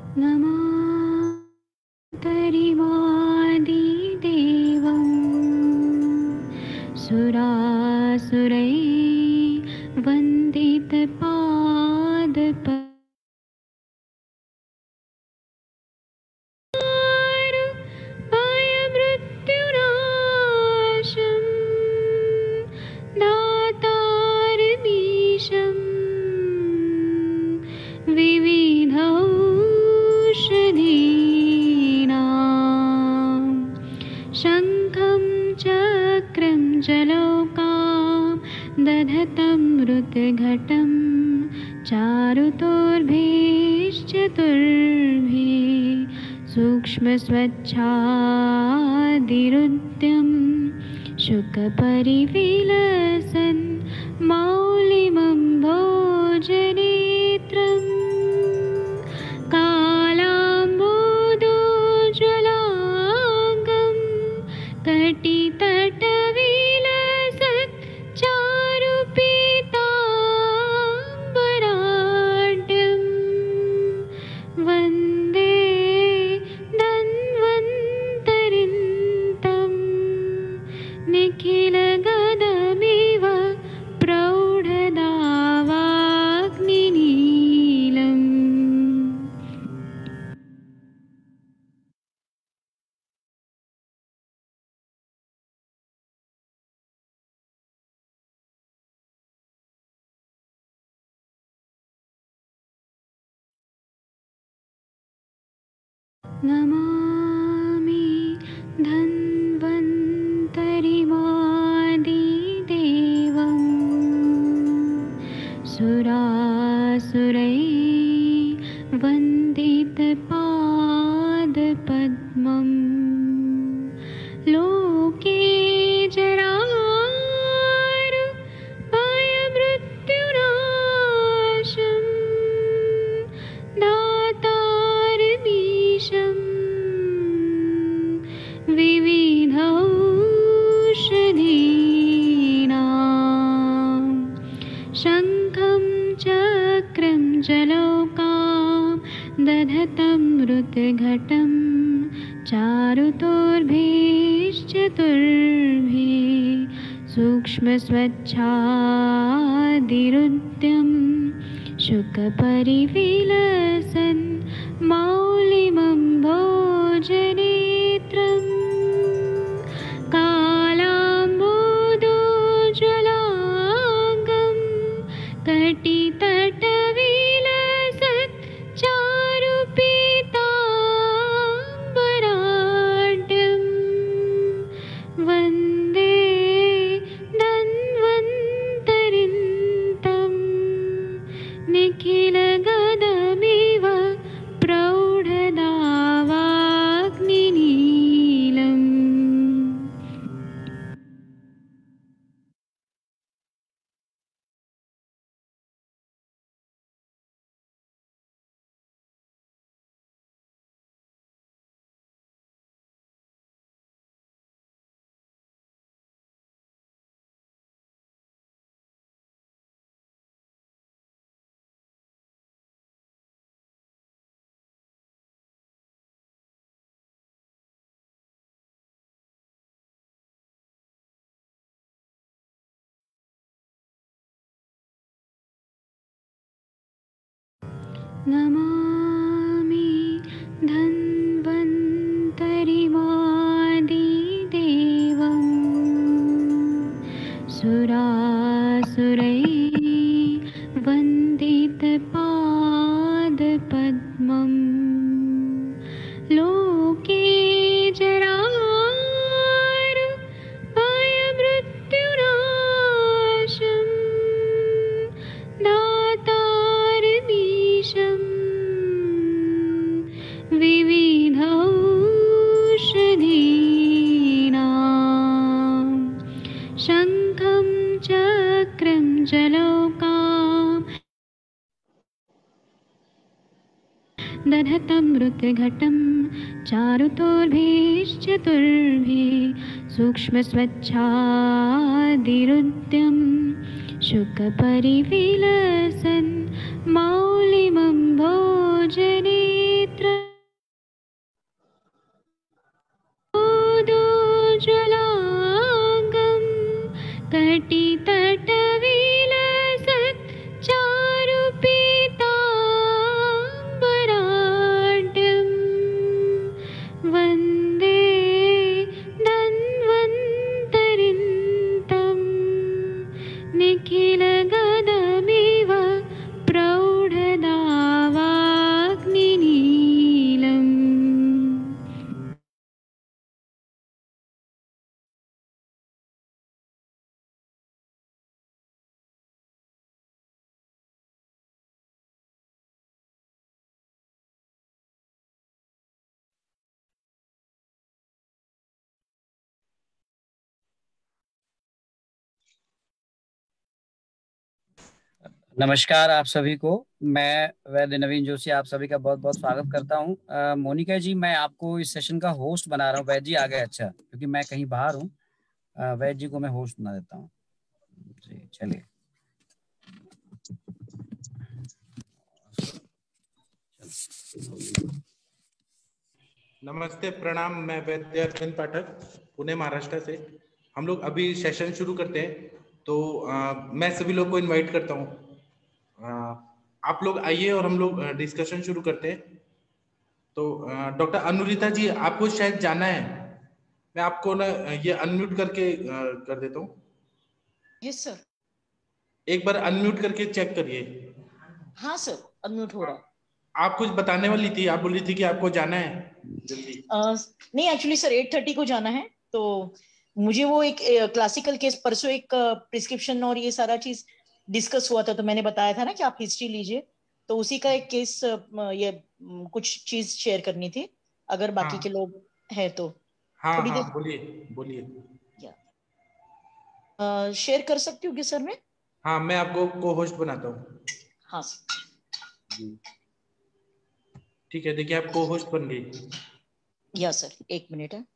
नमान्तरिवादिदेवं सुरासुरैः वन्दितपादपद्मम् भयमृत्युनाशं दातारमीशं विविधौषधीनां शङ्खं चक्रं जलौकां दधतं मृतघटं चारुतोर्भिश्चतुर्भिः सूक्ष्मस्वच्छादिरुद्यं शुकपरिविलसन् मौलिमं भोजनेत्रं कालाम्बोदोज्ज्वलाङ्गं कटितटविलसत् चारुपीताम्बराढ्यं वन्दे धन्वन्तरिन्तं निखिलगदमिव प्रौढदावाग्निनीलम्। नमामि धन्वन्तरिवादिदेवं सुरासुरैः वन्दितपादपद्मम् लोके जरामृत्युनाशं दातारमीशं विविधौषधीनां शङ्खं चक्रं जलौकां दधतं मृतघटं चारुतोर्भिश्चतुर्भिः सूक्ष्मस्वच्छादिरुद्यं शुकपरिविलसन् मौलिमं भोजनेत्रं कालाम्बोदोज्ज्वलाङ्गं कटितटविलसत् चारुपीताम्बराढ्यं वन्दे धन्वन्तरिन्तं निखिलगदमिव प्रौढदावाग्निनीलम्। नमामि धन्वन्तरिवादिदेवं सुरासुरैः वन्दितपादपद्मम् लोके जरामृत्युनाशं दातारमीशं विविधौषधीनां शङ्खं चक्रं जलौकां दधतं मृतघटं चारुतोर्भिश्चतुर्भिः सूक्ष्मस्वच्छादिरुद्यं शुकपरिविलसन् मौलिमं भोजनेत्रं नमस्कार आप सभी को। मैं वैद्य नवीन जोशी आप सभी का बहुत बहुत स्वागत करता हूं। मोनिका जी, मैं आपको इस सेशन का होस्ट बना रहा हूं। वैद्य जी आ गए, अच्छा, क्योंकि मैं कहीं बाहर हूं। वैद्य जी को मैं होस्ट बना देता हूं। जी चलिए। नमस्ते, प्रणाम। मैं वैद्य अरविंद पाठक, पुणे महाराष्ट्र से। हम लोग अभी सेशन शुरू करते हैं, तो मैं सभी लोग को इनवाइट करता हूँ। आप लोग आइए और हम लोग डिस्कशन शुरू करते हैं। तो डॉक्टर अनुरिता जी, आपको शायद जाना है। मैं आपको ना ये अनम्यूट करके कर देता हूँ। Yes sir. एक बार अनम्यूट करके चेक करिए। हाँ सर, अनम्यूट हो रहा है। आप कुछ बताने वाली थी, आप बोल रही थी कि आपको जाना है जल्दी। नहीं, एक्चुअली सर 8:30 को जाना है, तो मुझे वो एक क्लासिकल केस परसों एक प्रिस्क्रिप्शन और ये सारा चीज डिस्कस हुआ था, तो मैंने बताया था ना कि आप हिस्ट्री लीजिए, तो उसी का एक केस ये कुछ चीज शेयर करनी थी, अगर बाकी के हाँ लोग हैं तो हाँ थोड़ी हाँ, देर बोलिए बोलिए। शेयर कर सकती हूँ कि सर मैं? हाँ, मैं आपको को होस्ट बनाता हूँ। हाँ सर। ठीक है, देखिए आप को होस्ट बन गई। या सर, एक मिनट है।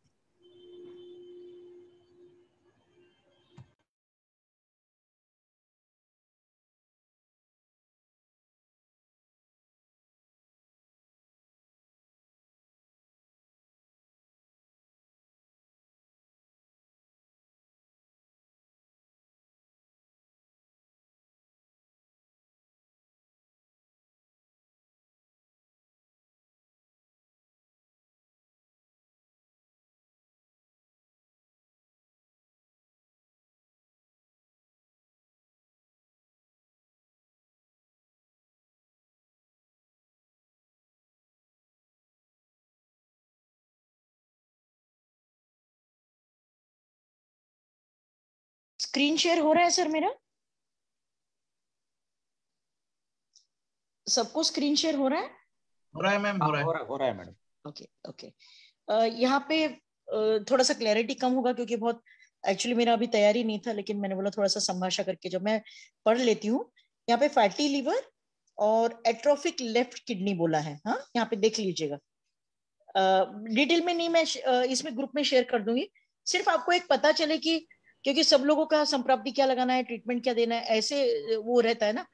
स्क्रीन शेयर हो रहा है सर मेरा? सबको स्क्रीन शेयर हो रहा है? हो रहा है मैम, हो रहा है। हो रहा है मैडम। Okay okay. यहाँ पे थोड़ा सा क्लैरिटी कम होगा क्योंकि बहुत एक्चुअली मेरा अभी तैयारी नहीं था, लेकिन मैंने बोला थोड़ा सा संभाषा करके जब मैं पढ़ लेती हूँ। यहाँ पे फैटी लीवर और एट्रोफिक लेफ्ट किडनी बोला है। हाँ, यहाँ पे देख लीजिएगा। डिटेल में नहीं, मैं इसमें ग्रुप में शेयर कर दूंगी। सिर्फ आपको एक पता चले कि क्योंकि सब लोगों का संप्राप्ति क्या लगाना है, ट्रीटमेंट क्या देना है, ऐसे वो रहता है ना।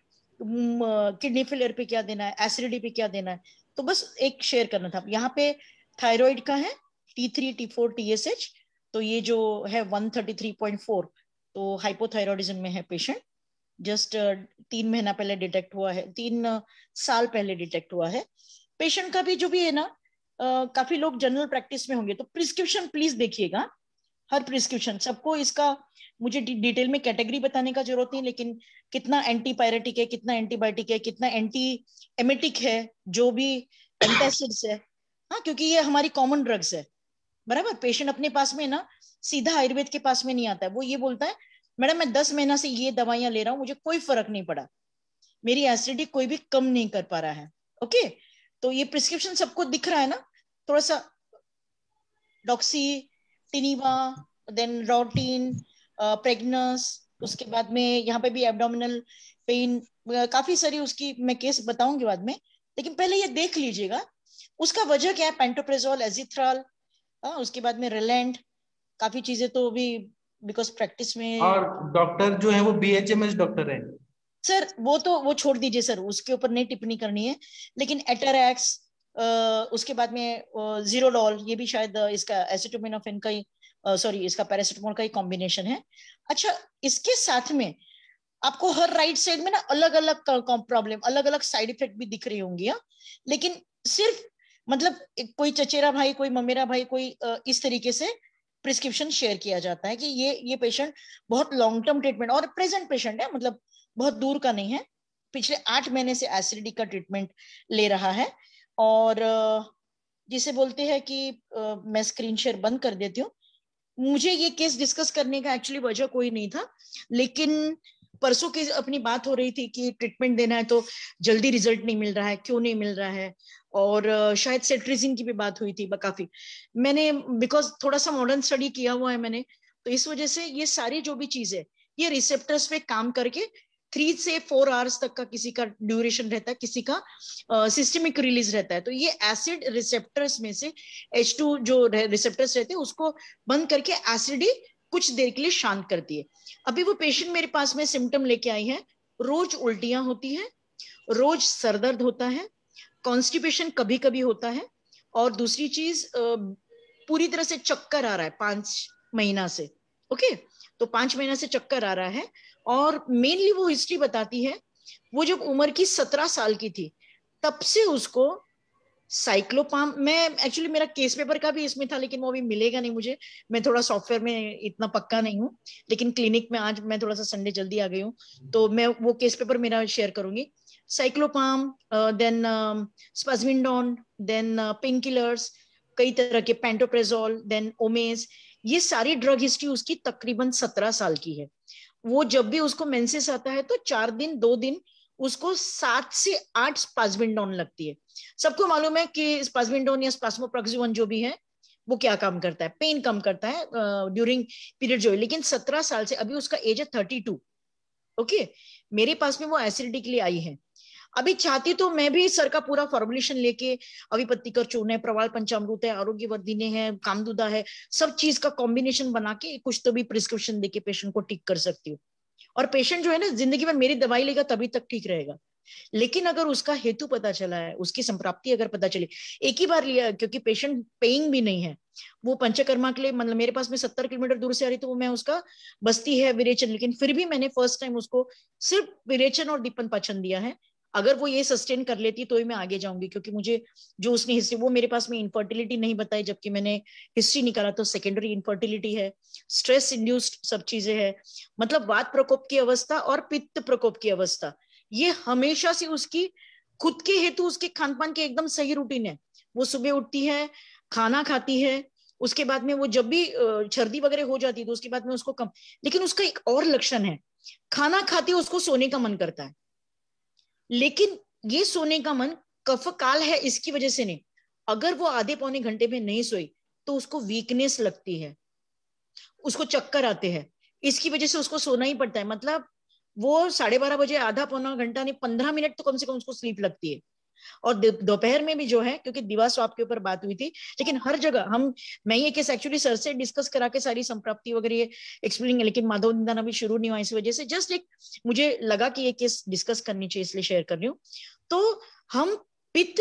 किडनी फेलियर पे क्या देना है, एसिडिटी पे क्या देना है, तो बस एक शेयर करना था। यहाँ पे थायराइड का है T3 T4 TSH, तो ये जो है 133.4, तो हाइपोथायरॉयडिज्म में है पेशेंट। जस्ट 3 महीना पहले डिटेक्ट हुआ है, 3 साल पहले डिटेक्ट हुआ है। पेशेंट का भी जो भी है ना, काफी लोग जनरल प्रैक्टिस में होंगे, तो प्रिस्क्रिप्शन प्लीज देखिएगा। हर प्रिस्क्रिप्शन सबको इसका मुझे डिटेल में कैटेगरी बताने का जरूरत नहीं, लेकिन कितना एंटीपायरेटिक है, कितना एंटीबायोटिक है, कितना एंटी एमेटिक है, जो भी एंटासिड्स है। हाँ, क्योंकि ये हमारी कॉमन ड्रग्स है। बराबर, पेशेंट अपने पास में ना सीधा आयुर्वेद के पास में नहीं आता है। वो ये बोलता है, मैडम मैं 10 महीना से ये दवाइयां ले रहा हूँ, मुझे कोई फर्क नहीं पड़ा, मेरी एसिडिटी कोई भी कम नहीं कर पा रहा है। ओके, तो ये प्रिस्क्रिप्शन सबको दिख रहा है ना? थोड़ा सा डॉक्सी, टिनिवा, देन रोटीन, प्रेग्नस, उसके बाद में यहाँ पे भी एब्डोमिनल पेन, काफी सारी उसकी मैं केस बताऊंगी बाद में, लेकिन पहले ये देख लीजिएगा उसका वजह क्या है। पेंटोप्रेजोल, एजिथ्राल, उसके बाद में रिलैंड, काफी चीजें तो अभी बिकॉज प्रैक्टिस में। और डॉक्टर जो है वो BHMS डॉक्टर है। सर वो छोड़ दीजिए सर, उसके ऊपर नहीं टिप्पणी करनी है। लेकिन एटरैक्स, उसके बाद में जीरोडॉल, ये भी शायद इसका एसिटामिनोफेन का ही, सॉरी, इसका पैरासिटामोल का ही कॉम्बिनेशन है। अच्छा, इसके साथ में आपको हर राइट साइड में ना अलग अलग प्रॉब्लम, अलग अलग साइड इफेक्ट भी दिख रही होंगी। हाँ, लेकिन सिर्फ मतलब कोई चचेरा भाई, कोई ममेरा भाई, कोई इस तरीके से प्रिस्क्रिप्शन शेयर किया जाता है कि ये पेशेंट बहुत लॉन्ग टर्म ट्रीटमेंट और प्रेजेंट पेशेंट है, मतलब बहुत दूर का नहीं है, पिछले 8 महीने से एसिडिटी का ट्रीटमेंट ले रहा है। और जिसे बोलते हैं कि मैं स्क्रीन शेयर बंद कर देती हूँ। मुझे ये केस डिस्कस करने का एक्चुअली वजह कोई नहीं था, लेकिन परसों की अपनी बात हो रही थी कि ट्रीटमेंट देना है तो जल्दी रिजल्ट नहीं मिल रहा है, क्यों नहीं मिल रहा है। और शायद सेट्रिजिन की भी बात हुई थी काफी। मैंने बिकॉज थोड़ा सा मॉडर्न स्टडी किया हुआ है मैंने, तो इस वजह से ये सारी जो भी चीज है, ये रिसेप्टर्स पे काम करके 3 से 4 आवर्स तक का किसी का ड्यूरेशन रहता है, किसी का सिस्टमिक रिलीज रहता है। तो ये एसिड रिसेप्टर्स में से H2 जो रिसेप्टर्स रहते हैं उसको बंद करके एसिड ही कुछ देर के लिए शांत करती है। अभी वो पेशेंट मेरे पास में सिम्टम लेके आई है, रोज उल्टियां होती है, रोज सरदर्द होता है, कॉन्स्टिपेशन कभी कभी होता है, और दूसरी चीज पूरी तरह से चक्कर आ रहा है 5 महीना से। ओके, तो 5 महीना से चक्कर आ रहा है। और मेनली वो हिस्ट्री बताती है, वो जब उम्र की 17 साल की थी तब से उसको साइक्लोपाम, मैं एक्चुअली मेरा केस पेपर का भी इसमें था लेकिन वो अभी मिलेगा नहीं मुझे, मैं थोड़ा सॉफ्टवेयर में इतना पक्का नहीं हूँ, लेकिन क्लिनिक में आज मैं थोड़ा सा संडे जल्दी आ गई हूँ तो मैं वो केस पेपर मेरा शेयर करूंगी। साइक्लोपाम, देन स्पाजमिंडोन, देन पेन किलर्स, कई तरह के पेंटोप्रेजोल, देन ओमेज, ये सारी ड्रग हिस्ट्री उसकी तकरीबन 17 साल की है। वो जब भी उसको मेंसेस आता है तो 4 दिन 2 दिन उसको 7 से 8 स्पाजमिंडोन लगती है। सबको मालूम है कि स्पाजमिंडोन या स्पास्मोप्रॉक्सिवन जो भी है वो क्या काम करता है, पेन कम करता है ड्यूरिंग पीरियड जो है। लेकिन 17 साल से, अभी उसका एज है 32, ओके, मेरे पास में वो एसिडिटी के लिए आई है। अभी चाहती तो मैं भी सर का पूरा फॉर्मुलेशन लेके, अभिपत्तिकर चूर्ण है, प्रवाल पंचामृत है, आरोग्यवर्धिनी है, कामदूदा है, सब चीज का कॉम्बिनेशन बना के कुछ तो भी प्रिस्क्रिप्शन देके पेशेंट को ठीक कर सकती हूँ। और पेशेंट जो है ना जिंदगी भर मेरी दवाई लेगा तभी तक ठीक रहेगा। लेकिन अगर उसका हेतु पता चला है, उसकी संप्राप्ति अगर पता चली, एक ही बार लिया, क्योंकि पेशेंट पेइंग भी नहीं है, वो पंचकर्मा के लिए मतलब मेरे पास में 70 किलोमीटर दूर से आ रही, तो वो मैं उसका बस्ती है विरेचन, लेकिन फिर भी मैंने फर्स्ट टाइम उसको सिर्फ विरेचन और दीपन पाचन दिया है। अगर वो ये सस्टेन कर लेती तो ही मैं आगे जाऊंगी, क्योंकि मुझे जो उसने हिस्ट्री, वो मेरे पास में इनफर्टिलिटी नहीं बताई, जबकि मैंने हिस्ट्री निकाला तो सेकेंडरी इनफर्टिलिटी है, स्ट्रेस इंड्यूस्ड सब चीजें है, मतलब वात प्रकोप की अवस्था और पित्त प्रकोप की अवस्था, ये हमेशा से उसकी खुद के हेतु उसके खान पान के एकदम सही रूटीन है। वो सुबह उठती है, खाना खाती है, उसके बाद में वो जब भी सर्दी वगैरह हो जाती है तो उसके बाद में उसको कम, लेकिन उसका एक और लक्षण है, खाना खाती है उसको सोने का मन करता है, लेकिन ये सोने का मन कफ काल है इसकी वजह से नहीं, अगर वो आधे पौने घंटे में नहीं सोई तो उसको वीकनेस लगती है, उसको चक्कर आते हैं, इसकी वजह से उसको सोना ही पड़ता है। मतलब वो 12:30 बजे आधा पौना घंटा नहीं 15 मिनट तो कम से कम उसको स्लीप लगती है। और दोपहर में भी जो है, क्योंकि दिवा स्वाप के ऊपर बात हुई थी, लेकिन हर जगह मैं ये केस एक्चुअली सर से डिस्कस करा के सारी संप्राप्ति वगैरह एक्सप्लेन, लेकिन माधव निदान अभी शुरू नहीं हुआ, इस वजह से जस्ट एक मुझे लगा कि ये केस डिस्कस करनी चाहिए, इसलिए शेयर कर रही हूँ। तो हम पित्त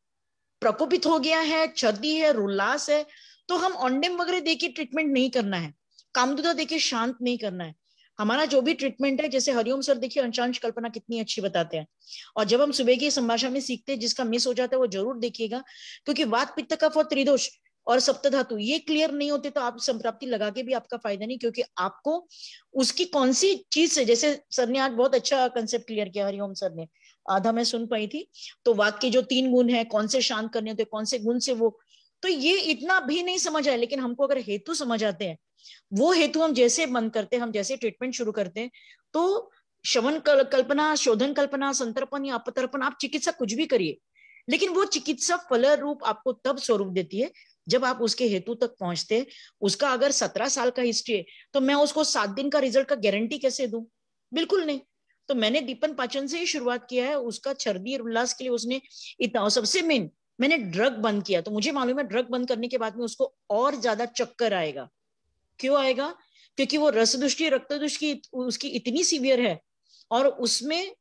प्रकोपित हो गया है, छर्दी है, रुल्लास है, तो हम ऑन्डेम वगैरह देके ट्रीटमेंट नहीं करना है, कामदुदा देके शांत नहीं करना है। हमारा जो भी ट्रीटमेंट है, जैसे हरिओम सर देखिए अंशांश कल्पना कितनी अच्छी बताते हैं, और जब हम सुबह की संभाषा में सीखते हैं, जिसका मिस हो जाता है वो जरूर देखिएगा, क्योंकि वात पित्त कफ और त्रिदोष और सप्तधातु ये क्लियर नहीं होते तो आप संप्राप्ति लगा के भी आपका फायदा नहीं, क्योंकि आपको उसकी कौन सी चीज से, जैसे सर ने आज बहुत अच्छा कंसेप्ट क्लियर किया, हरिओम सर ने, आधा मैं सुन पाई थी, तो वात के जो 3 गुण है, कौन से शांत करने होते, कौन से गुण से वो, तो ये इतना भी नहीं समझ आया, लेकिन हमको अगर हेतु समझ आते हैं, वो हेतु हम जैसे मन करते हैं, हम जैसे ट्रीटमेंट शुरू करते हैं, तो श्रवण कल्पना, शोधन कल्पना, संतर्पण या अपतर्पण, आप चिकित्सा कुछ भी करिए, लेकिन वो चिकित्सा फल रूप आपको तब स्वरूप देती है जब आप उसके हेतु तक पहुंचते हैं। उसका अगर 17 साल का हिस्ट्री है तो मैं उसको 7 दिन का रिजल्ट का गारंटी कैसे दूं? बिल्कुल नहीं। तो मैंने दीपन पाचन से ही शुरुआत किया है, उसका छर्दी और उल्लास के लिए उसने इतना, सबसे मेन मैंने ड्रग बंद किया, तो मुझे मालूम है ड्रग बंद करने के बाद में उसको और ज्यादा चक्कर आएगा। क्यों आएगा? क्योंकि वो रसदुष्टि रक्त दुष्टि उसकी इतनी सीवियर है, और उसमें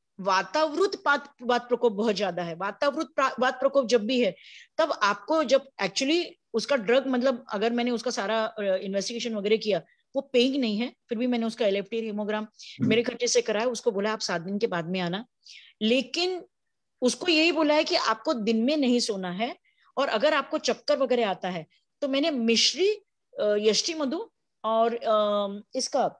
वातावृत वात प्रकोप बहुत ज्यादा है। वातावृत वात प्रकोप जब भी है तब आपको, जब एक्चुअली उसका ड्रग, मतलब अगर मैंने उसका सारा इन्वेस्टिगेशन वगैरह किया, वो पेइंग नहीं है, फिर भी मैंने उसका एलएफटी हेमोग्राम मेरे खर्चे से कराया, उसको बोला आप 7 दिन के बाद में आना, लेकिन उसको यही बोला है कि आपको दिन में नहीं सोना है, और अगर आपको चक्कर वगैरह आता है तो मैंने मिश्री, यष्टि मधु और इसका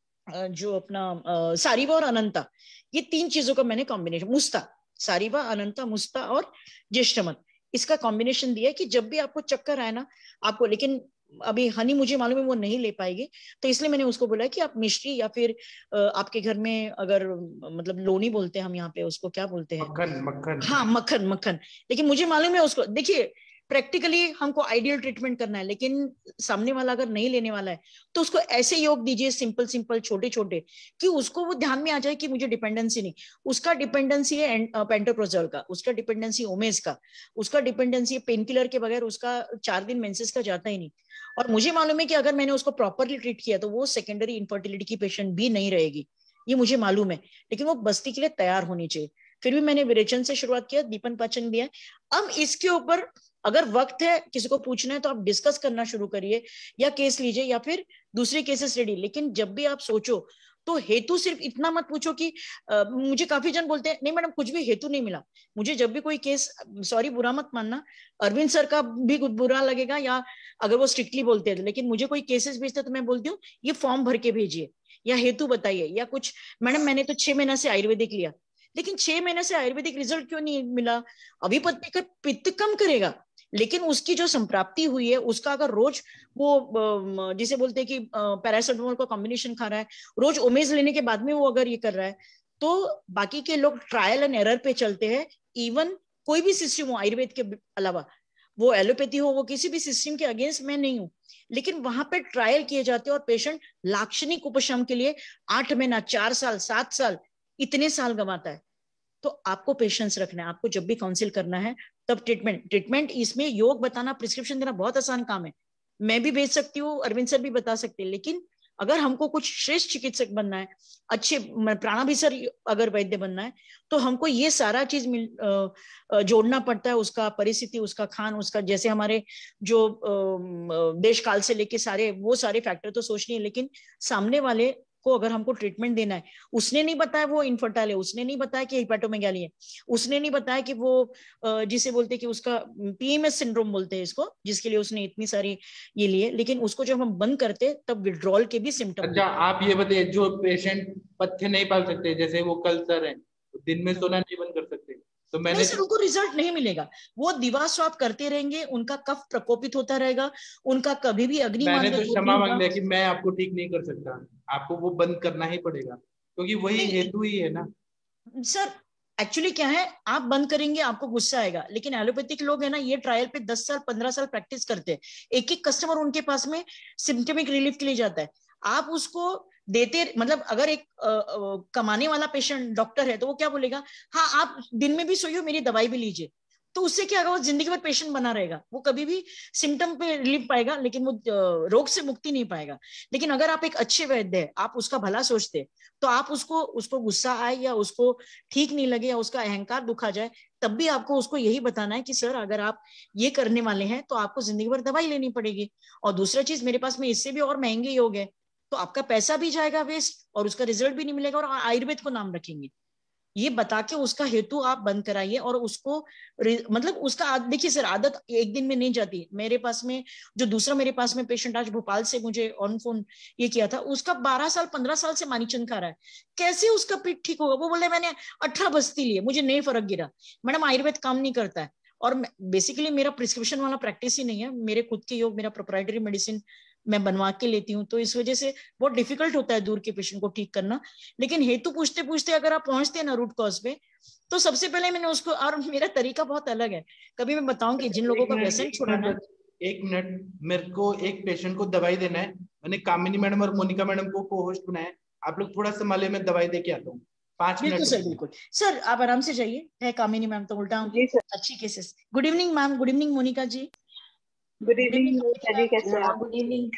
जो अपना सारीवा और अनंता, ये 3 चीजों का मैंने कॉम्बिनेशन, मुस्ता, सारीवा, अनंता, मुस्ता और ज्येष्ठमत, इसका कॉम्बिनेशन दिया है कि जब भी आपको चक्कर आए ना आपको, लेकिन अभी हनी मुझे मालूम है वो नहीं ले पाएगी, तो इसलिए मैंने उसको बोला कि आप मिश्री या फिर आपके घर में अगर, मतलब लोनी बोलते हैं हम यहाँ पे, उसको क्या बोलते हैं, मक्खन। हाँ मक्खन, लेकिन मुझे मालूम है उसको, देखिए प्रैक्टिकली हमको आइडियल ट्रीटमेंट करना है, लेकिन सामने वाला अगर नहीं लेने वाला है तो उसको ऐसे योग दीजिए सिंपल सिंपल छोटे छोटे कि उसको वो ध्यान में आ जाए कि मुझे डिपेंडेंसी नहीं, उसका डिपेंडेंसी है पेंटोप्रोजोल का, उसका डिपेंडेंसी ओमेज का, उसका डिपेंडेंसी है पेन किलर के बगैर उसका 4 दिन मेंसेस का जाता ही नहीं। और मुझे मालूम है कि अगर मैंने उसको प्रॉपरली ट्रीट किया तो वो सेकेंडरी इनफर्टिलिटी की पेशेंट भी नहीं रहेगी, ये मुझे मालूम है, लेकिन वो बस्ती के लिए तैयार होनी चाहिए। फिर भी मैंने विरेचन से शुरुआत किया, दीपन पाचन भी है। अब इसके ऊपर अगर वक्त है किसी को पूछना है तो आप डिस्कस करना शुरू करिए, या केस लीजिए या फिर दूसरे केसेस रेडी। लेकिन जब भी आप सोचो तो हेतु सिर्फ इतना मत पूछो कि मुझे काफी जन बोलते हैं नहीं मैडम कुछ भी हेतु नहीं मिला। मुझे जब भी कोई केस, सॉरी बुरा मत मानना, अरविंद सर का भी बुरा लगेगा या अगर वो स्ट्रिक्टली बोलते हैं, लेकिन मुझे कोई केसेस भेजते तो मैं बोलती हूँ ये फॉर्म भर के भेजिए या हेतु बताइए, या कुछ मैडम मैंने तो 6 महीने से आयुर्वेदिक लिया, लेकिन 6 महीने से आयुर्वेदिक रिजल्ट क्यों नहीं मिला? अभी पित्त कम करेगा, लेकिन उसकी जो संप्राप्ति हुई है उसका अगर रोज वो जिसे बोलते हैं कि पैरासिटामोल का कॉम्बिनेशन खा रहा है, रोज ओमेज लेने के बाद में वो अगर ये कर रहा है, तो बाकी के लोग ट्रायल एंड एरर पे चलते हैं। इवन कोई भी सिस्टम हो आयुर्वेद के अलावा, वो एलोपैथी हो, वो किसी भी सिस्टम के अगेंस्ट मैं नहीं हूँ, लेकिन वहां पे ट्रायल किए जाते हैं और पेशेंट लाक्षणिक उपशम के लिए 8 महीना, 4 साल, 7 साल, इतने साल गंवाता है। तो आपको पेशेंस रखना है, आपको जब भी काउंसिल करना है तब ट्रीटमेंट इसमें योग बताना, प्रिस्क्रिप्शन देना बहुत आसान काम है, मैं भी भेज सकती हूँ, अरविंद सर भी बता सकते हैं, लेकिन अगर हमको कुछ श्रेष्ठ चिकित्सक बनना है, अच्छे प्राणाभिसर अगर वैद्य बनना है, तो हमको ये सारा चीज जोड़ना पड़ता है, उसका परिस्थिति, उसका खान, उसका जैसे हमारे जो देश काल से लेके सारे वो सारे फैक्टर तो सोचनी है, लेकिन सामने वाले को अगर हमको ट्रीटमेंट देना है, उसने नहीं बताया वो इनफर्टाइल है, उसने नहीं बताया कि हिपैटोमेगाली है, उसने नहीं बताया कि वो जिसे बोलते हैं कि उसका पीएमएस सिंड्रोम बोलते हैं इसको, जिसके लिए उसने इतनी सारी ये लिए, लेकिन उसको जब हम बंद करते तब विड्रॉल के भी सिम्टम। अच्छा आप ये बताइए, जो पेशेंट पथ्य नहीं पाल सकते, जैसे वो कल्सर है, दिन में सोना नहीं बंद कर सकते, तो मैंने नहीं सर, उनको रिजल्ट नहीं मिलेगा, वो दिवा स्वाप करते रहेंगे, उनका कफ प्रकोपित होता रहेगा, उनका कभी भी अग्नि मैंने तो क्षमा मांग लिया कि मैं आपको ठीक नहीं कर सकता, आपको वो बंद करना ही पड़ेगा, क्योंकि वही हेतु ही है ना। सर एक्चुअली क्या है, आप बंद करेंगे आपको गुस्सा आएगा, लेकिन एलोपैथिक लोग है ना, ये ट्रायल पे 10 साल 15 साल प्रैक्टिस करते हैं, एक एक कस्टमर उनके पास में सिम्टमिक रिलीफ के लिए जाता है, आप उसको देते, मतलब अगर एक कमाने वाला पेशेंट डॉक्टर है तो वो क्या बोलेगा, हाँ आप दिन में भी सोइए मेरी दवाई भी लीजिए, तो उससे क्या होगा, वो जिंदगी भर पेशेंट बना रहेगा, वो कभी भी सिम्टम पे रिलीफ पाएगा लेकिन वो रोग से मुक्ति नहीं पाएगा। लेकिन अगर आप एक अच्छे वैद्य है, आप उसका भला सोचते, तो आप उसको गुस्सा आए या उसको ठीक नहीं लगे या उसका अहंकार दुखा जाए, तब भी आपको उसको यही बताना है कि सर अगर आप ये करने वाले हैं तो आपको जिंदगी भर दवाई लेनी पड़ेगी, और दूसरा चीज मेरे पास में इससे भी और महंगे योग है, तो आपका पैसा भी जाएगा वेस्ट और उसका रिजल्ट भी नहीं मिलेगा, और आयुर्वेद को नाम रखेंगे। ये बता के उसका हेतु आप बंद कराइए, और उसको मतलब उसका देखिए सर, आदत एक दिन में नहीं जाती। मेरे पास में जो दूसरा मेरे पास में पेशेंट आज भोपाल से मुझे ऑन फोन ये किया था, उसका 12 साल 15 साल से मानीचंद खा रहा है, कैसे उसका पेट ठीक होगा? वो बोले मैंने 18 बस्ती लिए, मुझे नहीं फर्क गिरा। मैडम आयुर्वेद काम नहीं करता है, और बेसिकली मेरा प्रिस्क्रिप्शन वाला प्रैक्टिस ही नहीं है, मेरे खुद के योग, मेरा प्रोप्राइटरी मेडिसिन मैं बनवा के लेती हूँ, तो इस वजह से बहुत डिफिकल्ट होता है दूर के पेशेंट को ठीक करना। लेकिन हेतु पूछते पूछते अगर आप पहुंचते हैं ना रूट कॉज पे, तो सबसे पहले मैंने उसको, और मेरा तरीका बहुत अलग है, कभी मैं बताऊं कि जिन लोगों का व्यसन छुड़ाना। 1 मिनट, मेरे को एक पेशेंट को दवाई देना है, मैंने कामिनी मैडम और मोनिका मैडम को को होस्ट बनाया, आप लोग थोड़ा संभाले, मैं दवाई दे के आता हूँ 5 मिनट। बिल्कुल सर, बिल्कुल सर, आप आराम से जाइए। है कामिनी मैम तो उल्टा अच्छी cases. Good evening ma'am. Good evening Monika ji. Good evening. Good evening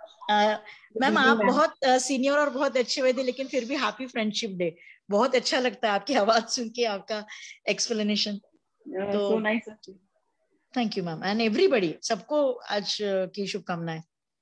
ma'am. आप बहुत सीनियर और बहुत अच्छे हुए थे, लेकिन फिर भी हैप्पी फ्रेंडशिप डे। बहुत अच्छा लगता है आपकी आवाज सुन के, आपका एक्सप्लेनेशन। तो thank you ma'am, and everybody, सबको आज की शुभकामनाएं।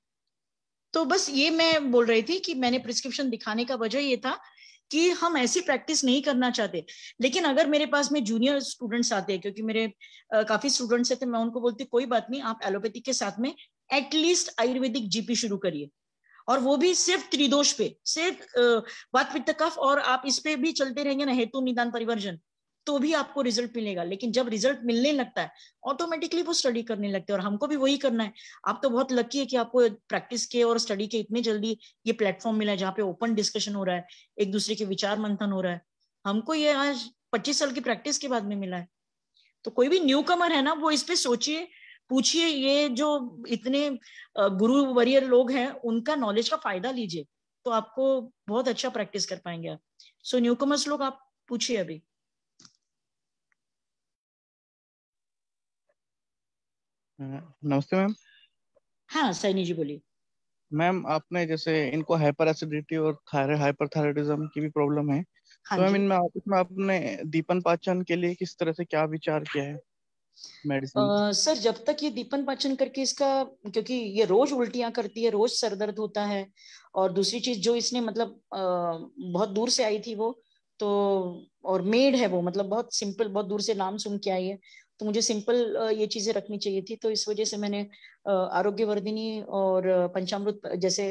तो बस ये मैं बोल रही थी कि मैंने प्रिस्क्रिप्शन दिखाने का वजह ये था कि हम ऐसी प्रैक्टिस नहीं करना चाहते, लेकिन अगर मेरे पास में जूनियर स्टूडेंट्स आते हैं, क्योंकि मेरे काफी स्टूडेंट्स हैं, तो मैं उनको बोलती कोई बात नहीं, आप एलोपैथिक के साथ में एटलीस्ट आयुर्वेदिक जीपी शुरू करिए, और वो भी सिर्फ त्रिदोष पे, सिर्फ वात पित्त कफ, और आप इस पे भी चलते रहेंगे ना, हेतु निदान परिवर्जन, तो भी आपको रिजल्ट मिलेगा। लेकिन जब रिजल्ट मिलने लगता है ऑटोमेटिकली वो स्टडी करने लगते हैं, और हमको भी वही करना है। आप तो बहुत लकी है कि आपको प्रैक्टिस के और स्टडी के इतने जल्दी ये प्लेटफॉर्म मिला है, जहाँ पे ओपन डिस्कशन हो रहा है, एक दूसरे के विचार मंथन हो रहा है। हमको ये आज 25 साल की प्रैक्टिस के बाद में मिला है। तो कोई भी न्यू कमर है ना, वो इस पे सोचिए, पूछिए, ये जो इतने गुरु वरियर लोग हैं उनका नॉलेज का फायदा लीजिए, तो आपको बहुत अच्छा प्रैक्टिस कर पाएंगे आप। सो न्यूकमर्स लोग आप पूछिए अभी। नमस्ते मैम। हाँ सैनी जी बोलिए। मैम आपने जैसे इनको हाइपर एसिडिटी और हाइपरथायराइडिज्म की भी प्रॉब्लम है, हाँ तो मैम जी। इसमें आपने दीपन पाचन के लिए किस तरह से क्या विचार किया है मेडिसिन? सर जब तक ये दीपन पाचन करके इसका, क्योंकि ये रोज उल्टियां करती है, रोज सर दर्द होता है, और दूसरी चीज जो इसने मतलब बहुत दूर से आई थी वो, तो और मेड है वो, मतलब बहुत सिंपल, बहुत दूर से नाम सुन के आई है, तो मुझे सिंपल ये चीजें रखनी चाहिए थी, तो इस वजह से मैंने आरोग्यवर्धिनी और पंचामृत जैसे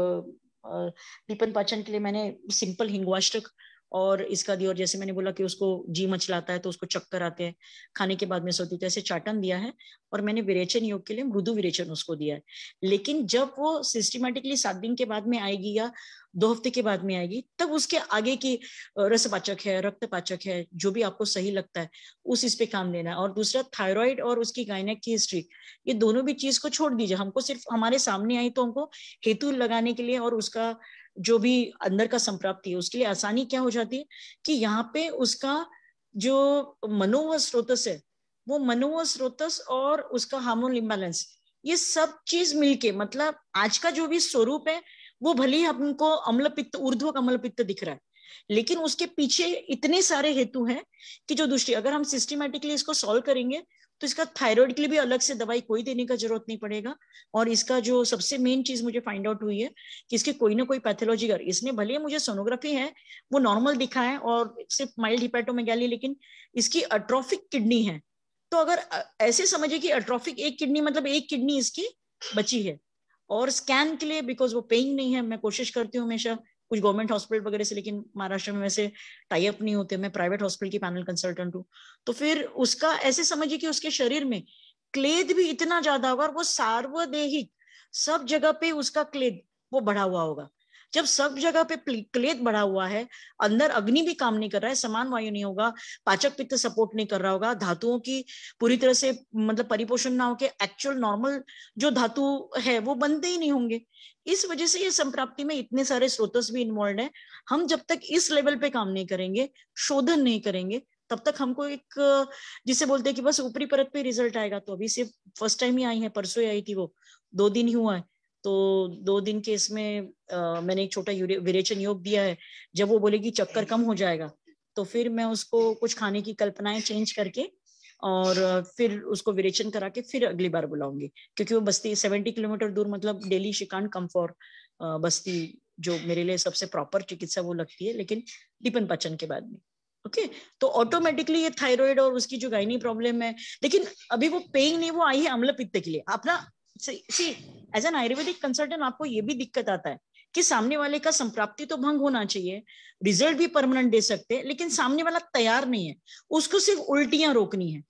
दीपन पाचन के लिए मैंने सिंपल हिंगवाष्टक और इसका दिया, और जैसे मैंने बोला कि उसको जी मचलाता है तो उसको चक्कर आते हैं, खाने के बाद में सोती, तो ऐसे चाटन दिया है, और मैंने विरेचन योग के लिए मृदु विरेचन उसको दिया है। लेकिन जब वो सिस्टमेटिकली 7 दिन के बाद में आएगी या 2 हफ्ते के बाद में आएगी, तब उसके आगे की रसपाचक है, रक्तपाचक है, जो भी आपको सही लगता है उस इस पे काम लेना है। और दूसरा थायराइड और उसकी गायनेक की हिस्ट्री, ये दोनों भी चीज को छोड़ दीजिए, हमको सिर्फ हमारे सामने आई तो हमको हेतु लगाने के लिए और उसका जो भी अंदर का संप्राप्ति है उसके लिए आसानी क्या हो जाती है कि यहाँ पे उसका जो मनोव स्रोतस है, वो मनोव स्रोतस और उसका हार्मोन इम्बैलेंस, ये सब चीज मिलके, मतलब आज का जो भी स्वरूप है वो भले ही हमको अम्ल पित्त, ऊर्ध्वक अम्ल पित्त दिख रहा है, लेकिन उसके पीछे इतने सारे हेतु हैं कि जो दृष्टि, अगर हम सिस्टमेटिकली इसको सॉल्व करेंगे तो इसका थायराइड के लिए भी अलग से दवाई कोई देने का जरूरत नहीं पड़ेगा। और इसका जो सबसे मेन चीज मुझे फाइंड आउट हुई है कि इसके कोई ना कोई पैथोलॉजी, अगर इसने भले मुझे सोनोग्राफी है वो नॉर्मल दिखा है और सिर्फ माइल्ड हिपैटोमेगाली, लेकिन इसकी अट्रोफिक किडनी है, तो अगर ऐसे समझिए कि अट्रोफिक एक किडनी मतलब एक किडनी इसकी बची है। और स्कैन के लिए, बिकॉज वो पेइंग नहीं है, मैं कोशिश करती हूँ हमेशा कुछ गवर्नमेंट हॉस्पिटल वगैरह से, लेकिन महाराष्ट्र में वैसे टाई अप नहीं होते, मैं प्राइवेट हॉस्पिटल की पैनल कंसल्टेंट हूँ, तो फिर उसका ऐसे समझिए कि उसके शरीर में क्लेद भी इतना ज्यादा होगा, और वो सार्वदेहिक सब जगह पे उसका क्लेद वो बढ़ा हुआ होगा। जब सब जगह पे क्लेद बढ़ा हुआ है, अंदर अग्नि भी काम नहीं कर रहा है, समान वायु नहीं होगा, पाचक पित्त सपोर्ट नहीं कर रहा होगा, धातुओं की पूरी तरह से मतलब परिपोषण ना होके एक्चुअल नॉर्मल जो धातु है वो बनते ही नहीं होंगे। इस वजह से ये संप्राप्ति में इतने सारे स्रोतस भी इन्वॉल्व है। हम जब तक इस लेवल पे काम नहीं करेंगे, शोधन नहीं करेंगे, तब तक हमको एक, जिसे बोलते हैं कि बस ऊपरी परत पे रिजल्ट आएगा। तो अभी सिर्फ फर्स्ट टाइम ही आई है, परसों ही आई थी वो, 2 दिन ही हुआ है, तो 2 दिन के इसमें मैंने एक छोटा विरेचन योग दिया है। जब वो बोलेगी चक्कर कम हो जाएगा, तो फिर मैं उसको कुछ खाने की कल्पनाएं चेंज करके और फिर उसको विरेचन करा के फिर अगली बार बुलाऊंगी, क्योंकि वो बस्ती 70 किलोमीटर दूर, मतलब daily she can't come for Basti, जो मेरे लिए सबसे प्रॉपर चिकित्सा वो लगती है, लेकिन दीपन पाचन के बाद में। ओके, तो ऑटोमेटिकली ये थायराइड और उसकी जो गायनी प्रॉब्लम है, लेकिन अभी वो पेन नहीं, वो आई है अम्ल पित्त के लिए। अपना सी एज एन आयुर्वेदिक कंसल्टेंट आपको ये भी दिक्कत आता है कि सामने वाले का संप्राप्ति तो भंग होना चाहिए, रिजल्ट भी परमानेंट दे सकते हैं, लेकिन सामने वाला तैयार नहीं है, उसको सिर्फ उल्टियां रोकनी है।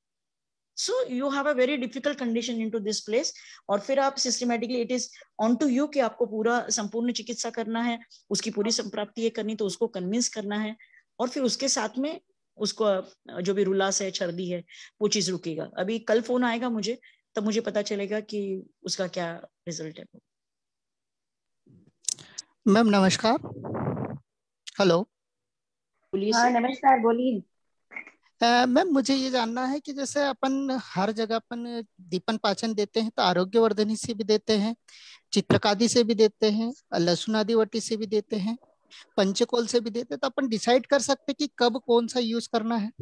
So you have a very difficult condition into this place, और फिर आप systematically, it is on to you कि आपको पूरा संपूर्ण चिकित्सा करना है, उसकी पूरी संप्राप्ति ये करनी, तो उसको कन्विंस करना है, और फिर उसके साथ में उसको जो भी रुलास है, छर्दी है, वो चीज रुकेगा। अभी कल फोन आएगा मुझे, तब मुझे पता चलेगा कि उसका क्या रिजल्ट है। मैम नमस्कार। हेलो। बोलिए हाँ सर। नमस्कार, बोलिए। मैम मुझे ये जानना है कि जैसे अपन हर जगह अपन दीपन पाचन देते हैं, तो आरोग्यवर्धनी से भी देते हैं, चित्रकादि से भी देते हैं, लहसुन आदि वटी से भी देते हैं, पंचकोल से भी देते हैं, तो अपन डिसाइड कर सकते हैं कि कब कौन सा यूज करना है?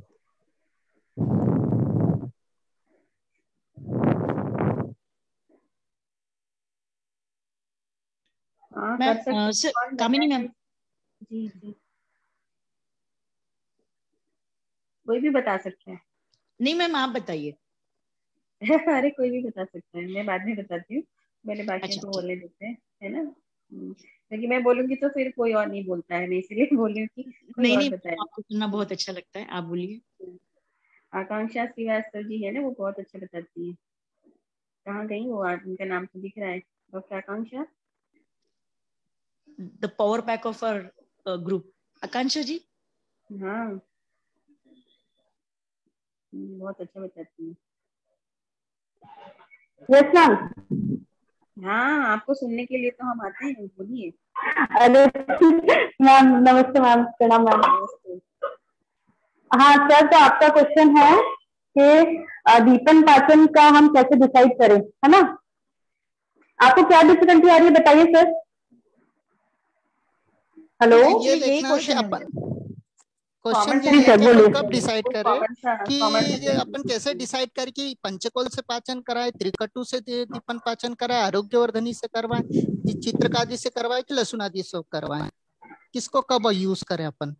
हाँ मैं कर सकते हैं। सर कौन कामिनी बताए? मैम। जी जी, कोई भी बता सकता है। नहीं मैम, आप बताइए। अरे कोई भी बता सकता है, मैं बाद में बताती हूँ, पहले बाकियों अच्छा को ठीक। बोलने देते हैं, है ना। क्योंकि मैं बोलूंगी तो फिर कोई और नहीं बोलता है, मैं इसलिए बोल रही हूँ कि कोई नहीं और नहीं, बताए। आपको सुनना बहुत अच्छा लगता है, आप बोलिए। आकांक्षा श्रीवास्तव जी है ना, वो बहुत अच्छा बताती है। कहाँ गई वो, आज उनका नाम तो दिख रहा है, doctor Akanksha. The power pack of our group, Akanksha ji. हाँ बहुत अच्छा बताती है। Yes ma'am. हाँ, आपको सुनने के लिए तो हम आते हैं, बोलिए। अरे मैम नमस्ते मैम, प्रणाम मैम। नमस्ते। हाँ सर, तो आपका क्वेश्चन है कि दीपन पाचन का हम कैसे डिसाइड करें, है ना? आपको क्या डिफिकल्टी आ रही है बताइए सर। हेलो। ये Actually, यही देखना है कि क्वेश्चन है अपन मेरा। क्वेश्चन कॉमन ये जी है सर कि सेंस अपन बोलिए। कब डिसाइड करें कॉमन सा कि कॉमन ये सेंस अपन कैसे डिसाइड करें कि पंचकोल से पाचन कराए, त्रिकटु से दीपन पाचन कराए, आरोग्यवर्धनी से करवाएं, चित्रकादि से करवाएं कि लहसुन आदि से करवाएं, किसको कब यूज करें अपन?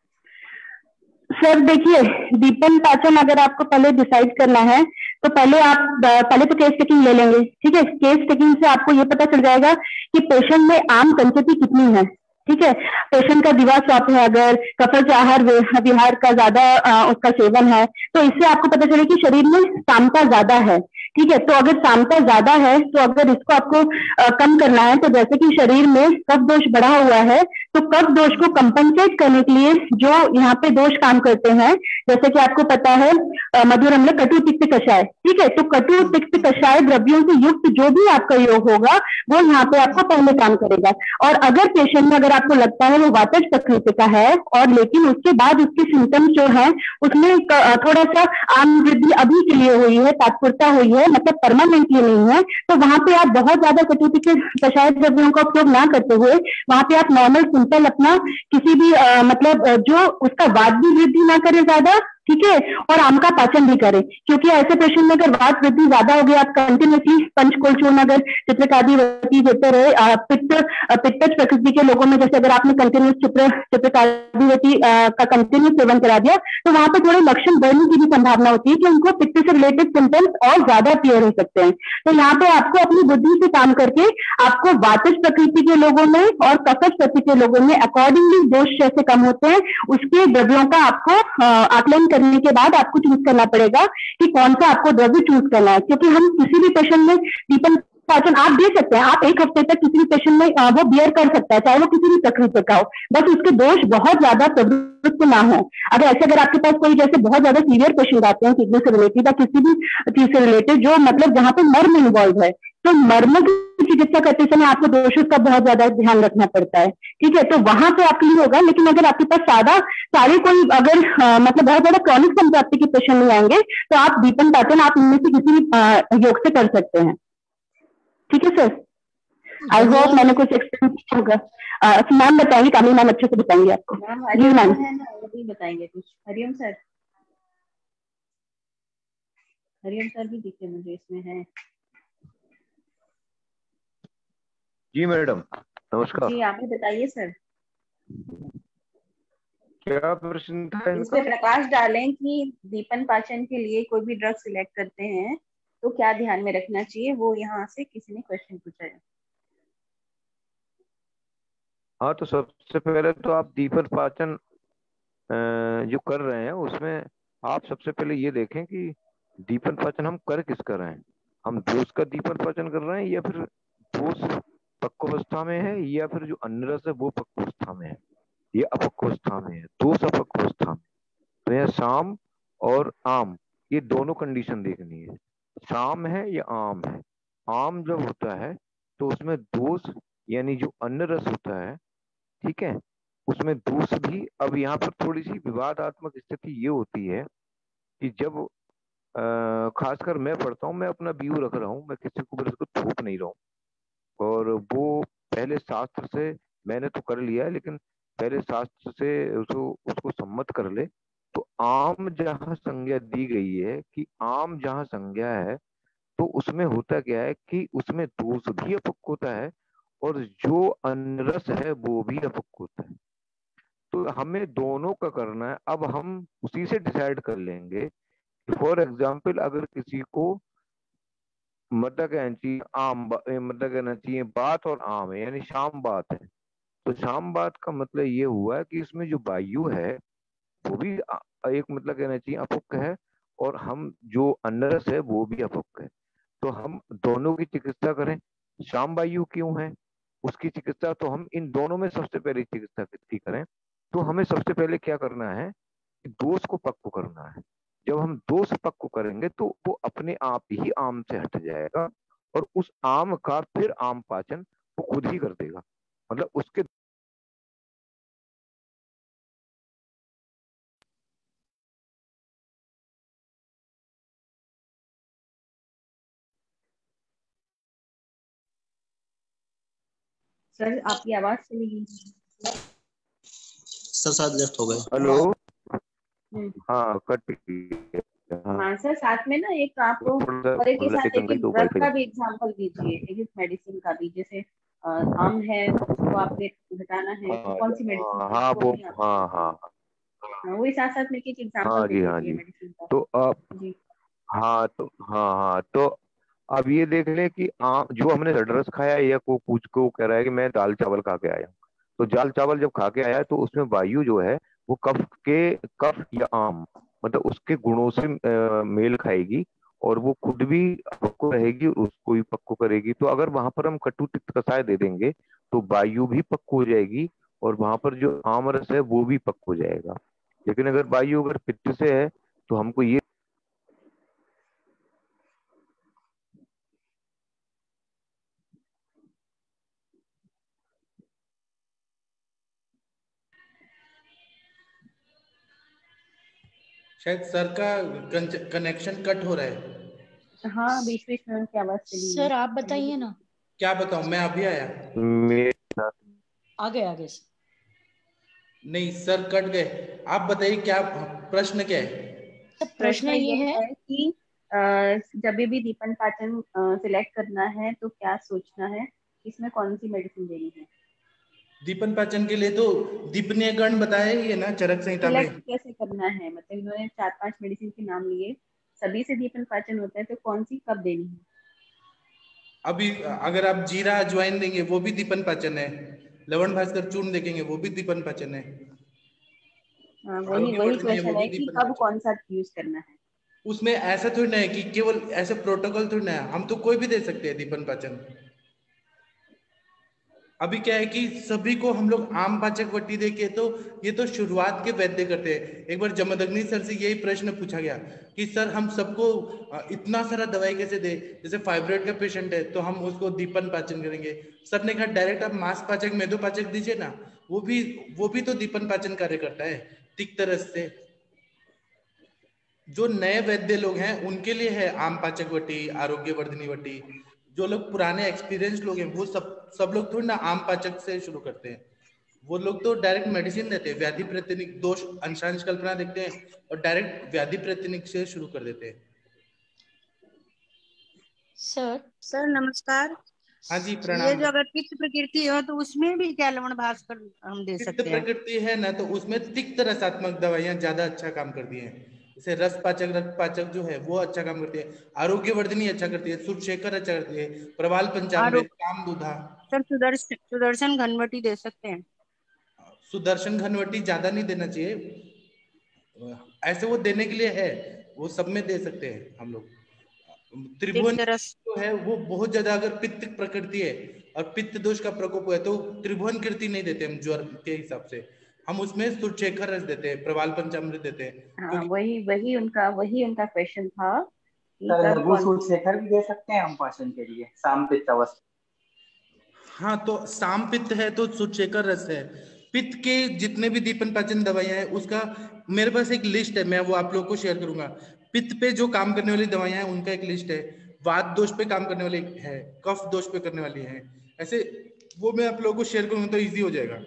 सर देखिए, दीपन पाचन अगर आपको पहले डिसाइड करना है तो पहले आप पहले तो केस टेकिंग ले लेंगे, ठीक है। केस टेकिंग से आपको ये पता चल जाएगा कि पेशेंट में आम संचिति कितनी है, ठीक है। पेशेंट का दिवा स्वाप है, अगर कफज आहार विहार का ज्यादा उसका सेवन है, तो इससे आपको पता चले कि शरीर में सामता ज्यादा है, ठीक है। तो अगर सामता ज्यादा है तो अगर इसको आपको कम करना है, तो जैसे कि शरीर में कफ दोष बढ़ा हुआ है, तो कफ दोष को कंपनसेट करने के लिए जो यहाँ पे दोष काम करते हैं, जैसे कि आपको पता है मधुर अम्ल कटु तिक्त कषाय, ठीक है। तो कटु तिक्त कषाय द्रव्यों से युक्त जो भी आपका योग होगा वो यहाँ पे आपका पहले काम करेगा। और अगर पेशेंट में अगर आपको लगता है वो वातज प्रकृति का है और लेकिन उसके बाद उसके सिम्टम्स जो है उसमें थोड़ा सा आम वृद्धि अभी के लिए हुई है, तात्पुरता हुई है, मतलब परमानेंटली नहीं है, तो वहां पे आप बहुत ज्यादा कटु तिक्त कषाय द्रव्यों का उपयोग ना करते हुए वहां पे आप नॉर्मल सिंपल अपना किसी भी मतलब जो उसका वात भी वृद्धि ना करे ज्यादा, ठीक है, और आम का पाचन भी करे। क्योंकि ऐसे पेशेंट में अगर वात वृद्धि ज्यादा हो गई, आप कंटिन्यूसली पंचकोल चूर्ण अगर चित्रकादि देते रहे, पित्तज प्रकृति के लोगों में जैसे अगर आपने कंटिन्यूस चित्रकादि का कंटिन्यूस सेवन करा दिया तो वहां पे थोड़े लक्षण बढ़ने की भी संभावना होती है कि उनको पित्त से रिलेटेड सिम्टम्स और ज्यादा क्लियर हो सकते हैं। तो यहाँ पे आपको अपनी बुद्धि से काम करके आपको वातज प्रकृति के लोगों में और कफज प्रकृति के लोगों में अकॉर्डिंगली दोष जैसे कम होते हैं उसके द्रव्यों का आपको आकलन करने के बाद आपको चूज करना पड़ेगा कि कौन सा आपको द्रव्य चूज करना है। क्योंकि हम किसी भी पेशेंट में दीपन पाचन आप दे सकते हैं, आप एक हफ्ते तक किसी भी पेशेंट में वो बियर कर सकता है, चाहे वो किसी भी प्रकृति का हो, बस उसके दोष बहुत ज्यादा प्रवृत्त ना हो। अगर ऐसे अगर आपके पास कोई जैसे बहुत ज्यादा सीवियर पेशेंट आते हैं किडनी से रिलेटेड या किसी भी चीज से रिलेटेड जो मतलब जहाँ पे मर्म इन्वॉल्व है, तो मर्म की चिकित्सा करते समय आपको दोषों का बहुत ज्यादा ध्यान रखना पड़ता है, ठीक है। तो वहां पे आपके लिए होगा। लेकिन अगर आपके पास सारे कोई अगर मतलब बहुत ज्यादा क्रॉनिक संप्राप्ति के पेशेंट नहीं आएंगे तो आप दीपन पाचन आप इनमें से किसी भी योग से कर सकते हैं, ठीक है सर। आई होप मैंने कुछ एक्सप्लेन किया होगा। मैम बताएंगे, कामी मैम अच्छे से बताएंगे आपको। Ma'am ji Hariom ma'am. Sir है ना, वो भी बताएंगे कुछ। हरिओम सर, हरिओम सर भी दिखे मुझे इसमें है। जी मैडम नमस्कार। जी आप भी बताइए सर। क्या प्रश्न था इस इनका? पे प्रकाश डालें कि दीपन पाचन के लिए कोई भी ड्रग सिलेक्ट करते हैं तो क्या ध्यान में रखना चाहिए, वो यहाँ से किसी ने क्वेश्चन पूछा है। हाँ, तो सबसे पहले तो आप दीपन पाचन जो कर रहे हैं उसमें आप सबसे पहले ये देखें कि दीपन पाचन हम कर किस कर रहे हैं। हम दोष का दीपन पाचन कर रहे हैं या फिर दोष पक्वावस्था में है या फिर जो अन्नरस है वो पक्वावस्था में है, ये अपक्वावस्था में है, दोष अपक्वावस्था में। तो यह शाम और आम ये दोनों कंडीशन देखनी है, शाम है या आम है। आम जब होता है तो उसमें दोष यानी जो अन्न रस होता है, ठीक है, उसमें दोष भी। अब यहाँ पर थोड़ी सी विवादात्मक स्थिति ये होती है कि जब खासकर मैं पढ़ता हूँ, मैं अपना व्यू रख रहा हूँ, मैं किसी को भी इसको थोप नहीं रहा हूँ। और वो पहले शास्त्र से मैंने तो कर लिया है, लेकिन पहले शास्त्र से उसको सम्मत कर ले। तो आम जहाँ संज्ञा दी गई है कि आम जहाँ संज्ञा है तो उसमें होता क्या है कि उसमें दोष भी अपक्व होता है और जो अनरस है वो भी अपक्व होता है। तो हमें दोनों का करना है। अब हम उसी से डिसाइड कर लेंगे। फॉर एग्जाम्पल अगर किसी को मतलब कहना चाहिए मतलब कहना चाहिए बात और आम है यानी शाम बात है, तो शाम बात का मतलब ये हुआ कि इसमें जो वायु है वो भी एक मतलब कहना चाहिए अपक्व है और हम जो अनरस है वो भी अपक्व है। तो हम दोनों की चिकित्सा करें। शाम वायु क्यों है उसकी चिकित्सा, तो हम इन दोनों में सबसे पहले चिकित्सा किसकी करें। तो हमें सबसे पहले क्या करना है कि दोष को पक्व करना है। जब हम दोष पक्ष को करेंगे तो वो अपने आप ही आम से हट जाएगा और उस आम का फिर आम पाचन वो खुद ही कर देगा। मतलब उसके सर आपकी आवाज चली गई। सर शायद लेफ्ट हो गए। Hello, hmm. हाँ कट गई। हाँ हाँ सर, साथ में ना एक आप थोड़ा सा और एक के मतलब साथ टेकन एक गई तो ड्रग वाईफाई का भी एग्जांपल दीजिए, एक मेडिसिन का भी। जैसे आम है, उसको आपने घटाना है तो कौन सी मेडिसिन हाँ है, हाँ वो वो भी आप हाँ बताइए। हाँ हाँ, वही साथ साथ में एक एग्जांपल हाँ दे जी हाँ दीजिए जी। मेडिसिन का। तो अब जी हाँ तो अब ये देख लें कि जो हमने रस खाया है या को पूछ को कह रहा है कि मैं दाल चावल खा के आया हूँ, तो दाल चावल जब खा के आया है तो उसमें वायु जो है वो कफ या आम मतलब उसके गुणों से मेल खाएगी और वो खुद भी पक्को रहेगी और उसको भी पक्को करेगी। तो अगर वहां पर हम कटु तिक्त कषाय दे देंगे तो वायु भी पक्को हो जाएगी और वहां पर जो आम रस है वो भी पक्को हो जाएगा। लेकिन अगर वायु अगर पित्त से है तो हमको ये शायद सर का कनेक्शन कट हो रहा है। हाँ, बीच बीच में उनकी आवाज चली गई। सर आप बताइए ना। क्या बताऊं, मैं अभी आया। मेरे आगे आगे से। नहीं सर कट गए। आप बताइए क्या प्रश्न क्या है। तो प्रश्न प्रश्न ये ये है, है कि जब भी दीपन पाचन सिलेक्ट करना है तो क्या सोचना है, इसमें कौन सी मेडिसिन देनी है। दीपन पाचन के लिए तो दीपनीय गण बताए ही है ना चरक संहिता में। सिलेक्ट कैसे करना है, मतलब इन्होंने 4-5 मेडिसिन के नाम लिए, सभी से दीपन पाचन होता है तो कौन सी कब देनी है। अभी अगर आप जीरा अजवाइन देंगे वो भी दीपन पाचन है, लवण भास्कर चूर्ण देखेंगे वो भी दीपन पाचन है, वही आरोग्य वही वर्धनी है वो क्वेश्चन भी है कि दीपन कब पाचन। कौन सा यूज करना है। उसमें ऐसा थोड़ी ना है कि केवल ऐसे प्रोटोकॉल थोड़ी ना है, हम तो कोई भी दे सकते हैं दीपन पाचन। अभी क्या है कि सभी को हम लोग आम पाचक वट्टी देके तो ये तो शुरुआत के वैद्य करते हैं। एक बार जमदग्नि सर से यही प्रश्न पूछा गया कि सर हम सबको इतना सारा दवाई कैसे दे, जैसे फाइब्रॉइड का पेशेंट है तो हम उसको दीपन पाचन करेंगे। सर ने कहा डायरेक्ट आप मांस पाचक मेदो पाचक दीजिए ना, वो भी तो दीपन पाचन कार्य करता है तिक्त रस से। जो नए वैद्य लोग हैं उनके लिए है आम पाचक वटी, आरोग्य वर्धनी वटी। जो लोग पुराने एक्सपीरियंस लोग हैं वो सब लोग थोड़ी ना आम पाचक से शुरू करते हैं। वो लोग तो डायरेक्ट मेडिसिन देते हैं, व्याधि प्रतिनिक दोष अंशांश कल्पना देखते हैं और डायरेक्ट व्याधि प्रतिनिक से शुरू कर देते हैं। सर सर नमस्कार। हाँ जी ये प्रणाम। जो अगर पित्त प्रकृति हो तो उसमें भी क्या लवण भास्कर हम दे पित्त सकते हैं। प्रकृति है ना तो उसमें तिक्त रसात्मक दवाइयां ज्यादा अच्छा काम करती हैं। जैसे रस पाचक रक्त पाचक जो है वो अच्छा काम करती है, आरोग्य वर्धनी अच्छा करती है, सुरशेखर अच्छा करती है, प्रवाल पंचामृत, कामदूधा। सर सुदर्शन घनवटी दे सकते हैं। सुदर्शन घनवटी ज्यादा नहीं देना चाहिए, ऐसे वो देने के लिए है, वो सब में दे सकते हैं हम लोग। त्रिभुवन जो है वो बहुत ज्यादा अगर पित्त प्रकृति है और पित्त दोष का प्रकोप है तो त्रिभुवन कीर्ति नहीं देते हम ज्वर के हिसाब से, हम उसमें सुरशेखर रस देते हैं, प्रवाल पंचामृत देते हैं। हाँ, वही उनका क्वेश्चन था कि सर कब लघु कौन सूत्रशेखर भी दे सकते हैं हम पाचन के लिए साम पित्त अवस्था। हाँ तो साम पित्त है तो सुरशेखर रस है। पित्त के जितने भी दीपन पाचन दवाइयां हैं उसका मेरे पास एक लिस्ट है, मैं वो आप लोगों को शेयर करूंगा। पित्त पे जो काम करने वाली दवाइयां हैं उनका एक लिस्ट है, वात दोष पे काम करने वाली है, कफ दोष पे करने वाली है, ऐसे वो मैं आप लोगों को शेयर करूंगा तो इजी हो जाएगा।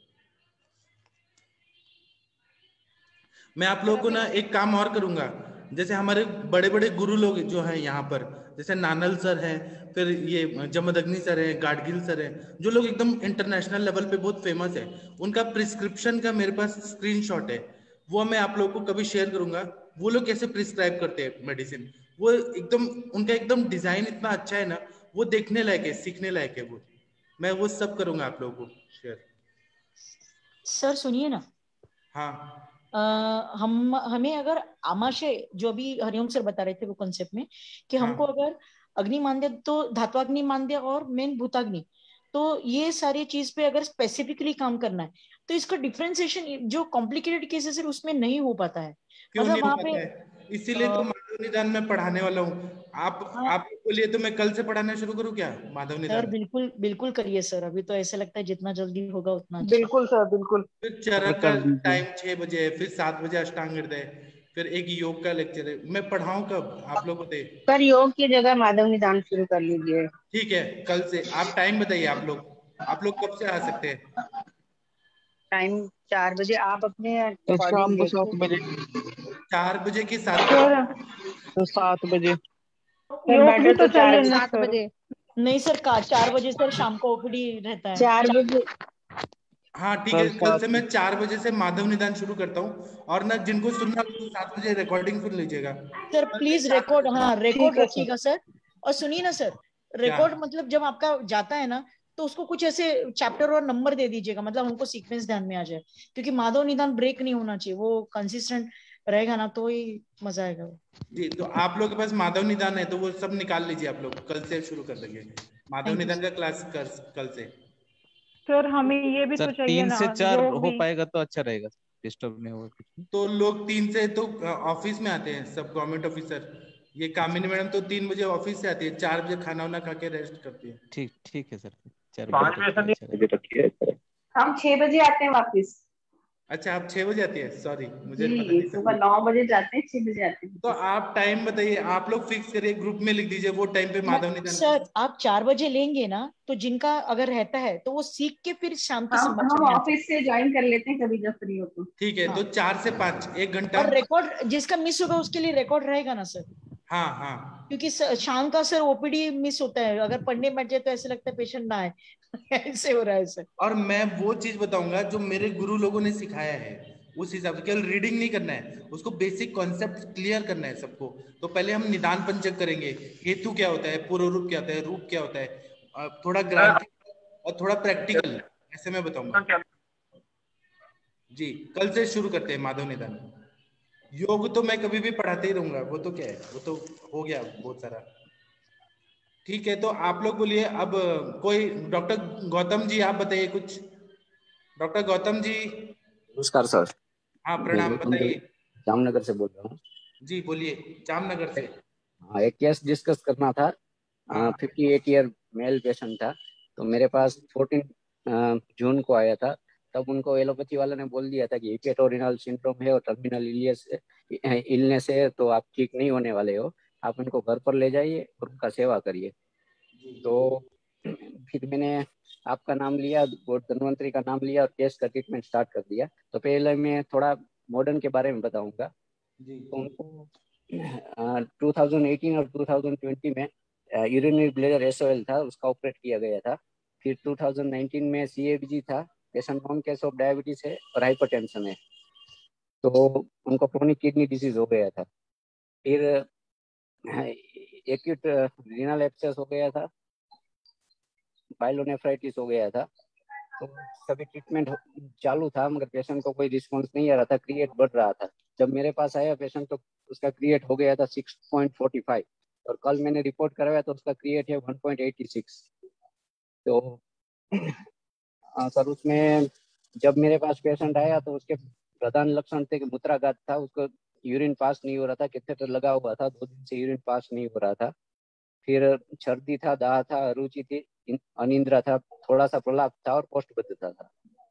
मैं आप लोगों को ना एक काम और करूंगा, जैसे हमारे बड़े बड़े गुरु लोग जो हैं यहाँ पर, जैसे नानल सर हैं, फिर ये जमदग्नि सर हैं, गाडगिल सर हैं, जो लोग एकदम इंटरनेशनल लेवल पे बहुत फेमस है, उनका प्रिस्क्रिप्शन का मेरे पास स्क्रीनशॉट है, वो मैं आप लोगों को कभी शेयर करूंगा। वो लोग कैसे प्रिस्क्राइब करते हैं मेडिसिन, वो एकदम उनका एकदम डिजाइन इतना अच्छा है ना, वो देखने लायक है, सीखने लायक है वो। मैं वो सब करूंगा आप लोगों को शेयर। सर सुनिए ना। हाँ हमें अगर आमाशय जो अभी हरिओम सर बता रहे थे वो कॉन्सेप्ट में कि हमको अगर अग्निमांद्य तो धात्वाग्निमांद्य और मेन भूताग्नि, तो ये सारी चीज पे अगर स्पेसिफिकली काम करना है तो इसका डिफरेंशिएशन जो कॉम्प्लिकेटेड केसेस है उसमें नहीं हो पाता है। क्यों मतलब नहीं हो वहां पाता पे है? इसीलिए तो माधव निदान में पढ़ाने वाला हूँ। आप बोलिए तो मैं कल से पढ़ाना शुरू करूँ क्या माधव सर निदान? बिल्कुल बिल्कुल करिए सर, अभी तो ऐसा लगता है जितना जल्दी होगा उतना अच्छा। बिल्कुल सर बिल्कुल। फिर चरण का टाइम 6 बजे है, फिर 7 बजे अष्टांग हृदय, फिर एक योग का लेक्चर है। मैं पढ़ाऊं कब आप लोग बताइए। सर योग की जगह माधव निदान शुरू कर लीजिए। ठीक है, कल से आप टाइम बताइए। आप लोग कब से आ सकते हैं? टाइम 4 बजे, आप अपने शाम अकॉर्डिंग को 7 देखिए। बजे 4 बजे की 7 बजे? 7 बजे सर योग भी बेटर तो तो चाहिए ना 7 सर। बजे। नहीं सर, 4 बजे सर शाम को ओपीडी रहता है। 4 बजे हाँ ठीक है, कल से मैं 4 बजे से माधव निदान शुरू करता हूँ। और ना जिनको सुनना हो तो 7 बजे रिकॉर्डिंग सुन लीजिएगा। सर कल मैं प्लीज 4 रिकॉर्ड, बजे हाँ रिकॉर्ड ठीक है सर। रखिएगा सर। और सुनिए ना सर, क्या? रिकॉर्ड मतलब जब आपका जाता है ना तो उसको कुछ ऐसे चैप्टर और नंबर दे दीजिएगा, मतलब हमको सीक्वेंस ध्यान में आ जाए, क्योंकि माधव निदान ब्रेक नहीं होना चाहिए, वो कंसिस्टेंट रहेगा ना तो ही मजा आएगा वो। जी, तो आप लोग के पास माधव निदान है तो वो सब निकाल लीजिए। आप लोग कल से शुरू कर देंगे माधव थैंक यू निदान का क्लास कल से। सर हमें ये भी सर तो चाहिए 3 ना, से 4 योग हो भी। पाएगा तो अच्छा रहेगा, डिस्टर्ब नहीं होगा कुछ। तो लोग 3 से तो ऑफिस में आते हैं, सब गवर्नमेंट ऑफिसर। ये कामिनी मैडम तो 3 बजे ऑफिस से आती है, 4 बजे खाना वाना खा के रेस्ट करती है। ठीक है सर, 4 बजे 5 बजे तक से अच्छा रहेगा। हम 6 बजे आते हैं वापस। अच्छा, आप 6 बजे आती है? सॉरी, मुझे पता जी, नहीं था। सुबह 9 बजे जाते हैं, 6 बजे आते हैं। तो आप टाइम बताइए, आप लोग फिक्स करिए, ग्रुप में लिख दीजिए वो टाइम पे माधव निदान। सर आप 4 बजे लेंगे ना तो जिनका अगर रहता है तो वो सीख के फिर शाम के हम समय आते हैं। ऑफिस से ज्वाइन कर लेते हैं कभी जब फ्री हो तो। ठीक है, हाँ, तो 4 से 5 1 घंटा। और रिकॉर्ड जिसका मिस होगा उसके लिए रिकॉर्ड रहेगा ना सर, हाँ हाँ। क्योंकि शाम का सर ओपीडी मिस होता है, अगर पढ़ने बैठ जाए तो ऐसे लगता है पेशेंट ना आए ऐसे हो रहा है सर। और मैं वो चीज बताऊंगा जो मेरे गुरु लोगों ने सिखाया है, उस हिसाब से। केवल रीडिंग नहीं करना है, उसको बेसिक कॉन्सेप्ट क्लियर करना है सबको। तो पहले हम निदान पंचक करेंगे, हेतु क्या होता है, पूर्व रूप क्या होता है, रूप क्या होता है, थोड़ा ग्रांथिक और थोड़ा प्रैक्टिकल, ऐसे मैं बताऊंगा। जी, कल से शुरू करते हैं माधव निदान। योग तो मैं कभी भी पढ़ाते ही रहूंगा, वो तो क्या है, वो तो हो गया बहुत सारा। ठीक है, तो आप लोग बोलिए अब। कोई डॉक्टर गौतम जी, आप बताइए कुछ। डॉक्टर गौतम जी। नमस्कार सर। हाँ, मैं प्रणाम, गौतम बताइए। जामनगर से बोल रहा हूँ। जी बोलिए, जामनगर से। हाँ, एक केस डिस्कस करना था। हाँ 58 ईयर मेल पेशेंट था। तो मेरे पास 14 जून को आया था। तब उनको एलोपैथी वाला ने बोल दिया था कि हिपेटोरेनल सिंड्रोम है और टर्मिनल इलनेस है, तो आप ठीक नहीं होने वाले हो, आप उनको घर पर ले जाइए और उनका सेवा करिए। तो फिर मैंने आपका नाम लिया और धन्वंतरी का नाम लिया और केस का ट्रीटमेंट स्टार्ट कर दिया। तो पहले मैं थोड़ा मॉडर्न के बारे में बताऊंगा। जी। तो उनको 2018 और 2020 में यूरिनरी ब्लैडर एसओएल था, उसका ऑपरेट किया गया था। फिर 2019 में सीएबीजी था, patient known case of diabetes है और हाइपरटेंशन है। तो उनको क्रोनिक किडनी डिजीज हो गया था। फिर एक्यूट रीनल एब्सेस हो गया था, पाइलोनेफ्राइटिस हो गया था। तो सभी ट्रीटमेंट चालू था, मगर पेशेंट को कोई रिस्पॉन्स नहीं आ रहा था, क्रिएट बढ़ रहा था। जब मेरे पास आया पेशेंट तो उसका क्रिएट हो गया था 6.45, और कल मैंने रिपोर्ट करवाया तो उसका क्रिएट है 1.86। तो सर उसमें जब मेरे पास पेशेंट आया तो उसके प्रधान लक्षण थे कि मूत्राघात था, उसको यूरिन पास नहीं हो रहा था, कैथेटर लगा हुआ था, 2 दिन से यूरिन पास नहीं हो रहा था। फिर छर्दी था, दाह था, अरुचि थी, अनिंद्रा था, थोड़ा सा प्रलाप था और कोष्ठबद्धता था।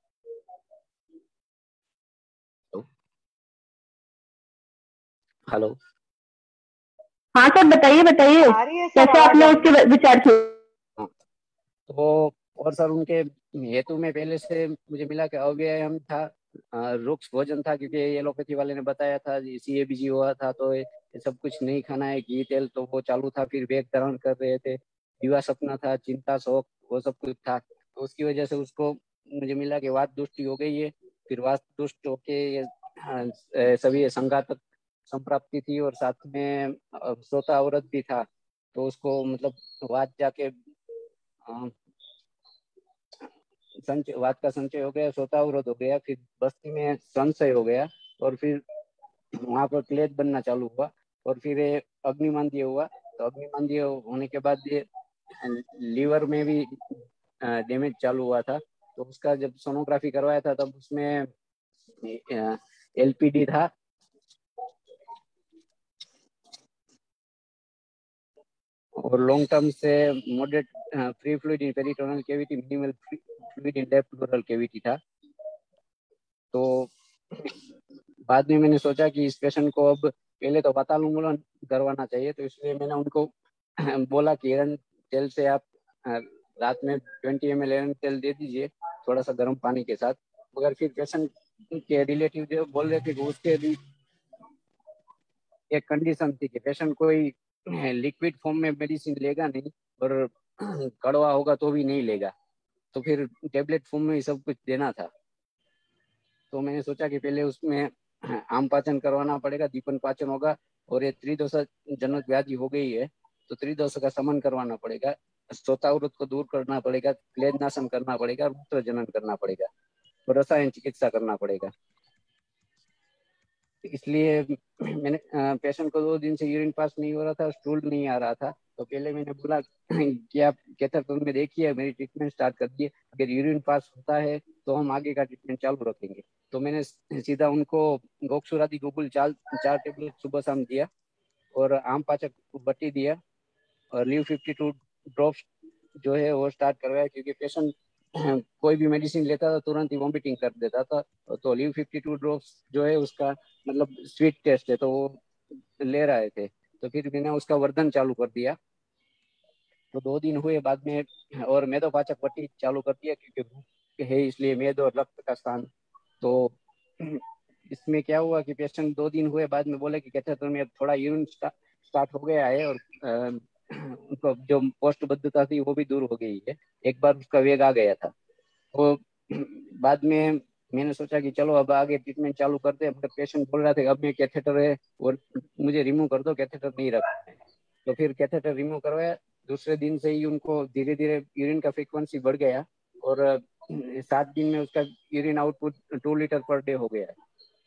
हेलो। हाँ सर, बताइए बताइए कैसे आपने उसके विचार किए। हाँ, तो और सर उनके हेतु में पहले से मुझे मिला कि अव्यायाम था, रुक्ष भोजन था, क्योंकि एलोपैथी वाले ने बताया था, सीएबीजी हुआ था, तो ये सब कुछ नहीं खाना है, घी तेल तो वो चालू था। फिर वेग धारण कर रहे थे, दिवा सपना था, चिंता शोक वो सब कुछ था। तो उसकी वजह से उसको मुझे मिला कि वात दुष्टि हो गई है। फिर वात दुष्ट होके ये सभी संघातक संप्राप्ति थी और साथ में श्रोता अवरत भी था। तो उसको मतलब वात जाके वात का संचय हो गया, श्रोता अवरोध हो गया, फिर बस्ती में संशय हो गया, और फिर वहां पर क्लेश बनना चालू हुआ, और फिर अग्निमांद्य हुआ। तो अग्निमांद्य होने के बाद ये लीवर में भी डैमेज चालू हुआ था। तो उसका जब सोनोग्राफी करवाया था तब उसमें एलपीडी था, और लॉन्ग टर्म से moderate free fluid in peritoneal cavity, minimal fluid in left pleural cavity था। तो बाद में मैंने सोचा कि इस पेशेंट को अब पहले तो वातानुकूलन करवाना चाहिए, तो इसलिए मैंने उनको बोला कि एरन तेल से आप रात में 20 ml एरन तेल दे दीजिए थोड़ा सा गर्म पानी के साथ। मगर फिर पेशेंट के रिलेटिव जो बोल रहे थे कि उसके भी एक कंडीशन थी कि पेशेंट कोई लिक्विड फॉर्म में मेडिसिन लेगा नहीं और कड़वा होगा तो भी नहीं लेगा, तो फिर टेबलेट फॉर्म में ही सब कुछ देना था। तो मैंने सोचा कि पहले उसमें आम पाचन करवाना पड़ेगा, दीपन पाचन होगा, और ये त्रिदोष जनक व्याधि हो गई है तो त्रिदोष का समन करवाना पड़ेगा, श्रोतावृत को दूर करना पड़ेगा, क्लेदनाशन करना पड़ेगा, मूत्र जनन करना पड़ेगा और रसायन चिकित्सा करना पड़ेगा। इसलिए मैंने पेशेंट को 2 दिन से यूरिन पास नहीं हो रहा था, स्टूल नहीं आ रहा था, तो पहले मैंने बोला कि आप कैथेटर में देखिए, मेरी ट्रीटमेंट स्टार्ट कर दिए, अगर यूरिन पास होता है तो हम आगे का ट्रीटमेंट चालू रखेंगे। तो मैंने सीधा उनको गोक्षुरादि गुगुल 4 टेबलेट सुबह शाम दिया और आम पाचक बट्टी दिया और लीव 52 ड्रॉप्स जो है वो स्टार्ट करवाया, क्योंकि पेशेंट कोई भी मेडिसिन लेता था तुरंत ही वॉमिटिंग कर देता था। तो लीव 52 ड्रॉप्स जो है उसका मतलब स्वीट टेस्ट है तो वो ले रहे थे, तो फिर मैंने उसका वर्धन चालू कर दिया। तो 2 दिन हुए बाद में, और मेदोपाचक पट्टी चालू कर दिया क्योंकि भूख है इसलिए मेद और रक्त का स्थान। तो इसमें क्या हुआ कि पेशेंट 2 दिन हुए बाद में बोले कि कैथेटर में थोड़ा यूरिन स्टार्ट हो गया है और उनको जो पोस्टबद्धता थी वो भी दूर हो गई है, एक बार उसका वेग आ गया था। तो बाद में मैंने सोचा कि चलो अब आगे ट्रीटमेंट चालू करते हैं, मगर पेशेंट बोल रहा था अब मैं कैथेटर है और मुझे रिमूव कर दो, कैथेटर नहीं रखना है। तो फिर कैथेटर रिमूव करवाया, दूसरे दिन से ही उनको धीरे धीरे यूरिन का फ्रीक्वेंसी बढ़ गया और 7 दिन में उसका urine output 2 litre per day हो गया।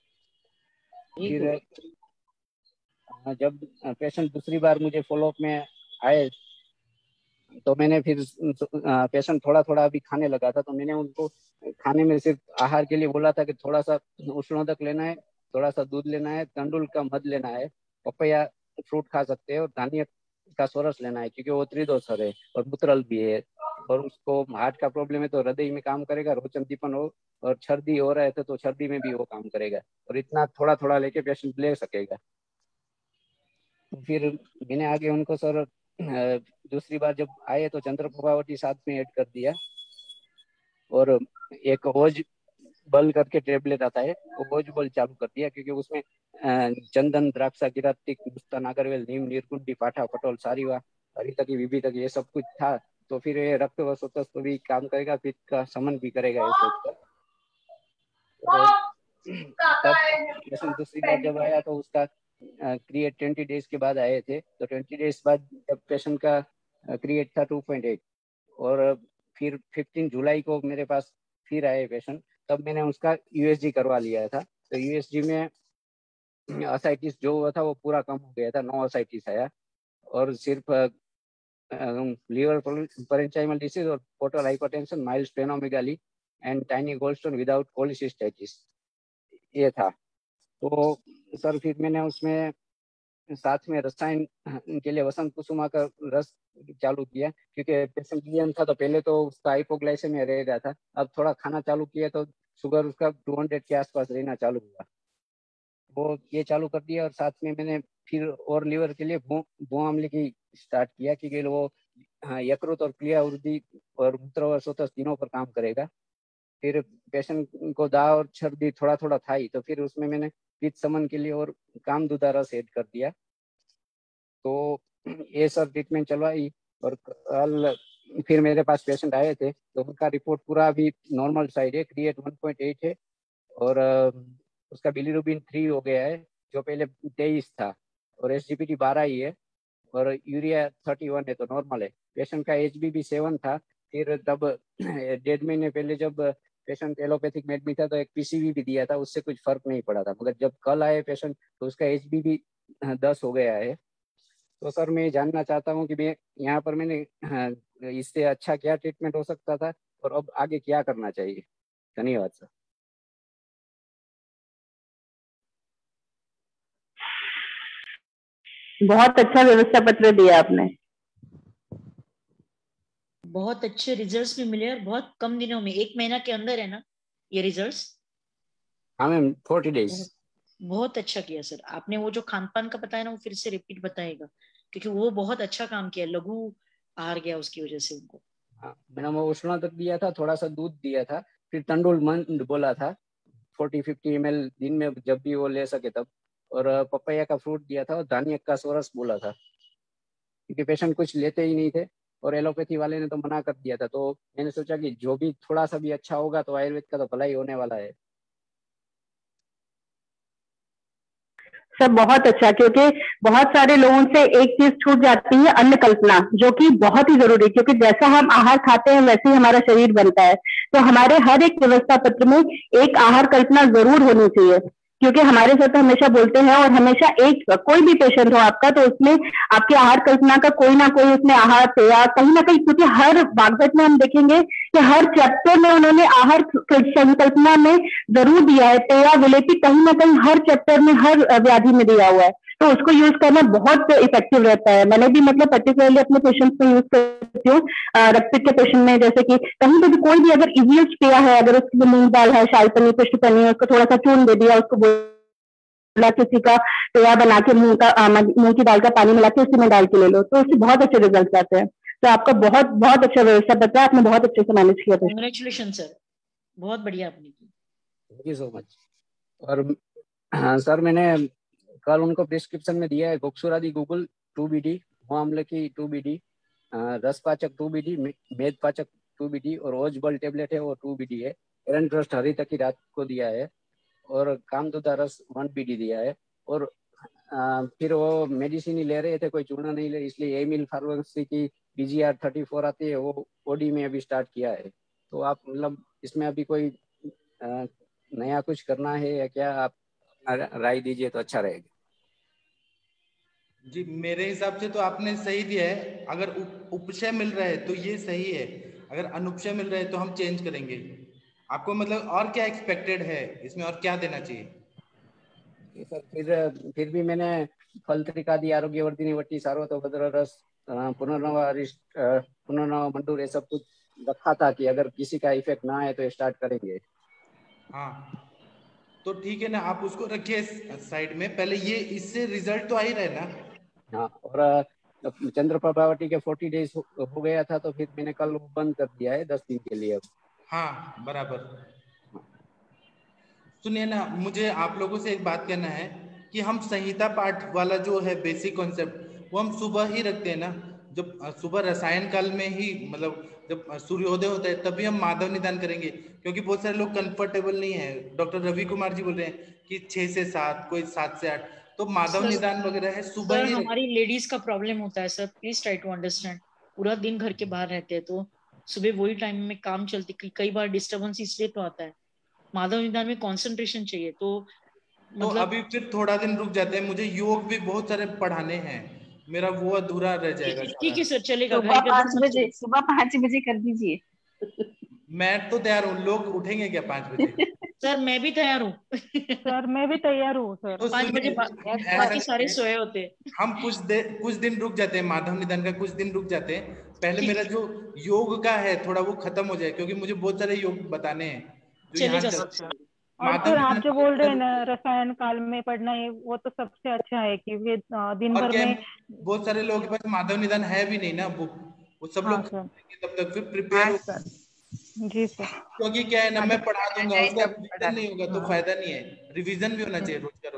फिर जब पेशेंट दूसरी बार मुझे फॉलोअप में आए तो मैंने फिर पेशेंट थोड़ा थोड़ा अभी खाने लगा था, तो मैंने उनको खाने में सिर्फ आहार के लिए बोला था कि थोड़ा सा उष्णोदक लेना है, थोड़ा सा दूध लेना है, तंडुल का मध लेना है, पपैया फ्रूट खा सकते हैं और धानिया का सोरस लेना है क्योंकि वो त्रिदोषर है और मूत्रल भी है, और उसको हार्ट का प्रॉब्लम है तो हृदय में काम करेगा, रोचन दीपन हो और छर्दी हो रहा है तो छर्दी में भी वो काम करेगा, और इतना थोड़ा थोड़ा लेके पेशेंट ले सकेगा। तो फिर मैंने आगे उनको सर दूसरी बार जब आए तो चंद्र प्रभावती साथ में ऐड कर दिया और एक ओज बल करके टेबलेट आता है वो ओज बल चालू कर दिया, क्योंकि उसमें चंदन, द्राक्षा, गिरातिक, मुस्तान, नागरवेल, नीम, नीरकुंडी, पाठा, पटोल, सारीवा, हरितकी, विभितकी ये सब कुछ था। तो फिर ये रक्त व स्वतस्थ भी काम करेगा, पित्त का समन भी करेगा ये सोचकर। तब पेशेंट दूसरी बार जब आया तो उसका क्रिएट 20 डेज के बाद आए थे, तो 20 डेज बाद जब पेशेंट का क्रिएट था 2.8 और फिर 15 जुलाई को मेरे पास फिर आए पेशेंट, तब मैंने उसका यूएसजी करवा लिया था। तो यूएसजी में असाइटिस जो हुआ था वो पूरा कम हो गया था, नो असाइटिस आया और सिर्फ लीवर पेरेंचाइमल डिसीज और portal hypertension, mild splenomegaly and tiny gallstone without cholecystitis ये था। तो सर फिर मैंने उसमें साथ में रसायन के लिए वसंत कुसुमा का रस चालू किया, क्योंकि पेशेंट लियन था तो पहले तो उसका हाइपोग्लाइसेमिया रह रहा था, अब थोड़ा खाना चालू किया तो शुगर उसका 200 के आसपास रहना चालू हुआ, वो ये चालू कर दिया। और साथ में मैंने फिर और लीवर के लिए भू अम्ल की स्टार्ट किया, क्योंकि वो यकृत और क्रिया वृद्धि और मूत्र और स्वतः तीनों पर काम करेगा। फिर पेशेंट को दाह और छर्दी थोड़ा थोड़ा था ही, तो फिर उसमें मैंने पित्त समन के लिए और कामदूदा रस ऐड कर दिया। तो ये सब ट्रीटमेंट चलवाई और कल फिर मेरे पास पेशेंट आए थे तो उनका रिपोर्ट पूरा अभी नॉर्मल साइड है, क्रिएट 1.8 है और उसका बिलीरुबिन 3 हो गया है जो पहले 23 था, और एसजीपीटी 12 ही है और यूरिया 31 है तो नॉर्मल है। पेशेंट का एचबीबी 7 था, फिर तब 1.5 महीने पहले जब पेशेंट एलोपैथिक में एडमिट था तो एक पीसीवी भी दिया था, उससे कुछ फर्क नहीं पड़ा था, मगर जब कल आए पेशेंट तो उसका एचबीबी 10 हो गया है। तो सर मैं जानना चाहता हूँ कि मैं यहाँ पर मैंने इससे अच्छा क्या ट्रीटमेंट हो सकता था और अब आगे क्या करना चाहिए। धन्यवाद सर। बहुत अच्छा व्यवस्था पत्र दिया आपने। बहुत अच्छे रिजल्ट्स भी मिले और बहुत कम दिनों में, 1 महीना के अंदर है ना ये रिजल्ट्स? हाँ मैम, 40 डेज। बहुत अच्छा किया सर आपने। वो जो खान पान का बताया ना, वो फिर से रिपीट बताएगा, क्योंकि वो बहुत अच्छा काम किया। लघु आहार गया उसकी वजह से उनको। हाँ मैंने वो उष्णा तक दिया था, थोड़ा सा दूध दिया था, फिर तंडुल मंद बोला था 40-50 ml दिन में जब भी वो ले सके तब, और पपैया का फ्रूट दिया था और धानिया का सोरस बोला था, क्योंकि पेशेंट कुछ लेते ही नहीं थे और एलोपैथी वाले ने तो मना कर दिया था। तो मैंने सोचा कि जो भी थोड़ा सा भी अच्छा होगा तो आयुर्वेद का तो भला ही होने वाला है। सब बहुत अच्छा, क्योंकि बहुत सारे लोगों से एक चीज छूट जाती है, अन्न कल्पना, जो कि बहुत ही जरूरी है, क्योंकि जैसा हम आहार खाते हैं वैसे ही हमारा शरीर बनता है। तो हमारे हर एक व्यवस्था पत्र में एक आहार कल्पना जरूर होनी चाहिए, क्योंकि हमारे साथ हमेशा बोलते हैं, और हमेशा एक कोई भी पेशेंट हो आपका तो उसमें आपके आहार कल्पना का कोई ना कोई उसमें आहार पेय कहीं ना कहीं, क्योंकि हर वाग्भट में हम देखेंगे कि हर चैप्टर में उन्होंने आहार संकल्पना में जरूर दिया है, पेय विलेपी कहीं ना कहीं हर चैप्टर में हर व्याधि में दिया हुआ है। तो उसको यूज करना बहुत इफेक्टिव रहता है। मैंने भी मतलब पर्टिकुलरली अपने पेशेंट्स में यूज करती हूँ, रक्तपित्त के पेशेंट में, जैसे कि कहीं पे भी कोई भी अगर इजिएस्ट पेय है, अगर उसकी मूंग दाल है, शाही पनीर, पुष्ट पनीर, उसको थोड़ा सा चून दे दिया, उसको बोला किसी का पेय बना के मूंग की दाल का पानी मिला के उसी में डाल के ले लो, तो उससे बहुत अच्छे रिजल्ट आते हैं। तो आपका बहुत बहुत अच्छा व्यवस्था बताया, आपने बहुत अच्छे से मैनेज किया। कांग्रेचुलेशन सर, बहुत बढ़िया आपने की। Thank you so much. और सर मैंने कल उनको प्रिस्क्रिप्शन में दिया है गोक्षुरादि गूगल 2BD, मोआम्ल की 2BD, रसपाचक 2BD, मेदपाचक 2BD, और ओजबल टेबलेट है वो 2BD है। एरन ट्रस्ट हरी तक की रात को दिया है, और कामदुदा रस 1BD दिया है। और फिर वो मेडिसिन ही ले रहे थे, कोई चूना नहीं ले, इसलिए एमिल फार्मेसी की BGR 34 आती है, वो OD में अभी स्टार्ट किया है। तो आप मतलब इसमें अभी कोई नया कुछ करना है या क्या, आप राय दीजिए तो अच्छा रहेगा। जी मेरे हिसाब से तो आपने सही दिया है। अगर उपशय मिल रहा है तो ये सही है, अगर अनुपशय मिल रहा है तो हम चेंज करेंगे। आपको मतलब और क्या एक्सपेक्टेड है इसमें, और क्या देना चाहिए? सर फिर भी मैंने फलत्रिकादि आरोग्यवर्धिनी वटी सार्वतोभद्र रस पुनर्नवा मंडूर ये सब कुछ रखा था कि अगर किसी का इफेक्ट ना आए तो स्टार्ट करेंगे। हाँ तो ठीक है ना, आप उसको रखिए साइड में। पहले ये इससे रिजल्ट तो आ ही रहे ना। हाँ, और चंद्रप्रभावती के 40 डेज हो गया था, तो फिर मैंने कल बंद कर दिया है 10 दिन के लिए। हाँ बराबर। सुनिए ना, मुझे आप लोगों से एक बात कहना है कि हम संहिता पाठ वाला जो है बेसिक कॉन्सेप्ट वो हम सुबह ही रखते हैं ना। जब सुबह रसायन काल में ही, मतलब जब सूर्योदय होता है तभी हम माधव निदान करेंगे, क्योंकि बहुत सारे लोग कंफर्टेबल नहीं है। डॉक्टर रवि कुमार जी बोल रहे हैं कि 6 से 7, कोई 7 से 8, तो माधव निदान वगैरह है सुबह ही। हमारी लेडीज का प्रॉब्लम होता है sir, please try to understand. पूरा दिन घर के बाहर रहते हैं, तो सुबह वही टाइम में काम चलती, कई बार डिस्टर्बेंस इसलिए तो आता है। माधव निदान में कंसंट्रेशन चाहिए, तो मतलब तो अभी फिर थोड़ा दिन रुक जाते हैं, मुझे योग भी बहुत सारे पढ़ाने हैं, मेरा वो अधूरा रह जाएगा। ठीक है सर, चलेगा। सुबह 5 बजे कर दीजिए। मैं तो तैयार हूँ, लोग उठेंगे क्या 5 बजे? सर मैं भी तैयार हूँ। सर मैं भी तैयार हूँ सर। तो 5 बजे बाकी सारे सोए होते हैं। हम कुछ दिन रुक जाते हैं, माधव निदान का कुछ दिन रुक जाते हैं। पहले मेरा जो योग का है थोड़ा वो खत्म हो जाए, क्योंकि मुझे बहुत सारे योग बताने हैं जो यहाँ चल। और सर आप जो बोल रहे हैं ना रसायन काल में पढ़ना है, वो तो सबसे अच्छा है, क्योंकि दिन भर में बहुत सारे लोगों के पास माधव निदान है भी नहीं ना, वो सब लोग तब तक फिर प्रिपेयर। जी सर। क्योंकि क्या है ना, मैं पढ़ा दूंगा, उसका रिवीजन नहीं होगा तो फायदा नहीं है। रिवीजन भी होना चाहिए रोज का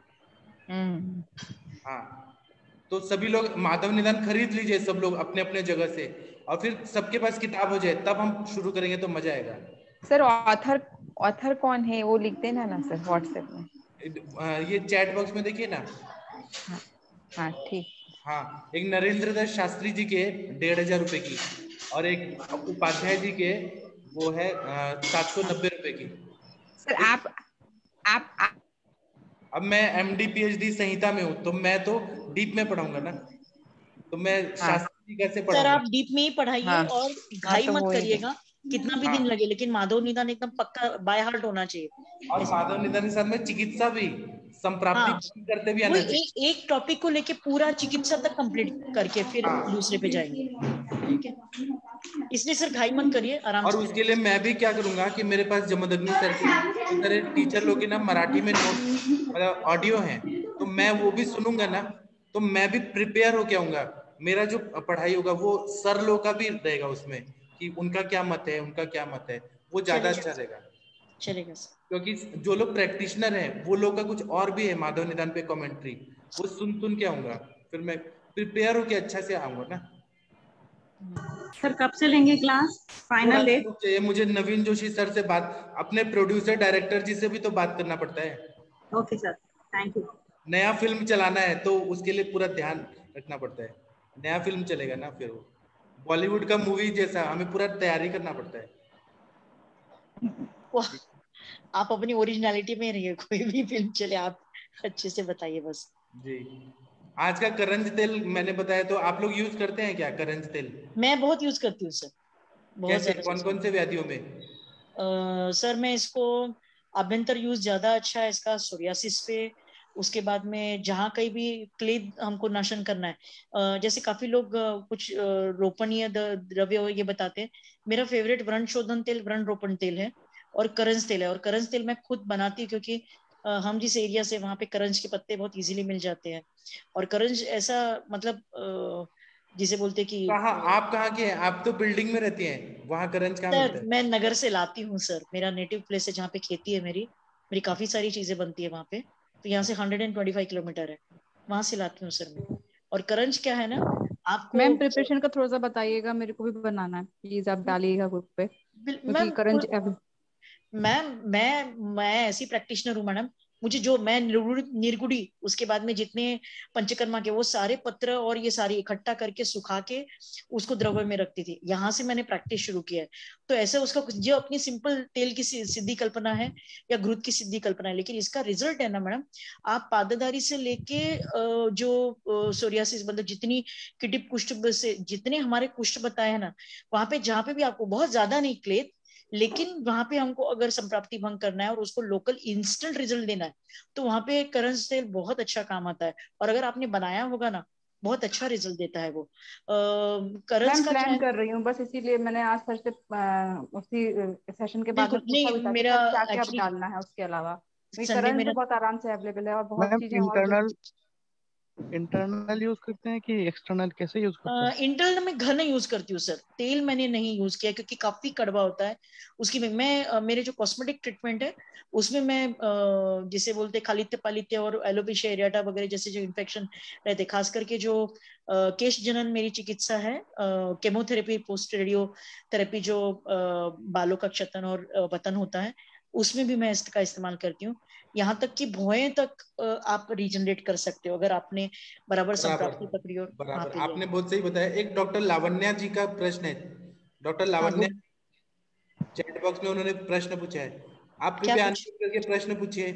रोज। हाँ तो सभी लोग माधव निदान खरीद लीजिए, सब लोग अपने अपने जगह से, और फिर सबके पास किताब हो जाए तब हम शुरू करेंगे तो मजा आएगा। सर ऑथर कौन है वो लिख देना ना सर व्हाट्सएप में। ये चैट बॉक्स में देखिए ना। हाँ ठीक। हाँ, एक नरेंद्र दास शास्त्री जी के 1500 रुपए की, और एक उपाध्याय जी के वो है 790 रुपए की। सर आप अब मैं MD PhD संहिता में हूँ, तो मैं तो डीप में पढ़ाऊंगा ना, तो मैं शास्त्री जी कैसे पढ़ाऊंगा? सर आप डीप में ही पढ़ाइए और घाई मत करिएगा, कितना भी दिन लगे, लेकिन माधव निदान एकदम पक्का बाय हार्ट होना चाहिए। और माधव निदान के साथ में चिकित्सा भी संप्राप्ति करते भी आना चाहिए। एक टॉपिक को लेके पूरा चिकित्सा तक कंप्लीट करके फिर दूसरे पे जाएंगे। ठीक है, इसलिए सर घाई मत करिए, आराम और से। उसके लिए मैं भी क्या करूंगा कि मेरे पास जमदग्नि सर की तरह टीचर लोग की ना मराठी में नोट मतलब ऑडियो है, तो मैं वो भी सुनूंगा ना, तो मैं भी प्रिपेयर होके आऊंगा। मेरा जो पढ़ाई होगा वो सर लोग का भी रहेगा उसमें कि उनका क्या मत है, उनका क्या मत है, वो ज्यादा अच्छा रहेगा। चलेगा सर। क्योंकि जो लोग प्रैक्टिशनर हैं वो लोग का कुछ और भी है, माधव निदान पे कमेंट्री, वो सुन के आऊंगा, फिर मैं प्रिपेयर होके अच्छा से आऊंगा ना। सर कब से लेंगे क्लास? फाइनल डेट चाहिए मुझे नवीन जोशी सर से बात, अपने प्रोड्यूसर डायरेक्टर जी से भी तो बात करना पड़ता है। Okay sir, thank you. नया फिल्म चलाना है तो उसके लिए पूरा ध्यान रखना पड़ता है। नया फिल्म चलेगा ना, फिर वो बॉलीवुड का मूवी जैसा हमें पूरा तैयारी करना पड़ता है। आप अपनी ओरिजिनलिटी में रहिए, कोई भी फिल्म चले आप अच्छे से बताइए बस। जी। आज का करंज तेल मैंने बताया, तो आप लोग यूज करते हैं क्या करंज तेल? मैं बहुत यूज करती हूँ सर, बहुत कैसे, ज्यादा। कौन कौन से व्याधियों में? सर मैं इसको अभ्यंतर यूज ज्यादा अच्छा है इसका, सोरियासिस पे। उसके बाद में जहाँ कहीं भी क्लेद हमको नाशन करना है, जैसे काफी लोग कुछ रोपणीय द्रव्य ये बताते हैं। मेरा फेवरेट व्रण शोधन तेल व्रण रोपण तेल है, और करंज तेल है। और करंज तेल मैं खुद बनाती हूँ क्योंकि हम जिस एरिया से, वहां पे करंज के पत्ते बहुत इजीली मिल जाते हैं। और करंज ऐसा मतलब जिसे बोलते कि आप कहाँ के हैं? आप तो बिल्डिंग में रहती हैं, वहाँ करंज कहाँ मिलता सर है? मैं नगर से लाती हूँ सर, मेरा नेटिव प्लेस है जहाँ पे खेती है मेरी काफी सारी चीजें बनती है वहाँ पे। तो यहाँ से 125 किलोमीटर है, वहां से लाती हूँ सर मैं। और करंज क्या है ना आपको। मैम प्रिपरेशन का थोड़ा सा बताइएगा, मेरे को भी बनाना है, प्लीज आप डालिएगा ग्रुप पे, क्योंकि करंज मैं ऐसी प्रैक्टिशनर हूँ मैडम। मुझे जो मैं निर्गुड़ी, उसके बाद में जितने पंचकर्मा के वो सारे पत्र और ये सारी इकट्ठा करके सुखा के उसको द्रव्य में रखती थी। यहाँ से मैंने प्रैक्टिस शुरू किया है। तो ऐसे उसका जो अपनी सिंपल तेल की सिद्धि कल्पना है या घृत की सिद्धि कल्पना है, लेकिन इसका रिजल्ट है ना मैडम, आप पादादारी से लेके जो सोरियासिस मतलब जितनी किडिप कुष्ठ से जितने हमारे कुष्ठ बताए हैं ना, वहां पे जहाँ पे भी आपको बहुत ज्यादा नहीं क्लेद, लेकिन वहां पे हमको अगर संप्राप्ति भंग करना है और उसको लोकल इंस्टेंट रिजल्ट देना है, तो वहां पे करंज तेल बहुत अच्छा काम आता है। और अगर आपने बनाया होगा ना, बहुत अच्छा रिजल्ट देता है वो। करंज मैम का प्लान कर रही हूँ, बस इसीलिए मैंने आज सर से उसी सेशन के बाद में पूछा भी था कि सर क्या क्या डालना है उसके अलावा। करंज तो बहुत आराम से अवेलेबल है और बहुत चीजें और इंटरनल यूज करते हैं कि एक्सटर्नल, कैसे यूज करते हैं? इंटरनल में घन यूज करती हूँ सर, तेल मैंने नहीं यूज किया क्योंकि काफी कड़वा होता है उसकी। मैं मेरे जो कॉस्मेटिक ट्रीटमेंट है उसमें मैं जिसे बोलते खालित्य पालित्य और एलोपेशिया एरियाटा वगैरह जैसे जो इन्फेक्शन रहते, खास करके जो केश जनन मेरी चिकित्सा है, केमोथेरेपी पोस्ट रेडियो थेरेपी, जो बालों का क्षतन और पतन होता है, उसमें भी मैं इसका इस्तेमाल करती हूँ। यहाँ तक कि भौएं तक आप रीजनरेट कर सकते हो अगर आपने बराबर संप्राप्ति प्रक्रिया। बराबर, आपने बहुत सही बताया। एक डॉक्टर लावण्या जी का प्रश्न है, डॉक्टर लावण्या चैट बॉक्स में उन्होंने प्रश्न पूछा है, आप कृपया आंसर करके प्रश्न पूछिए।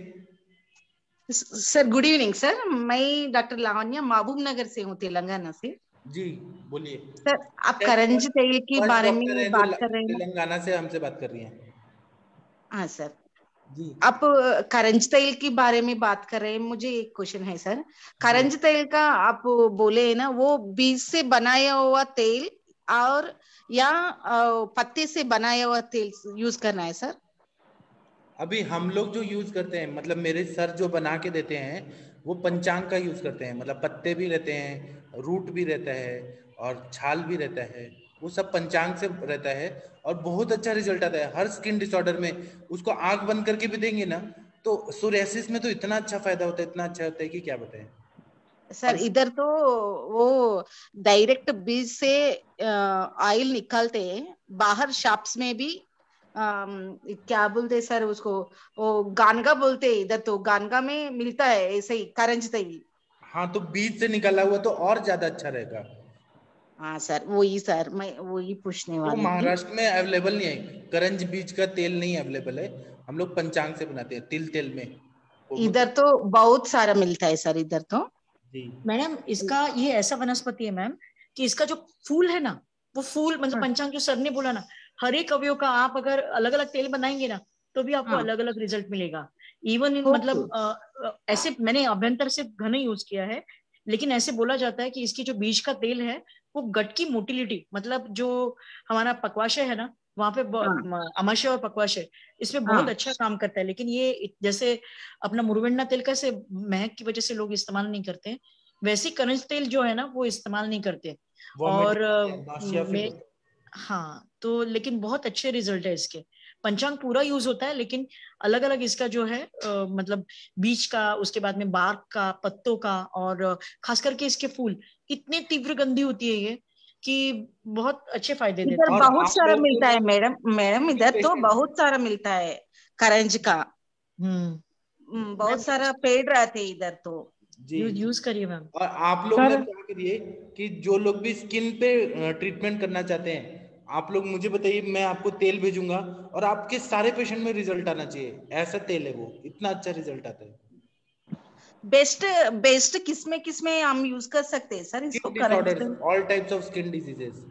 सर गुड इवनिंग सर, मैं डॉक्टर लावण्या महबूब नगर से हूँ, तेलंगाना से। जी बोलिए सर। आप करंज तेल के बारे में बात कर रहे हैं, तेलंगाना से हमसे बात कर रही हैं। हाँ सर जी, आप करंज तेल के बारे में बात कर रहे हैं। मुझे एक क्वेश्चन है सर, करंज तेल का आप बोले है ना, वो बीज से बनाया हुआ तेल और या पत्ते से बनाया हुआ तेल यूज करना है सर? अभी हम लोग जो यूज करते हैं, मतलब मेरे सर जो बना के देते हैं वो पंचांग का यूज करते हैं, मतलब पत्ते भी रहते हैं, रूट भी रहता है और छाल भी रहता है, वो सब पंचांग से रहता है और बहुत अच्छा रिजल्ट आता है। हर स्किन डिसऑर्डर में उसको आंख बंद करके भी देंगे ना, तो सोरियासिस में तो इतना अच्छा फायदा होता है, इतना अच्छा होता है कि क्या बताएं सर। इधर तो वो डायरेक्ट बीज से ऑयल निकालते हैं, बाहर शॉप्स में भी क्या बोलते सर उसको, वो गानगा बोलते हैं, इधर तो गानगा में मिलता है ऐसे ही करंज तेल। हाँ तो बीज से निकाला हुआ तो और ज्यादा अच्छा रहेगा। हाँ सर वही सर, मैं वही पूछने वाली थी। महाराष्ट्र में अवेलेबल नहीं है, करंज बीज का तेल नहीं अवेलेबल है, हम लोग पंचांग से बनाते हैं, तिल तेल में। इधर तो बहुत सारा मिलता है सर, इधर तो। मैडम इसका ये ऐसा वनस्पति है मैम कि इसका जो फूल है ना, वो फूल मतलब पंचांग जो सर ने बोला ना, हर एक अवयव का आप अगर अलग अलग तेल बनाएंगे ना तो भी आपको अलग अलग रिजल्ट मिलेगा। इवन इन मतलब ऐसे मैंने अभ्यंतर से घन यूज किया है, लेकिन ऐसे बोला जाता है कि इसकी जो बीज का तेल है वो गट की मोटिलिटी, मतलब जो हमारा पक्वाशय है ना, वहां पे अमाशय और पक्वाशय इसमें बहुत अच्छा काम करता है। लेकिन ये जैसे अपना मुरुवेन्ना तेल कैसे महक की वजह से लोग इस्तेमाल नहीं करते, वैसे करंज तेल जो है ना वो इस्तेमाल नहीं करते। और हाँ, तो लेकिन बहुत अच्छे रिजल्ट है इसके। पंचांग पूरा यूज होता है, लेकिन अलग अलग इसका जो है मतलब बीज का, उसके बाद में बार्क का, पत्तों का, और खास करके इसके फूल इतने तीव्र गंधी होती है ये कि बहुत अच्छे फायदे देते हैं। इधर बहुत सारा मिलता है मैडम इधर तो बहुत सारा मिलता है करंज का। बहुत सारा पेड़ रहते हैं इधर तो यूज करिए मैम। और आप लोग ना क्या करिए कि जो लोग भी स्किन पे ट्रीटमेंट करना चाहते हैं, आप लोग मुझे बताइए, मैं आपको तेल भेजूंगा और आपके सारे पेशेंट में रिजल्ट आना चाहिए। ऐसा तेल है वो, इतना अच्छा रिजल्ट आता है। बेस्ट किसमें हम यूज कर सकते हैं सर इसको? All types of skin diseases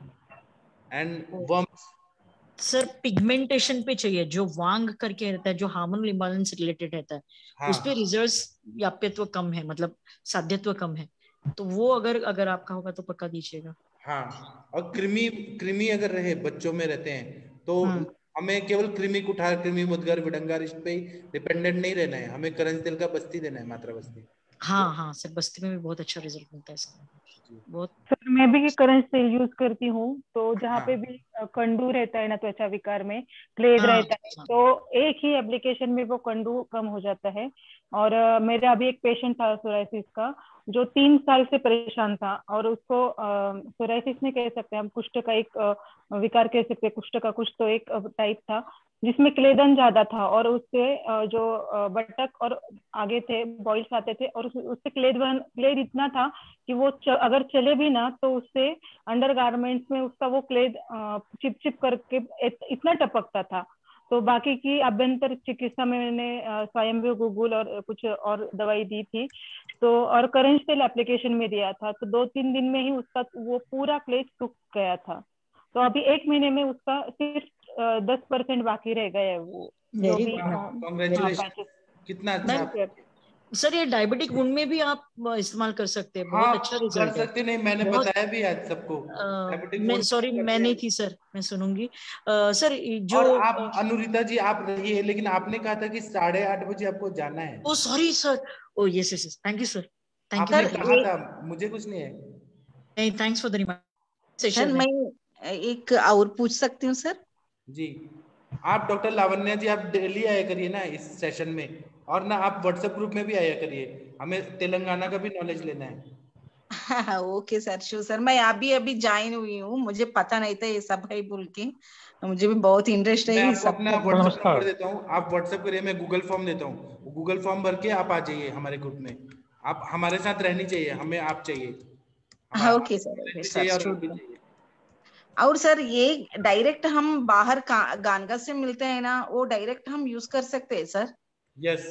and worms. Sir pigmentation पे चाहिए, जो वांग करके रहता है, जो हार्मोनल इम्बैलेंस रिलेटेड रहता है, उस पे रिजल्ट्स व्याप्यत्व कम है, मतलब साध्यत्व कम है, तो वो अगर आपका होगा तो पक्का दीजिएगा। हाँ, और कृमि अगर रहे, बच्चों में रहते हैं तो हमें केवल कृमि कुठार, कृमि मुद्गर, विडंगार इस पे डिपेंडेंट नहीं रहना है, हमें करंज तेल का बस्ती देना है, मात्रा बस्ती। हाँ सर, बस्ती में भी बहुत अच्छा रिजल्ट मिलता है इसका। बहुत सर मैं भी करंज तेल यूज करती हूँ, तो जहाँ पे भी कंडू रहता है ना त्वचा विकार में, प्लेग रहता है, तो एक ही एप्लीकेशन में वो कंडू कम हो जाता है। और मेरा अभी एक पेशेंट था सोराइसिस का, जो 3 साल से परेशान था, और उसको सोराइसिस में कह सकते हैं हम, कुष्ठ का एक विकार कह सकते हैं, कुष्ठ का कुछ तो एक टाइप था जिसमें क्लेदन ज्यादा था, और उससे जो बटक और आगे थे बॉइल्स आते थे, और उससे क्लेद इतना था कि वो अगर चले भी ना तो उससे अंडर गारमेंट्स में उसका वो क्लेद चिप चिप करके इतना टपकता था। तो बाकी की अभ्यंतर चिकित्सा में मैंने स्वयंभू गूगल और कुछ और दवाई दी थी, तो और करंज तेल एप्लीकेशन में दिया था, तो 2-3 दिन में ही उसका वो पूरा क्लेद सूख गया था। तो अभी 1 महीने में उसका सिर्फ 10% बाकी रह गया है वो जो भी। कांग्रेचुलेशन, कितना अच्छा। सर ये डायबिटिक वुंड में भी आप इस्तेमाल कर सकते हैं, बहुत अच्छा रिजल्ट कर सकते नहीं, मैंने बताया भी आज सबको। मैं सॉरी मैं नहीं थी सर, मैं सुनूंगी सर जो। और आप अनुरिता जी आप रहिए, लेकिन आपने कहा था कि 8:30 बजे आपको जाना है। Oh sorry sir, oh yes thank you sir, thank you. आपने कहा था, मुझे कुछ नहीं है। नहीं, thanks for the reminder. Sir मैं एक और पूछ सकती हूँ सर? जी, आप डॉक्टर लावण्या जी आप डेली आया करिए ना इस सेशन में, और ना आप व्हाट्सएप ग्रुप में भी आया करिए, हमें तेलंगाना का भी नॉलेज लेना है। ओके सर, शू सर, मैं अभी ज्वाइन हुई हूँ, मुझे पता नहीं था ये सब है बोल के, मुझे भी बहुत इंटरेस्ट है। मैं आपको अपना व्हाट्सएप नंबर देता हूँ, आप व्हाट्सएप करिए, मैं गूगल फॉर्म देता हूँ, गूगल फॉर्म भर के आप आ जाइए हमारे ग्रुप में। आप हमारे साथ रहनी चाहिए, हमें आप चाहिए। Okay sir. और सर ये डायरेक्ट हम बाहर गानगा से मिलते हैं ना, वो डायरेक्ट हम यूज कर सकते हैं सर? Yes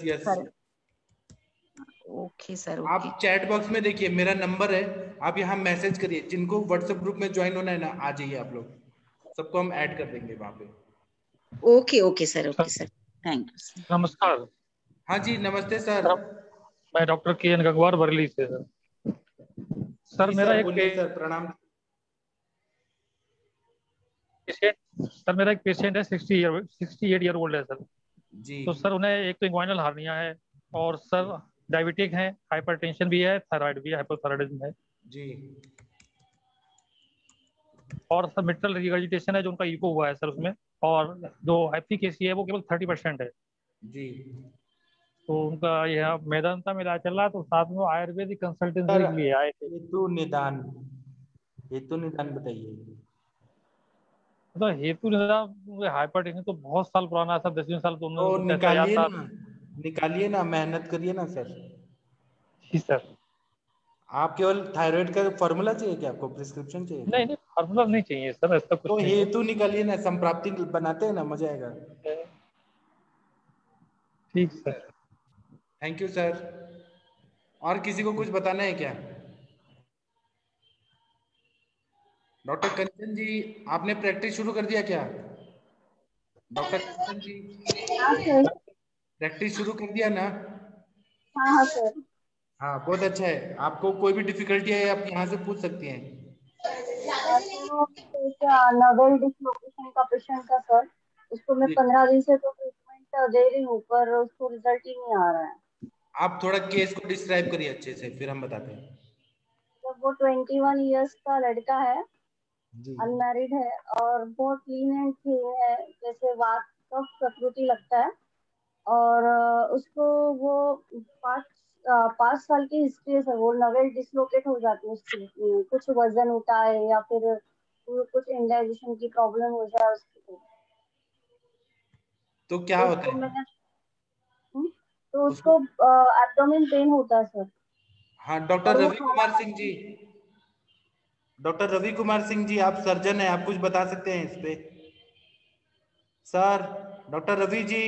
okay sir. आप चैट बॉक्स में देखिए मेरा नंबर है, आप यहाँ मैसेज करिए, जिनको व्हाट्सएप ग्रुप में ज्वाइन होना है ना आ जाइए आप लोग, सबको हम ऐड कर देंगे वहाँ पे। Okay sir, thank you. नमस्कार। हाँ जी नमस्ते सर। मैं डॉक्टर के एन गंगवार बरेली से सर मेरा एक प्रणाम। सर मेरा एक पेशेंट है, 68 ईयर ओल्ड है सर जी। तो सर उन्हें एक तो इंग्वाइनल हार्निया है, और सर डायबिटिक है, हाइपरटेंशन भी है, थायराइड भी है, हाइपोथायराइडिज्म है जी, और सर मिट्रल रिगर्जिटेशन है जो उनका इको हुआ है सर उसमें, और जो एफिकेसी है वो केवल 30% है जी। तो उनका यह मेदांता में इलाज चल रहा है, तो साथ में आयुर्वेदिक कंसल्टेंसी के लिए आए थे। हेतु निदान बताइए। तो हेतु निदान हाइपरटेंशन तो बहुत साल पुराना है सर, 10 साल तो निकालिए ना, मेहनत करिए ना सर। जी सर। आप केवल थायराइड का फॉर्मूला चाहिए क्या, आपको प्रिस्क्रिप्शन चाहिए? नहीं फॉर्मूला नहीं चाहिए सर, ऐसा कुछ तो हेतु निकालिए ना, संप्राप्ति बनाते हैं ना, मजा आएगा। ठीक सर, थैंक यू सर। और किसी को कुछ बताना है क्या? डॉक्टर कंचन जी आपने प्रैक्टिस शुरू कर दिया क्या? डॉक्टर कंचन जी प्रैक्टिस शुरू कर दिया ना? हाँ सर। हाँ बहुत अच्छा है। आपको कोई भी डिफिकल्टी है आप यहाँ से पूछ सकती हैं। एक नोवेल डिसलोकेशन का पेशेंट था सर, उसको मैं 15 दिन से तो ट्रीटमेंट दे रही हूँ पर उसको रिजल्ट ही नहीं आ रहा है। आप थोड़ा केस को डिस्क्राइब करिए अच्छे से, फिर हम बताते हैं। तो वो 21 इयर्स का लड़का है, अनमैरिड है और बहुत क्लीन एंड क्लीन है, जैसे वात कफ प्रकृति लगता है। और उसको वो 5 साल की हिस्ट्री है सर। वो नोवेल डिसलोकेट हो जाती है उसकी, कुछ वजन उठाए या फिर कुछ इंडाइजेशन की प्रॉब्लम हो जाए उसकी। तो क्या होता है? तो उसको एब्डोमेन पेन होता है सर। हाँ डॉक्टर रवि कुमार सिंह जी, डॉक्टर रवि कुमार सिंह जी, आप सर्जन हैं, आप कुछ बता सकते हैं इस पे? सर, डॉक्टर रवि जी,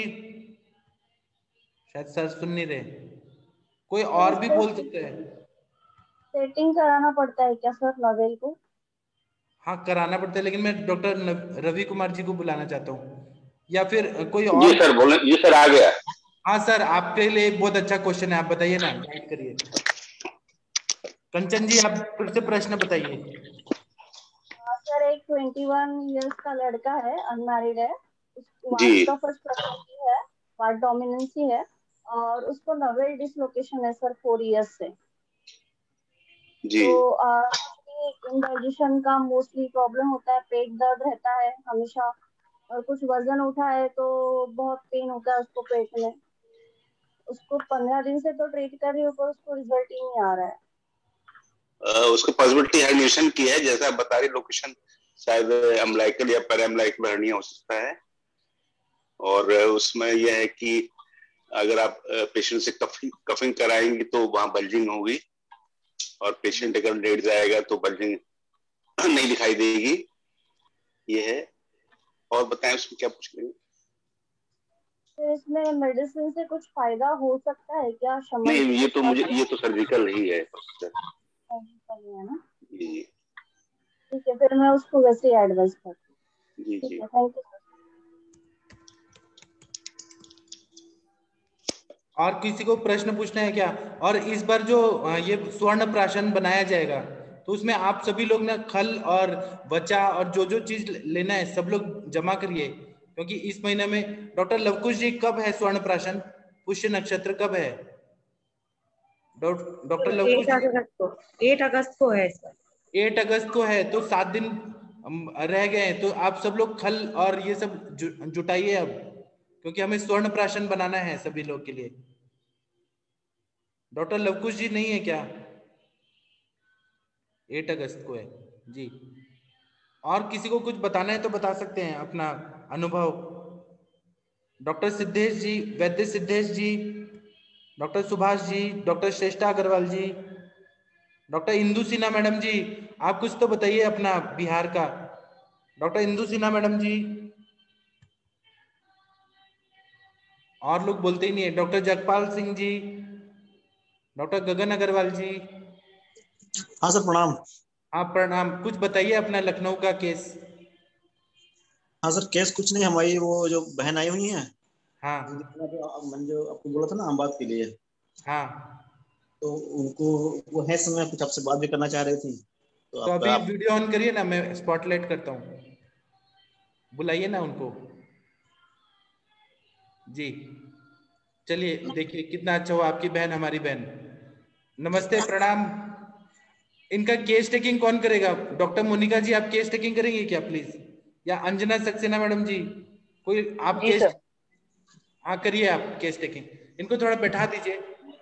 शायद सर सुन नहीं रहे, कोई और भी बोल सकते हैं। सेटिंग कराना पड़ता है क्या सर नोवेल को? हाँ कराना पड़ता है, लेकिन मैं डॉक्टर रवि कुमार जी को बुलाना चाहता हूँ, या फिर कोई और। जी सर बोले, जी सर आ गया। हाँ सर, आपके लिए एक बहुत अच्छा क्वेश्चन है, आप बताइए ना, गाइड करिए। कंचन जी आप फिर से प्रश्न बताइए। सर एक 21 इयर्स का लड़का है, अनमैरिड है, उसको जी वाट का फर्स्ट प्रॉपर्टी है, वाट डोमिनेंसी है और उसको नोवेल डिसलोकेशन है सर 4 इयर्स से। जी तो इंडाइजेशन का मोस्टली प्रॉब्लम होता है, पेट दर्द रहता है हमेशा और कुछ वजन उठा है तो बहुत पेन होता है उसको पेट में। उसको 15 दिन से तो ट्रीट कर रही हूँ पर उसको रिजल्ट ही नहीं आ रहा है। उसको पॉसिबिलिटी हर्निएशन की है, जैसा आप बता रही लोकेशन, शायद अम्बलाइकल या पैराम्बलाइकल हर्निया हो सकता है। और उसमें यह है कि अगर आप पेशेंट से कफिंग कराएंगी तो वहां बल्जिंग होगी, और पेशेंट अगर लेट जाएगा तो बल्जिंग नहीं दिखाई देगी। ये है। और बताएं उसमें क्या पूछ रहे हैं? तो इसमें मेडिसिन से कुछ फायदा हो सकता है क्या? नहीं, ये तो सर्जिकल ही है ना। जी ठीक है, फिर मैं उसको वैसे ही एडवाइस करती हूँ। जी जी। Thank you. और किसी को प्रश्न पूछना है क्या? और इस बार जो ये स्वर्ण प्राशन बनाया जाएगा तो उसमें आप सभी लोग ना खल और बचा और जो जो चीज लेना है सब लोग जमा करिए, क्योंकि इस महीने में डॉक्टर लवकुश जी कब है स्वर्ण प्राशन? पुष्य नक्षत्र कब है डॉक्टर लवकुश? 8 अगस्त को है सर। 8 अगस्त को है, तो 7 दिन रह गए हैं, तो आप सब लोग खल और ये सब जुटाइए अब, क्योंकि हमें स्वर्ण प्राशन बनाना है सभी लोग के लिए। डॉक्टर लवकुश जी नहीं है क्या? 8 अगस्त को है जी। और किसी को कुछ बताना है तो बता सकते हैं अपना अनुभव। Doctor Siddhesh ji, Vaidya Siddhesh ji, doctor Subhash ji, doctor Shreshtha Agarwal ji, doctor Indu Sinha madam ji, आप कुछ तो बताइए अपना बिहार का। डॉक्टर इंदु सिन्हा मैडम जी, और लोग बोलते ही नहीं है। Doctor Jagpal Singh ji, doctor Gagan Agarwal ji. हाँ सर प्रणाम। हाँ प्रणाम, कुछ बताइए अपना लखनऊ का केस। हाँ सर केस कुछ नहीं, हमारी वो जो बहन आई हुई है, हाँ मैंने जो आपको बोला था ना आमबाद के लिए, हाँ, तो उनको वो है समय कुछ आपसे बात भी करना चाह रही थी। तो अभी वीडियो ऑन करिए ना, मैं स्पॉटलाइट करता हूँ, बुलाइए ना उनको जी। चलिए देखिए कितना अच्छा हुआ, आपकी बहन हमारी बहन। नमस्ते प्रणाम। इनका केस टेकिंग कौन करेगा? डॉक्टर मोनिका जी आप केस टेकिंग करेंगे क्या प्लीज, या अंजना सक्सेना मैडम जी कोई आप केस? हाँ करिए आप केस टेकिंग। इनको थोड़ा बैठा दीजिए।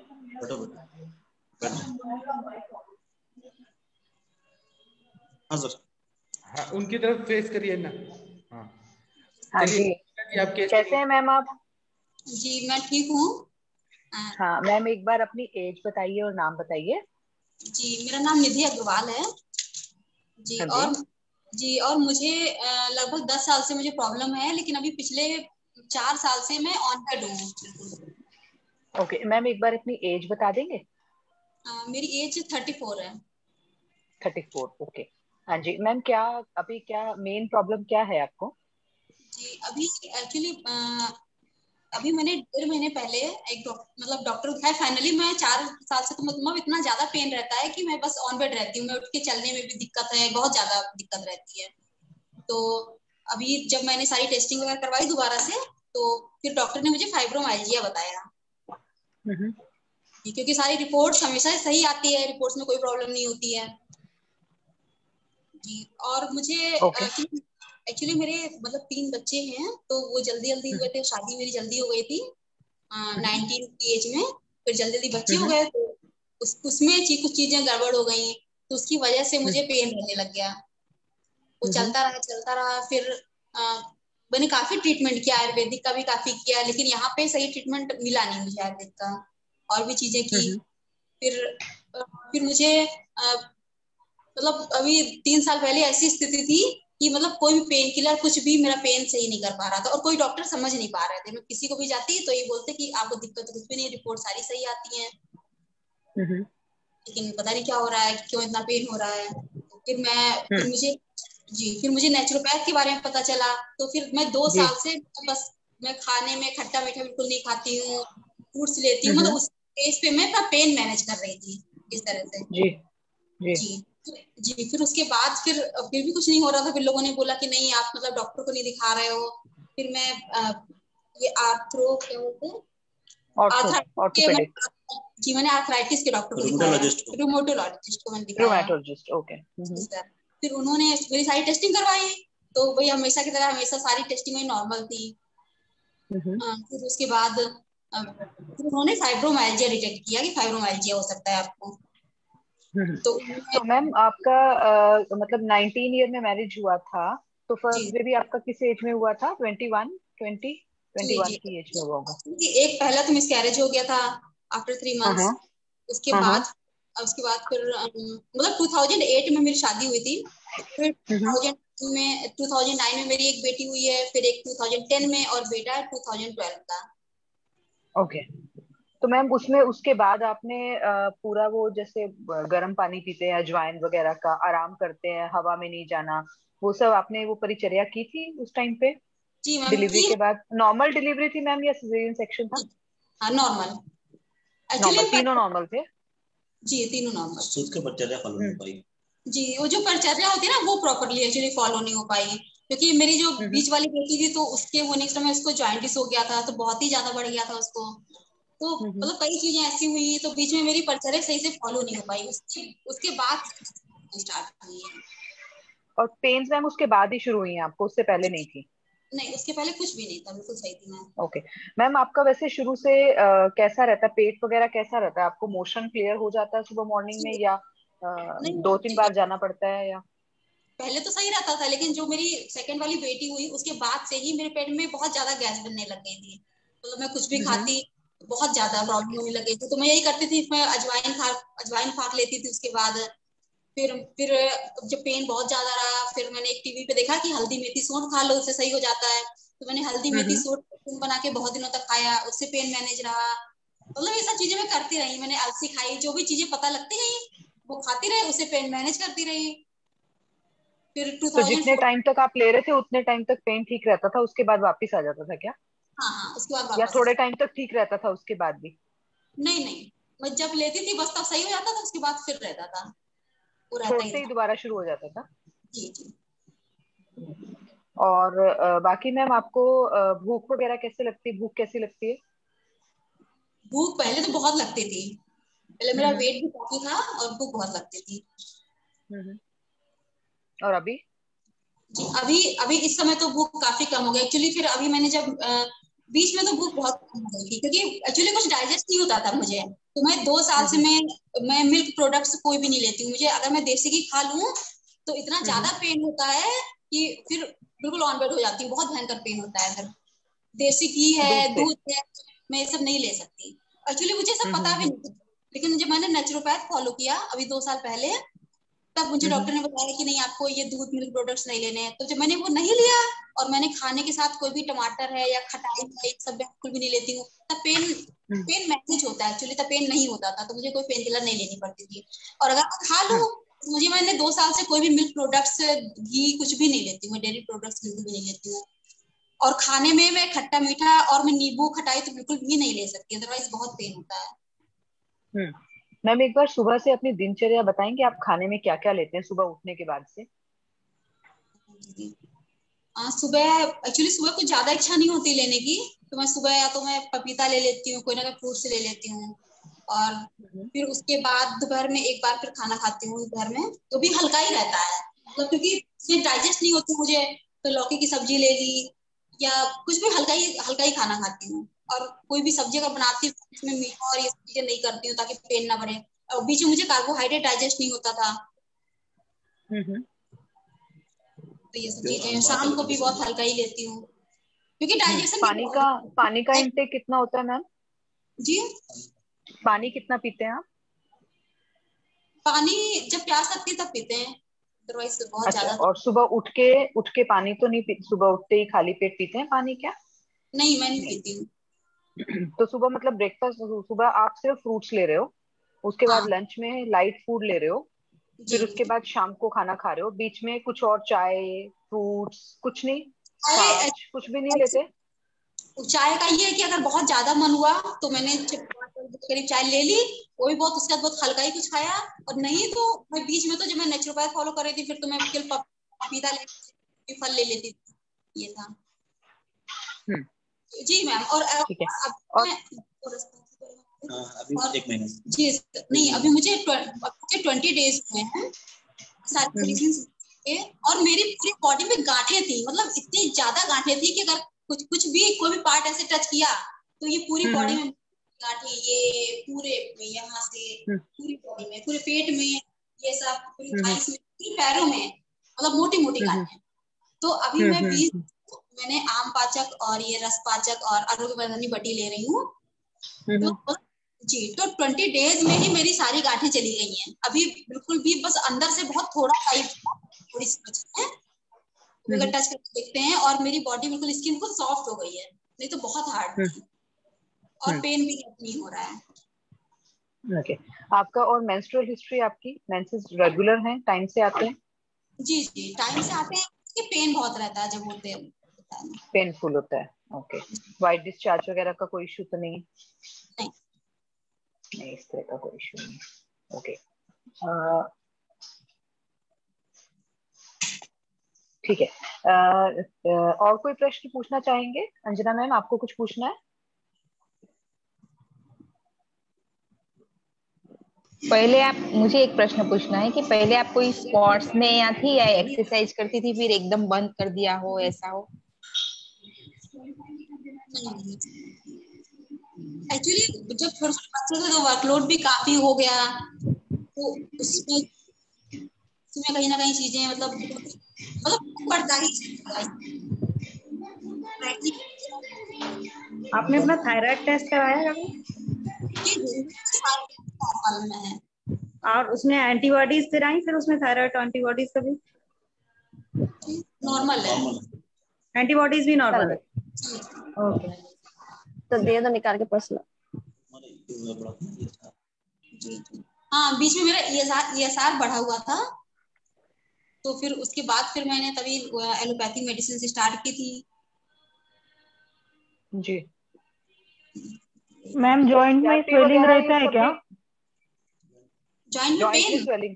हाँ सर। हाँ उनकी तरफ फेस करिए ना। हाँ हाँ जी, आप केस कैसे हैं मैम आप? जी मैं ठीक हूँ। हाँ मैम एक बार अपनी एज बताइए और नाम बताइए। जी मेरा नाम निधि अग्रवाल है जी। और मुझे लगभग 10 साल से मुझे प्रॉब्लम है, लेकिन अभी पिछले 4 साल से मैं ऑन बेड हूँ। ओके मैम एक बार अपनी एज बता देंगे? मेरी एज 34 है। 34 ओके। हाँ जी मैम, क्या अभी क्या मेन प्रॉब्लम क्या है आपको? जी अभी एक्चुअली अभी मैंने 1.5 महीने पहले एक डॉक्टर दिखाया। फाइनली मैं 4 साल से तो मतलब इतना ज्यादा पेन रहता है कि मैं बस ऑन बेड रहती हूँ। मैं उठ के चलने में भी दिक्कत है, बहुत ज्यादा दिक्कत रहती है। तो अभी जब मैंने सारी टेस्टिंग वगैरह करवाई दोबारा से, तो फिर डॉक्टर ने मुझे फाइब्रोमाइल्जिया बताया। क्योंकि सारी रिपोर्ट्स हमेशा सही आती है, रिपोर्ट्स में कोई प्रॉब्लम नहीं होती है जी। और मुझे एक्चुअली मेरे मतलब 3 बच्चे हैं, तो वो जल्दी जल्दी हुए थे, शादी मेरी जल्दी हो गई थी 19 की एज में, फिर जल्दी जल्दी बच्चे हो गए, तो उसमें कुछ चीजें गड़बड़ हो गई, तो उसकी वजह से मुझे पेन रहने लग गया। वो चलता रहा। फिर मैंने काफी ट्रीटमेंट किया, आयुर्वेदिक का भी काफी किया, लेकिन यहाँ पे सही ट्रीटमेंट मिला नहीं मुझे आयुर्वेद का, और भी चीजें की। फिर मुझे मतलब अभी 3 साल पहले ऐसी स्थिति थी कि मतलब कोई भी पेन किलर कुछ भी मेरा पेन सही नहीं कर पा रहा था, और कोई डॉक्टर समझ नहीं पा रहे थे। मैं किसी को भी जाती तो ये बोलते कि आपको दिक्कत कुछ भी नहीं, रिपोर्ट सारी सही आती है, लेकिन पता नहीं क्या हो रहा है, क्यों इतना पेन हो रहा है। तो फिर मुझे नेचुरोपैथ के बारे में पता चला। तो फिर मैं 2 साल से बस मैं खाने में खट्टा मीठा बिल्कुल नहीं खाती हूँ, फ्रूट्स लेती हूँ, मतलब उस केस पे मैं अपना पेन मैनेज कर रही थी इस तरह से। जी फिर उसके बाद फिर भी कुछ नहीं हो रहा था। फिर लोगों ने बोला कि नहीं आप मतलब डॉक्टर को नहीं दिखा रहे हो। फिर मैं ये आर्थरो क्या बोलते हैं, मैंने आर्थराइटिस के डॉक्टर को दिखाया, रूमेटोलॉजिस्ट को मैंने दिखाया। फिर उन्होंने मेरी सारी टेस्टिंग करवाई, तो वही हमेशा की तरह हमेशा सारी टेस्टिंग में नॉर्मल थी। फिर उसके बाद फिर उन्होंने फाइब्रोमाइल्जिया डिटेक्ट किया कि फाइब्रोमाइल्जिया हो सकता है आपको। तो मैम आपका मतलब 19 ईयर में मैरिज हुआ था, तो फर्स्ट बेबी आपका किस एज में हुआ था? 21 की एज में हुआ होगा। एक पहला तो मिसकैरेज हो गया था आफ्टर 3 मंथ्स। उसके बाद फिर मतलब 2008 में मेरी शादी हुई थी। फिर 2009 में मेरी एक बेटी हुई है, फिर एक 2010 में, और बेटा 2012 का। ओके। तो मैम उसमें उसके बाद आपने पूरा वो जैसे गर्म पानी पीते हैं, अजवाइन वगैरह का, आराम करते हैं, हवा में नहीं जाना, वो सब आपने वो परिचर्या की थी उस टाइम पे? जी मैम। डिलीवरी के बाद नॉर्मल डिलीवरी थी मैम या सिजेरियन सेक्शन था? नॉर्मल। नॉर्मल, तीनों नॉर्मल थे? जी तीनों नॉर्मल। सूद के परिचर्या फॉलो नहीं पाई। जी वो जो परिचर्या होती है ना वो प्रॉपर्ली एक्चुअली फॉलो नहीं हो पाई, क्योंकि मेरी जो बीच वाली बेटी थी तो उसके होने के समय उसको जॉइंटिस हो गया था, तो बहुत ही ज्यादा बढ़ गया था उसको। तो मतलब कई चीजें ऐसी हुई, तो बीच में मेरी परिचर्या सही से फॉलो नहीं हो पाई। उसके बाद स्टार्ट हुई है। और पेन्स मैम उसके बाद ही शुरू हुई हैं आपको, उससे पहले नहीं थी? नहीं उसके पहले कुछ भी नहीं था, बिल्कुल सही थी मैं। ओके मैम, आपका वैसे शुरू से कैसा रहता है, पेट वगैरह कैसा रहता है आपको? मोशन क्लियर हो जाता है सुबह मॉर्निंग में, या 2-3 बार जाना पड़ता है? या पहले तो सही रहता था, लेकिन जो मेरी सेकंड वाली बेटी हुई उसके बाद से ही मेरे पेट में बहुत ज्यादा गैस बनने लग गई थी। मतलब मैं कुछ भी खाती बहुत ज्यादा प्रॉब्लम होने लगी थी। तो मैं यही करती थी, मैं अजवाइन फाक लेती थी। उसके बाद फिर जब पेन बहुत ज्यादा रहा, फिर मैंने एक टीवी पे देखा कि हल्दी मेथी सोंठ खा लो, उससे सही हो जाता है। तो मैंने हल्दी मेथी सोंठ बना के बहुत दिनों तक खाया, उससे पेन मैनेज रहा। मतलब ये सब चीजें मैं करती रही। मैंने अलसी खाई, जो भी चीजें पता लगती गई वो खाती रही, उससे पेन मैनेज करती रही। फिर तो जितने टाइम तक आप ले रहे थे उतने टाइम तक पेन ठीक रहता था, उसके बाद वापस आ जाता था क्या? हाँ उसके बाद या थोड़े टाइम तक ठीक रहता था उसके बाद भी? नहीं मैं जब लेती थी बस तब सही हो जाता था, उसके बाद फिर रहता था, छोड़ते ही दोबारा शुरू हो जाता था? जी। और बाकी मैम आपको भूख वगैरह कैसे लगती है, भूख कैसी लगती है? भूख पहले तो बहुत लगती थी, पहले मेरा वेट भी काफी था और भूख बहुत लगती थी। और अभी? जी अभी इस समय तो भूख काफी कम हो गई एक्चुअली। फिर अभी मैंने जब बीच में तो भूख बहुत कम हो गई थी, क्योंकि एक्चुअली कुछ डाइजेस्ट नहीं होता था मुझे। तो मैं 2 साल से मैं मिल्क प्रोडक्ट्स कोई भी नहीं लेती हूँ। मुझे अगर मैं देसी घी खा लूं तो इतना ज्यादा पेन होता है कि फिर बिल्कुल ऑन बेड हो जाती हूँ, बहुत भयंकर पेन होता है। अगर देसी घी है, दूध है, मैं ये सब नहीं ले सकती। एक्चुअली मुझे सब पता भी नहीं, लेकिन जब मैंने नेचुरोपैथ फॉलो किया अभी 2 साल पहले, तब मुझे डॉक्टर ने बताया कि नहीं आपको ये दूध मिल्क प्रोडक्ट्स नहीं लेने हैं। तो जब मैंने वो नहीं लिया और मैंने खाने के साथ कोई भी टमाटर है या खटाई है सब बिल्कुल भी नहीं लेती हूँ, तब पेन मैनेज होता है एक्चुअली, तब पेन नहीं होता था। तो मुझे कोई पेन किलर नहीं लेनी पड़ती थी। और अगर मैं खा लूँ तो मुझे, मैंने 2 साल से कोई भी मिल्क प्रोडक्ट्स, घी कुछ भी नहीं लेती हूँ, डेयरी प्रोडक्ट्स बिल्कुल भी नहीं लेती हूँ। और खाने में मैं खट्टा मीठा और मैं नींबू खटाई तो बिल्कुल भी नहीं ले सकती, अदरवाइज बहुत पेन होता है। मैम एक बार सुबह से अपनी दिनचर्या बताएंगे, आप खाने में क्या क्या लेते हैं सुबह उठने के बाद से? सुबह एक्चुअली सुबह कुछ ज्यादा इच्छा नहीं होती लेने की, तो मैं सुबह या तो मैं पपीता ले लेती हूँ, कोई ना कोई फ्रूट से ले लेती हूँ, और फिर उसके बाद दोपहर में एक बार फिर खाना खाती हूँ दोपहर में, तो भी हल्का ही रहता है, मतलब क्योंकि इसमें डाइजेस्ट नहीं होती मुझे, तो लौकी की सब्जी ले ली या कुछ भी हल्का ही खाना खाती हूँ। और कोई भी सब्जी अगर बनाती हूँ इसमें मीठा और ये चीजें नहीं करती हूँ ताकि पेन ना बढ़े। और बीच में मुझे कार्बोहाइड्रेट डाइजेस्ट नहीं होता था, तो ये सब चीजें शाम को भी बहुत हल्का ही लेती हूँ क्योंकि डाइजेशन। पानी का इंटेक कितना होता है मैम? जी, पानी कितना पीते हैं आप? पानी जब प्यास लगती है तब पीते हैं, अदरवाइज बहुत ज्यादा। और सुबह उठ के पानी तो नहीं पीते? सुबह उठते ही खाली पेट पीते हैं पानी क्या? नहीं, मैं नहीं पीती हूँ। तो सुबह मतलब ब्रेकफास्ट, सुबह आप सिर्फ फ्रूट्स ले रहे हो, उसके बाद लंच में लाइट फूड ले रहे हो, फिर उसके बाद शाम को खाना खा रहे हो, बीच में कुछ और चाय फ्रूट्स कुछ नहीं, कुछ भी नहीं लेते? चाय का ये है कि अगर बहुत ज्यादा मन हुआ तो मैंने करीब चाय ले ली, वो भी बहुत, उसके बाद बहुत हल्का ही कुछ खाया, और नहीं तो मैं बीच में तो जब मैं नेचुरोपैथ फॉलो कर रही थी फिर तो मैं पपीता ले फल ले लेती थी, ये था। जी मैम। और अभी एक महीने जी नहीं, अभी मुझे 20 डेज हुए हैं सारी मेडिसिन के, और मेरी पूरी बॉडी में गांठें थी, मतलब इतनी ज्यादा गांठें थी कि अगर कुछ भी कोई भी पार्ट ऐसे टच किया तो ये पूरी बॉडी में गांठें, ये पूरे में, यहाँ से पूरी बॉडी में, पूरे पेट में, ये सब पूरी थाइस में, पूरे पैरों में, मतलब मोटी मोटी गांठें। तो अभी मैंने आम पाचक और ये रस पाचक और आरोग्यवर्धनी बटी ले रही हूँ, तो जी, तो 20 डेज में ही मेरी सारी गांठें चली गई हैं। अभी बिल्कुल भी बस अंदर से बहुत थोड़ा थोड़ी सी बची है, अगर टच करके देखते हैं, और मेरी बॉडी बिल्कुल स्किन बिल्कुल सॉफ्ट हो गई है, नहीं तो बहुत हार्ड थी, और पेन भी नहीं हो रहा है। ओके। आपका और मेंस्ट्रुअल हिस्ट्री, आपकी मेंसेस रेगुलर हैं, टाइम से आते हैं? जी जी, टाइम से आते हैं, कि पेन बहुत रहता है जब होते हैं, पेनफुल होता है। ओके। वाइट डिस्चार्ज वगैरह का कोई इशू तो नहीं? नहीं, इस तरह का कोई इशू नहीं। ओके, ठीक है। और कोई प्रश्न पूछना चाहेंगे? अंजना मैम, आपको कुछ पूछना है? पहले आप, मुझे एक प्रश्न पूछना है कि पहले आप कोई स्पोर्ट्स में या थी या एक्सरसाइज करती थी फिर एकदम बंद कर दिया हो, ऐसा हो? एक्चुअली जब थोड़ा सा बच्चे थे तो वर्कलोड भी काफी हो गया, तो उसमें कहीं ना कहीं चीजें मतलब पड़ता ही। आपने अपना थायराइड टेस्ट कराया कभी? और उसमें एंटीबॉडीज फिर आई, फिर उसमें थायराइड एंटीबॉडीज कभी? नॉर्मल है, एंटीबॉडीज भी नॉर्मल है। ओके, तो दे दो निकाल के पर्स लो। हाँ, बीच में मेरा ESR बढ़ा हुआ था, तो फिर उसके बाद फिर मैंने तभी एलोपैथिक मेडिसिन से स्टार्ट की थी। जी मैम, जॉइंट में स्वेलिंग रहता है क्या? जॉइंट में पेन? स्वेलिंग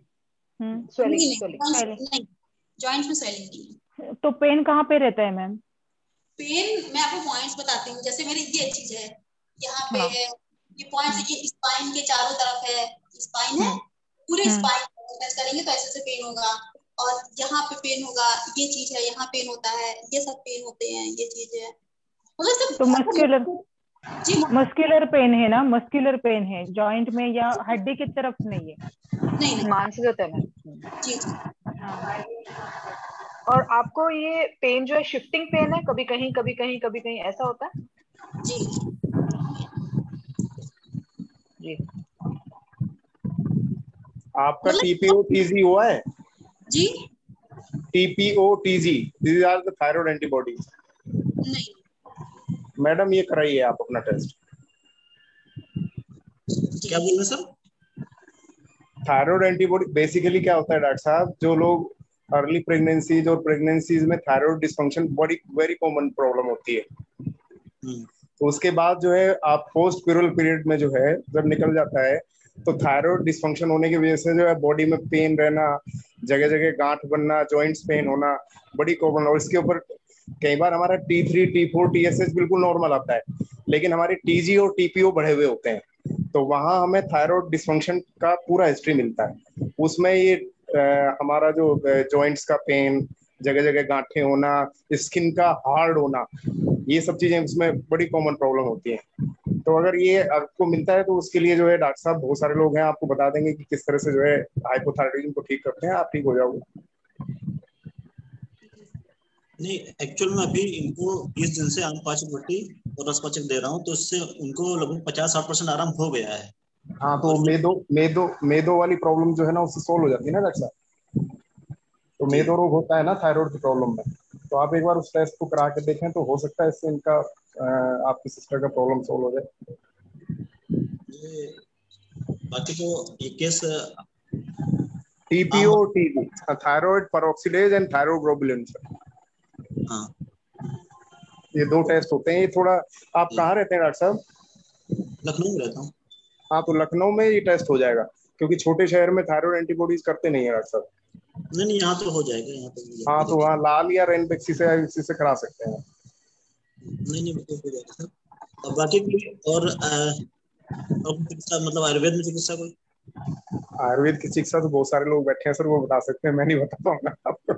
नहीं, जॉइंट में स्वेलिंग नहीं। तो पेन कहाँ पे रहता है मैम? पेन मैं आपको पॉइंट्स बताती हूँ, जैसे मेरी ये चीज है, यहाँ पे है ये पॉइंट्स, ये स्पाइन के चारों तरफ है, स्पाइन है, पूरे स्पाइन टच करेंगे तो ऐसे से पेन होगा, और यहाँ पे पेन होगा, ये चीज है, यहाँ पेन होता है, ये सब पेन होते हैं, ये चीज है, मतलब तो मस्कुलर पेन है ना? मस्कुलर पेन है, जॉइंट में या हड्डी की तरफ नहीं है? नहीं, मानसिक होता है। जी। और आपको ये पेन जो है शिफ्टिंग पेन है, कभी कहीं कभी कहीं कभी कहीं, ऐसा होता है? जी जी। आपका TPO-TG हुआ है? जी, TPO-TG, these are the thyroid antibodies. नहीं मैडम, ये कराइए आप अपना टेस्ट। क्या बोल रहे सर? थायराइड एंटीबॉडी बेसिकली क्या होता है डॉक्टर साहब, जो लोग अर्ली प्रेगनेंसीज और प्रेगनेंसीज में थायराइड डिसफंक्शन बड़ी वेरी कॉमन प्रॉब्लम होती है, तो उसके बाद जो है आप पोस्ट प्यूरल पीरियड में जो है जब निकल जाता है, तो थायराइड डिसफंक्शन होने की वजह से जो है बॉडी में पेन रहना, जगह जगह गांठ बनना, जॉइंट्स पेन होना बड़ी कॉमन, और इसके ऊपर कई बार हमारा T3, T4, TSH बिल्कुल नॉर्मल आता है, लेकिन हमारे TG और TPO बढ़े हुए होते हैं, तो वहां हमें थायराइड डिसफंक्शन का पूरा हिस्ट्री मिलता है। उसमें ये हमारा जो जॉइंट्स का पेन, जगह जगह गांठें होना, स्किन का हार्ड होना, ये सब चीजें उसमें बड़ी कॉमन प्रॉब्लम होती है। तो अगर ये आपको मिलता है तो उसके लिए जो है डॉक्टर साहब बहुत सारे लोग हैं, आपको बता देंगे कि किस तरह से जो है हाइपोथायराइडिज्म को ठीक करते हैं, आप ठीक हो जाओगे। नहीं, एक्चुअल में अभी इनको 20 दिन से आम पाचक बट्टी और रसपाचक दे रहा हूँ, तो इससे उनको लगभग 50-60% आराम हो गया है। हाँ, तो मेदो वाली प्रॉब्लम जो है ना उससे सोल्व हो जाती है ना डॉक्टर साहब। तो मेदो रोग होता है ना थायराइड की प्रॉब्लम में, तो आप एक बार उस टेस्ट को करा के देखें, तो हो सकता है इससे इनका आपकी सिस्टर का प्रॉब्लम सोल्व हो जाए। बाकी तो ये case TPO, TB, thyroid peroxidase and thyroglobulin, हाँ, ये 2 टेस्ट होते हैं। ये थोड़ा, आप कहाँ रहते हैं डॉक्टर साहब? लखनऊ में रहता हूँ। हाँ, तो लखनऊ में ये टेस्ट हो जाएगा, क्योंकि छोटे शहर में थायराइड एंटीबॉडीज करते नहीं है डॉक्टर साहब। नहीं, यहाँ तो हो जाएगा, यहाँ तो। हाँ, तो वहाँ लाल या रेनबेक्सी से करा सकते हैं। नहीं, हो जाएगा सर। और बाकी और चिकित्सा, मतलब आयुर्वेद में चिकित्सा कोई? आयुर्वेद की चिकित्सा तो बहुत सारे लोग बैठे हैं सर, वो बता सकते हैं, मैं नहीं बता पाऊंगा आपको।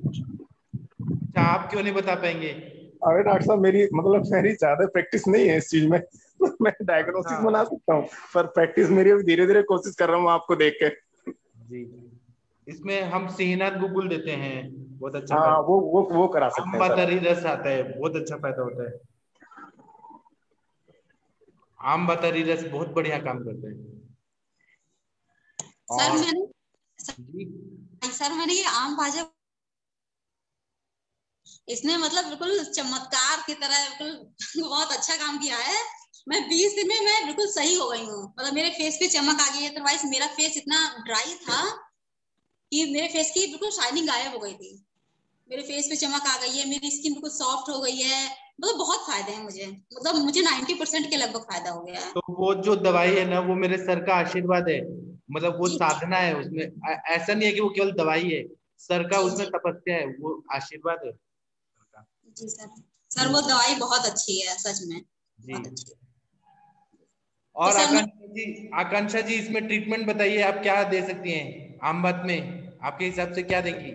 आप क्यों नहीं बता पाएंगे? अरे डॉक्टर साहब, मेरी ज्यादा प्रैक्टिस नहीं है इस चीज में। मैं डायग्नोसिस बना सकता हूँ, पर प्रैक्टिस मेरी अभी धीरे धीरे कोशिश कर रहा हूँ आपको देख के। जी, इसमें हम सिहनाथ गुगुल देते हैं, बहुत अच्छा। हाँ, वो करा सकते हैं। आम्बतरी रस आता है, बहुत अच्छा फायदा होता है। आम्बतरी रस बहुत बढ़िया काम करते हैं। सर मैंने ये आम भाजपा, इसने मतलब बिल्कुल चमत्कार की तरह बिल्कुल बहुत अच्छा काम किया है। मैं 20 दिन में मैं बिल्कुल सही हो गई हूँ, मतलब मेरे फेस पे चमक आ गई है। अदरवाइज मेरा फेस इतना ड्राई था कि मेरे फेस की बिल्कुल शाइनिंग गायब हो गई थी। मेरे फेस पे चमक आ गई है, मेरी स्किन बिल्कुल सॉफ्ट हो गई है। मतलब बहुत फायदे हैं मुझे, मतलब मुझे 90% के लगभग फायदा हो गया है। तो वो जो दवाई है ना, वो मेरे सर का आशीर्वाद है, मतलब वो साधना है उसमें। ऐसा नहीं है कि वो केवल दवाई है, सर का उसमें तपस्या है, वो आशीर्वाद है। जी सर वो दवाई बहुत अच्छी है, सच में बहुत अच्छी है। और आकांक्षा जी इसमें ट्रीटमेंट बताइए, आप क्या दे सकती हैं आम बात में? आपके हिसाब से क्या देंगी?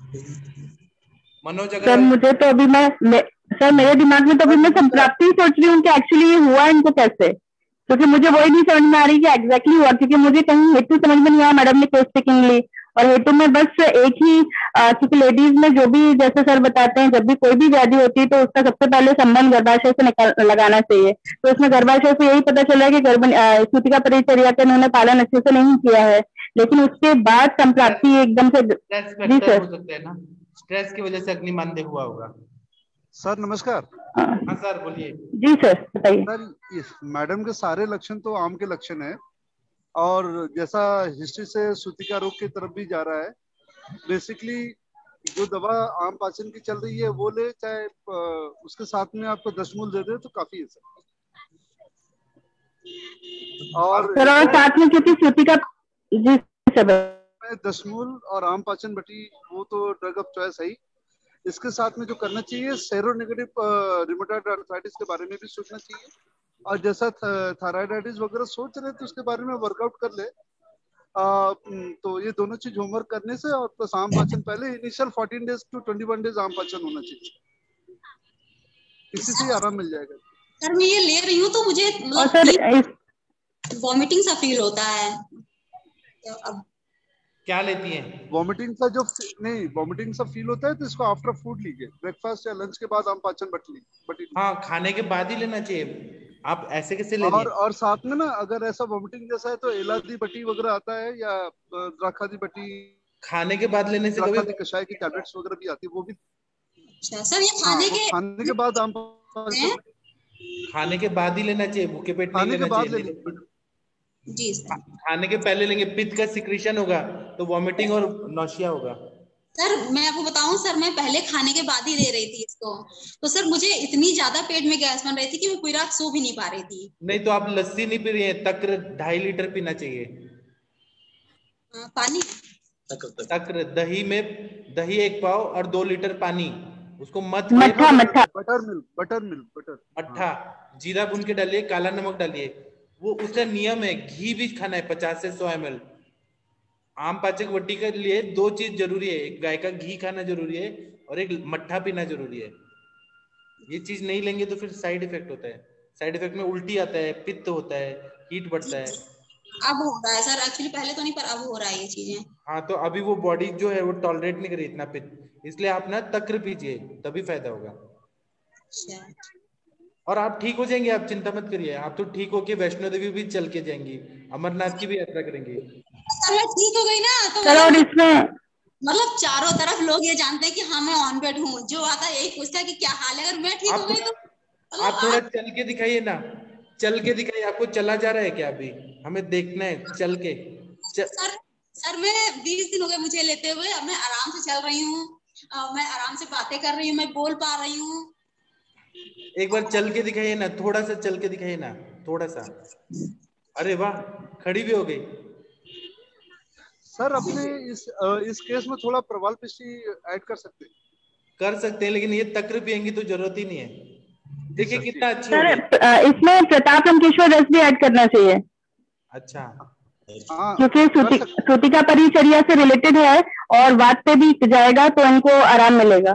मनोज अगर सर मुझे तो अभी सर मेरे दिमाग में तो अभी मैं संप्राप्ति सोच रही हूँ कि एक्चुअली ये हुआ इनको कैसे, क्योंकि मुझे वही नहीं समझ में आ रही कि एग्जैक्टली हुआ, क्योंकि मुझे कहीं हेतु समझ में नहीं आया। मैडम ने केस टेकिंग ली, और हेतु में बस एक ही, क्योंकि लेडीज में जो भी जैसे सर बताते हैं, जब भी कोई भी व्याधि होती है तो उसका सबसे पहले संबंध गर्भाशय से लगाना चाहिए। तो इसमें गर्भाशय से यही पता चला है कि सूतिका परिचर्या का इन्होंने पालन अच्छे से नहीं किया है, लेकिन उसके बाद संप्राप्ति एकदम से। जी सर, हो सकता है ना, स्ट्रेस की वजह से अग्निमांद्य हुआ होगा। सर नमस्कार। हाँ सर बोलिए। जी सर बताइए। सर मैडम के सारे लक्षण तो आम के लक्षण है, और जैसा हिस्ट्री से सूतिका रोग की तरफ भी जा रहा है। बेसिकली जो दवा आम पाचन की चल रही है वो ले, चाहे उसके साथ में आपको दशमूल दे दे तो काफी है सर। और साथ में क्योंकि सूतिका, जी सर, दशमूल और आम पाचन बटी वो तो ड्रग ऑफ चॉइस है ही। इसके साथ में जो करना चाहिए, सेरोनेगेटिव रिमेटॉइड आर्थराइटिस के बारे में भी सोचना चाहिए, और जैसा थायराइडाइटिस वगैरह सोच रहे तो उसके बारे में वर्कआउट कर ले। तो ये दोनों चीज होमवर्क करने से, और प्लस आम पाचन पहले इनिशियल 14 डेज टू 21 डेज आम पाचन होना चाहिए, इसी से आराम मिल जाएगा। सर मैं ये ले रही हूँ तो मुझे मतलब वॉमिटिंग सा फील होता है। अब क्या लेती हैं? वॉमिटिंग सा वॉमिटिंग सा फील होता है तो इसको आफ्टर फूड लीजिए, ब्रेकफास्ट या लंच के बाद आम पाचन बटी। हाँ, खाने के बाद ही लेना चाहिए, आप ऐसे कैसे ले? और साथ में ना, अगर ऐसा वॉमिटिंग जैसा है तो एलादी बटी वगैरह आता है, या द्राक्षादी बटी खाने के बाद लेने से कभी कषाय की टैबलेट्स वगैरह भी आती है, वो भी। अच्छा सर, ये खाने के बाद आम खाने के बाद ही लेना चाहिए, भूखे पेट नहीं लेना चाहिए। जी खाने के पहले लेंगे, पित्त का सिक्रीशन होगा तो वॉमिटिंग और नौशिया होगा। सर मैं आपको बताऊं सर, मैं पहले खाने के बाद ही ले रही थी इसको, तो सर मुझे इतनी ज्यादा पेट में गैस बन रही थी कि मैं पूरी रात सो भी नहीं पा रही थी। नहीं तो आप लस्सी नहीं पी रही है, तक्र 2.5 लीटर पीना चाहिए। पानी तक्र दही 1 पाव और 2 लीटर पानी, उसको मत मट्ठा मट्ठा बटर मिल्क मट्ठा, जीरा भून के डालिए, काला नमक डालिए। वो उसका नियम है, घी भी खाना है 50 से 100 ml। आम पाचक वटी के लिए 2 चीज जरूरी है, एक गाय का घी खाना जरूरी है और एक मट्ठा पीना जरूरी है। ये चीज नहीं लेंगे तो फिर साइड इफेक्ट होता है। साइड इफेक्ट में उल्टी आता है, पित्त होता है, हीट बढ़ता है। अब हो रहा है सर, एक्चुअली पहले तो नहीं, पर अब हो रहा है ये चीजें। हाँ, तो अभी वो बॉडी जो है वो टॉलरेट नहीं करी इतना पित्त, इसलिए आप ना तक्र पीजिए, तभी फायदा होगा। और आप ठीक हो जाएंगे, आप चिंता मत करिए। आप तो ठीक होके वैष्णो देवी भी चल के जाएंगी, अमरनाथ की भी यात्रा करेंगी। सर मैं ठीक हो गई ना तो चलो इसमें मतलब चारों तरफ लोग ये जानते हैं कि हाँ मैं ऑन बेड हूँ, जो आता है यही पूछता है कि क्या हाल है। अगर मैं ठीक हो गई तो आप थोड़ा चल के दिखाइए ना, चल के दिखाइए। आपको चला जा रहा है क्या? अभी हमें देखना है चल के। सर मैं 20 दिन हो गए मुझे लेते हुए, अब मैं आराम से चल रही हूँ, मैं आराम से बातें कर रही हूँ, मैं बोल पा रही हूँ। एक बार चल के दिखाइए ना, थोड़ा सा चल के दिखाइए ना, थोड़ा सा। अरे वाह, खड़ी भी हो गई। सर अपने इस केस में थोड़ा प्रवाल पिष्टी ऐड कर सकते हैं, लेकिन ये तक्र पियेंगी तो जरूरत ही नहीं है। देखिए कितना अच्छी सर इसमें प्रताप रंकेश्वर रस भी ऐड करना चाहिए। अच्छा, क्योंकि सूतिका परिचर्या से रिलेटेड है और वात पे भी जाएगा तो इनको आराम मिलेगा।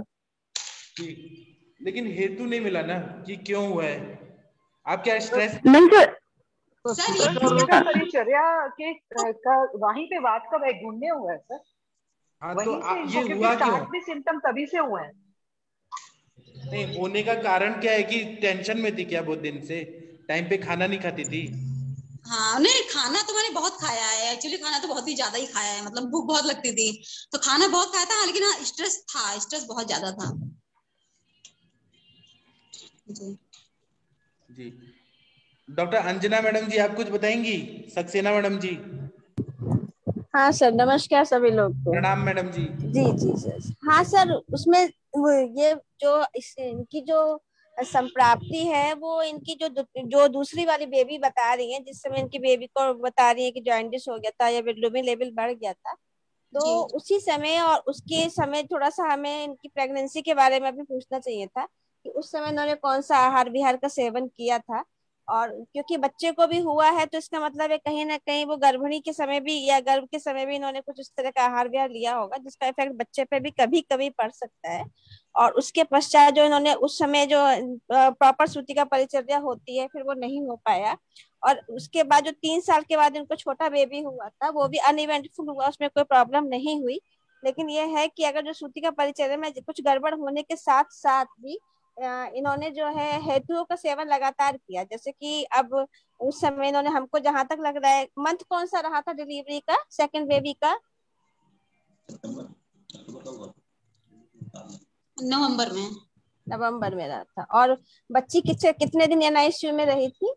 लेकिन हेतु नहीं मिला ना कि क्यों हुआ है। आप क्या स्ट्रेस? नहीं सर, सूतिका परिचर्या के वहीं पे वात का वैगुण्य हुआ है सर। हाँ, वहीं तो से ये हुआ क्यों? भी सिम्टम तभी से हुए हैं। नहीं, होने का कारण क्या है कि टेंशन में थी क्या? बहुत दिन से टाइम पे खाना नहीं खाती थी। हाँ नहीं, खाना तो मैंने बहुत खाया है, एक्चुअली खाना तो बहुत ही ज्यादा ही खाया है, मतलब भूख बहुत लगती थी तो खाना बहुत खाया था, लेकिन हाँ स्ट्रेस था, स्ट्रेस बहुत ज्यादा था। जी डॉक्टर अंजना मैडम जी, आप कुछ बताएंगी? सक्सेना मैडम जी। हाँ सर, नमस्कार सभी लोग को। प्रणाम मैडम जी। जी सर। हाँ सर, उसमें ये जो इनकी जो संप्राप्ति है वो इनकी जो दूसरी वाली बेबी बता रही है, जिस समय इनकी बेबी को बता रही है कि जॉइंटिस हो गया था या बिलोबिन लेवल बढ़ गया था, तो उसी समय और उसके समय थोड़ा सा हमें इनकी प्रेगनेंसी के बारे में भी पूछना चाहिए था कि उस समय इन्होंने कौन सा आहार विहार का सेवन किया था। और क्योंकि बच्चे को भी हुआ है तो इसका मतलब है कहीं ना कहीं वो गर्भिणी के समय भी या गर्भ के समय भी इन्होंने कुछ इस तरह का आहार विहार लिया होगा, जिसका इफेक्ट बच्चे पे भी कभी कभी पड़ सकता है। और उसके पश्चात जो इन्होंने उस समय जो प्रॉपर सूतिका परिचर्या होती है फिर वो नहीं हो पाया। और उसके बाद जो 3 साल के बाद इनको छोटा बेबी हुआ था वो भी अनइवेंटफुल हुआ, उसमें कोई प्रॉब्लम नहीं हुई। लेकिन ये है कि अगर जो सूतिका परिचर्या में कुछ गड़बड़ होने के साथ साथ भी इन्होंने जो है हेतुओं का सेवन लगातार किया, जैसे कि अब उस समय इन्होंने, हमको जहां तक लग रहा है, मंथ कौन सा रहा था डिलीवरी का, सेकंड बेबी का? नवंबर में रहा था। और बच्ची कितने दिन एनआईसीयू में रही थी?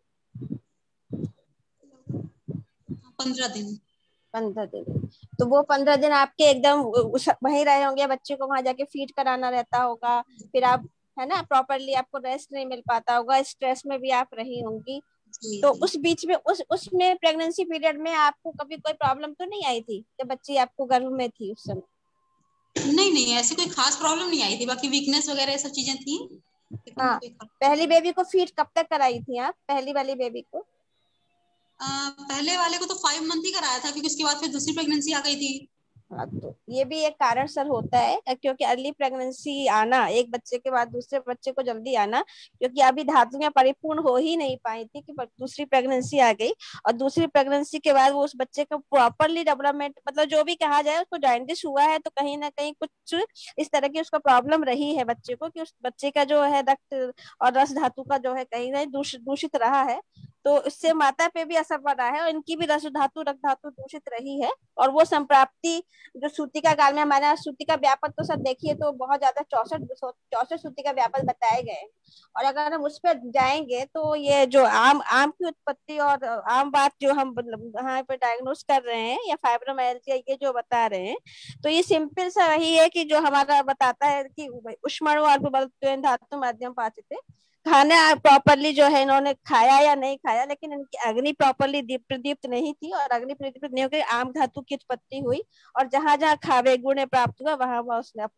15 दिन। 15 दिन। तो वो 15 दिन आपके एकदम वहीं रहे होंगे, बच्चे को वहां जाके फीड कराना रहता होगा, फिर आप है ना प्रॉपरली आपको रेस्ट नहीं मिल पाता होगा, स्ट्रेस में भी आप रही होंगी। तो उस बीच में उसमें प्रेगनेंसी पीरियड में आपको कभी कोई प्रॉब्लम तो नहीं आई थी जब बच्ची आपको गर्भ में थी उस समय? नहीं, ऐसी कोई खास प्रॉब्लम नहीं आई थी, बाकी वीकनेस वगैरह ये सब चीजें थी। हाँ, पहली बेबी को फीड कब तक कराई थी आप, पहली वाली बेबी को? पहले वाले को तो 5 मंथ ही कराया था, क्योंकि उसके बाद फिर दूसरी प्रेगनेंसी आ गई थी। हाँ, तो ये भी एक कारण सर होता है, क्योंकि अर्ली प्रेगनेंसी आना, एक बच्चे के बाद दूसरे बच्चे को जल्दी आना, क्योंकि अभी धातुएं परिपूर्ण हो ही नहीं पाई थी कि दूसरी प्रेगनेंसी आ गई। और दूसरी प्रेगनेंसी के बाद वो उस बच्चे का प्रॉपरली डेवलपमेंट, मतलब जो भी कहा जाए, उसको जॉइंटिस हुआ है तो कहीं ना कहीं कुछ इस तरह की उसका प्रॉब्लम रही है बच्चे को, कि उस बच्चे का जो है रक्त और रस धातु का जो है कहीं ना दूषित रहा है, तो इससे माता पे भी असर पड़ा है और इनकी भी रस धातु रक्त धातु दूषित रही है। और वो संप्राप्ति जो सूतिका काल में हमारा सूतिका व्यापक तो सब देखिए तो बहुत ज्यादा 64 सूतिका व्यापक बताए गए। और अगर हम उस पर जाएंगे तो ये जो आम की उत्पत्ति और आम बात जो हम यहाँ पे डायग्नोस कर रहे हैं या फाइब्रोमाइल्जिया ये जो बता रहे हैं, तो ये सिंपल सा वही है कि जो हमारा बताता है कि उष्माणु और धातु माध्यम पाचित, खाना प्रॉपरली जो है इन्होंने खाया या नहीं खाया, लेकिन इनकी अग्नि प्रॉपरली प्रदीप्त नहीं थी और अग्नि प्रदीप्त नहीं होकर आम धातु की उत्पत्ति हुई और जहां जहां खावे गुण प्राप्त हुआ वहां उसने अपना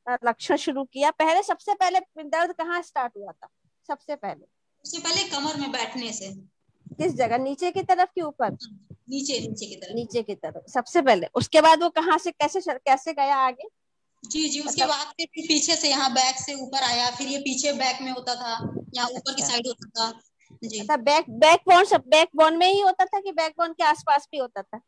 लक्षण शुरू किया? पहले सबसे पहले दर्द कहाँ स्टार्ट हुआ था सबसे पहले? सबसे पहले कमर में बैठने से। किस जगह, नीचे की तरफ कि ऊपर? नीचे की तरफ। नीचे की तरफ सबसे पहले। उसके बाद वो कहाँ से कैसे गया आगे? जी उसके बाद फिर पीछे से यहाँ बैक से ऊपर आया, फिर ये पीछे बैक में होता था, यहाँ ऊपर की साइड होता था। जी अच्छा, बैकबोन में ही होता था कि बैकबोन के आसपास भी होता था?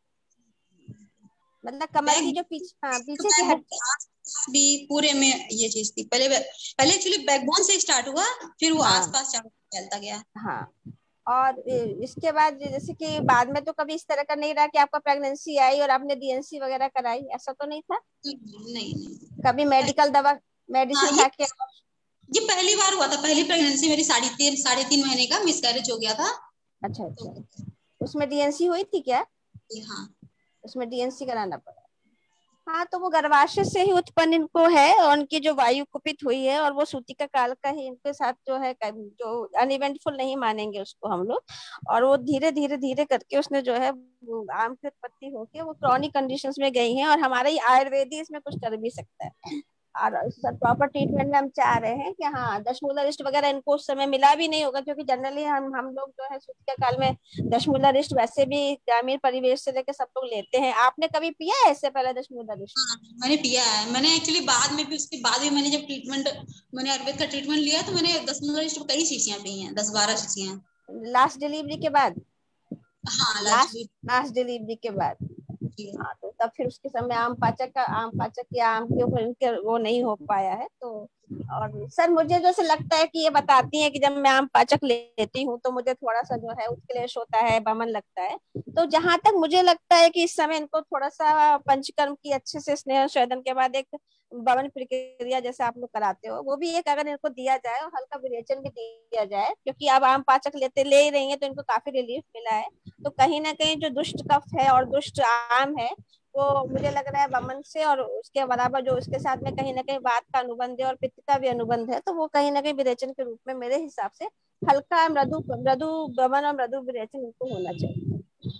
मतलब कमर की जो पीछे की हड्डी भी पूरे में ये चीज थी। पहले एक्चुअली बैकबोन से स्टार्ट हुआ, फिर वो आसपास चलता गया। हाँ, और इसके बाद जैसे कि बाद में तो कभी इस तरह का नहीं रहा कि आपका प्रेगनेंसी आई और आपने डीएनसी वगैरह कराई, ऐसा तो नहीं था? नहीं। कभी मेडिसिन खा के? ये पहली बार हुआ था, पहली प्रेगनेंसी मेरी 3.5 महीने का मिसकैरेज हो गया था। अच्छा, उसमें डीएनसी हुई थी क्या? हाँ, उसमें डीएनसी कराना पड़ा। हाँ, तो वो गर्भाशय से ही उत्पन्न इनको है, और उनकी जो वायु कुपित हुई है और वो सूतिका काल का ही इनके साथ जो है, जो अनइवेंटफुल नहीं मानेंगे उसको हम लोग। और वो धीरे करके उसने जो है आम की उत्पत्ति होके वो क्रॉनिक कंडीशंस में गई है, और हमारा ही आयुर्वेदी इसमें कुछ कर भी सकता है। और सर प्रॉपर ट्रीटमेंट में हम चाह रहे हैं कि हाँ, दशमूला रिस्ट वगैरह इनको उस समय मिला भी नहीं होगा, क्योंकि जनरली हम लोग जो है सूतिका काल में दशमूला रिस्ट वैसे भी ग्रामीण परिवेश से लेकर सब लोग लेते हैं। आपने कभी पिया है इससे पहले दशमूला रिस्ट? हाँ, मैंने पिया है। मैंने एक्चुअली बाद में भी, उसके बाद भी मैंने जब मैंने आयुर्वेद का ट्रीटमेंट लिया तो मैंने दशमूला रिस्ट कई शीशियां पी हैं, 10-12 शीशियां। लास्ट डिलीवरी के बाद? हाँ, लास्ट डिलीवरी के बाद। हाँ, तो तब फिर उसके समय आम पाचक या आम के ऊपर इनके वो नहीं हो पाया है। तो और सर मुझे जैसे लगता है कि ये बताती है कि जब मैं आम पाचक लेती हूँ तो मुझे थोड़ा सा जो है उत्क्लेश होता है, बमन लगता है। तो जहां तक मुझे लगता है कि इस समय इनको थोड़ा सा पंचकर्म की अच्छे से स्नेह स्वेदन के बाद एक बमन प्रक्रिया जैसे आप लोग कराते हो, वो भी एक अगर इनको दिया जाए और हल्का विरेचन भी दिया जाए, क्योंकि अब आम पाचक ले ही रही है तो इनको काफी रिलीफ मिला है। तो कहीं ना कहीं जो दुष्ट कफ है और दुष्ट आम है वो मुझे लग रहा है बमन से, और उसके बराबर जो उसके साथ में कहीं ना कहीं वात का अनुबंध है और पित्त का भी अनुबंध है, तो वो कहीं ना कहीं विरेचन के रूप में मेरे हिसाब से हल्का मृदु बमन और मृदु विरेचन इनको होना चाहिए।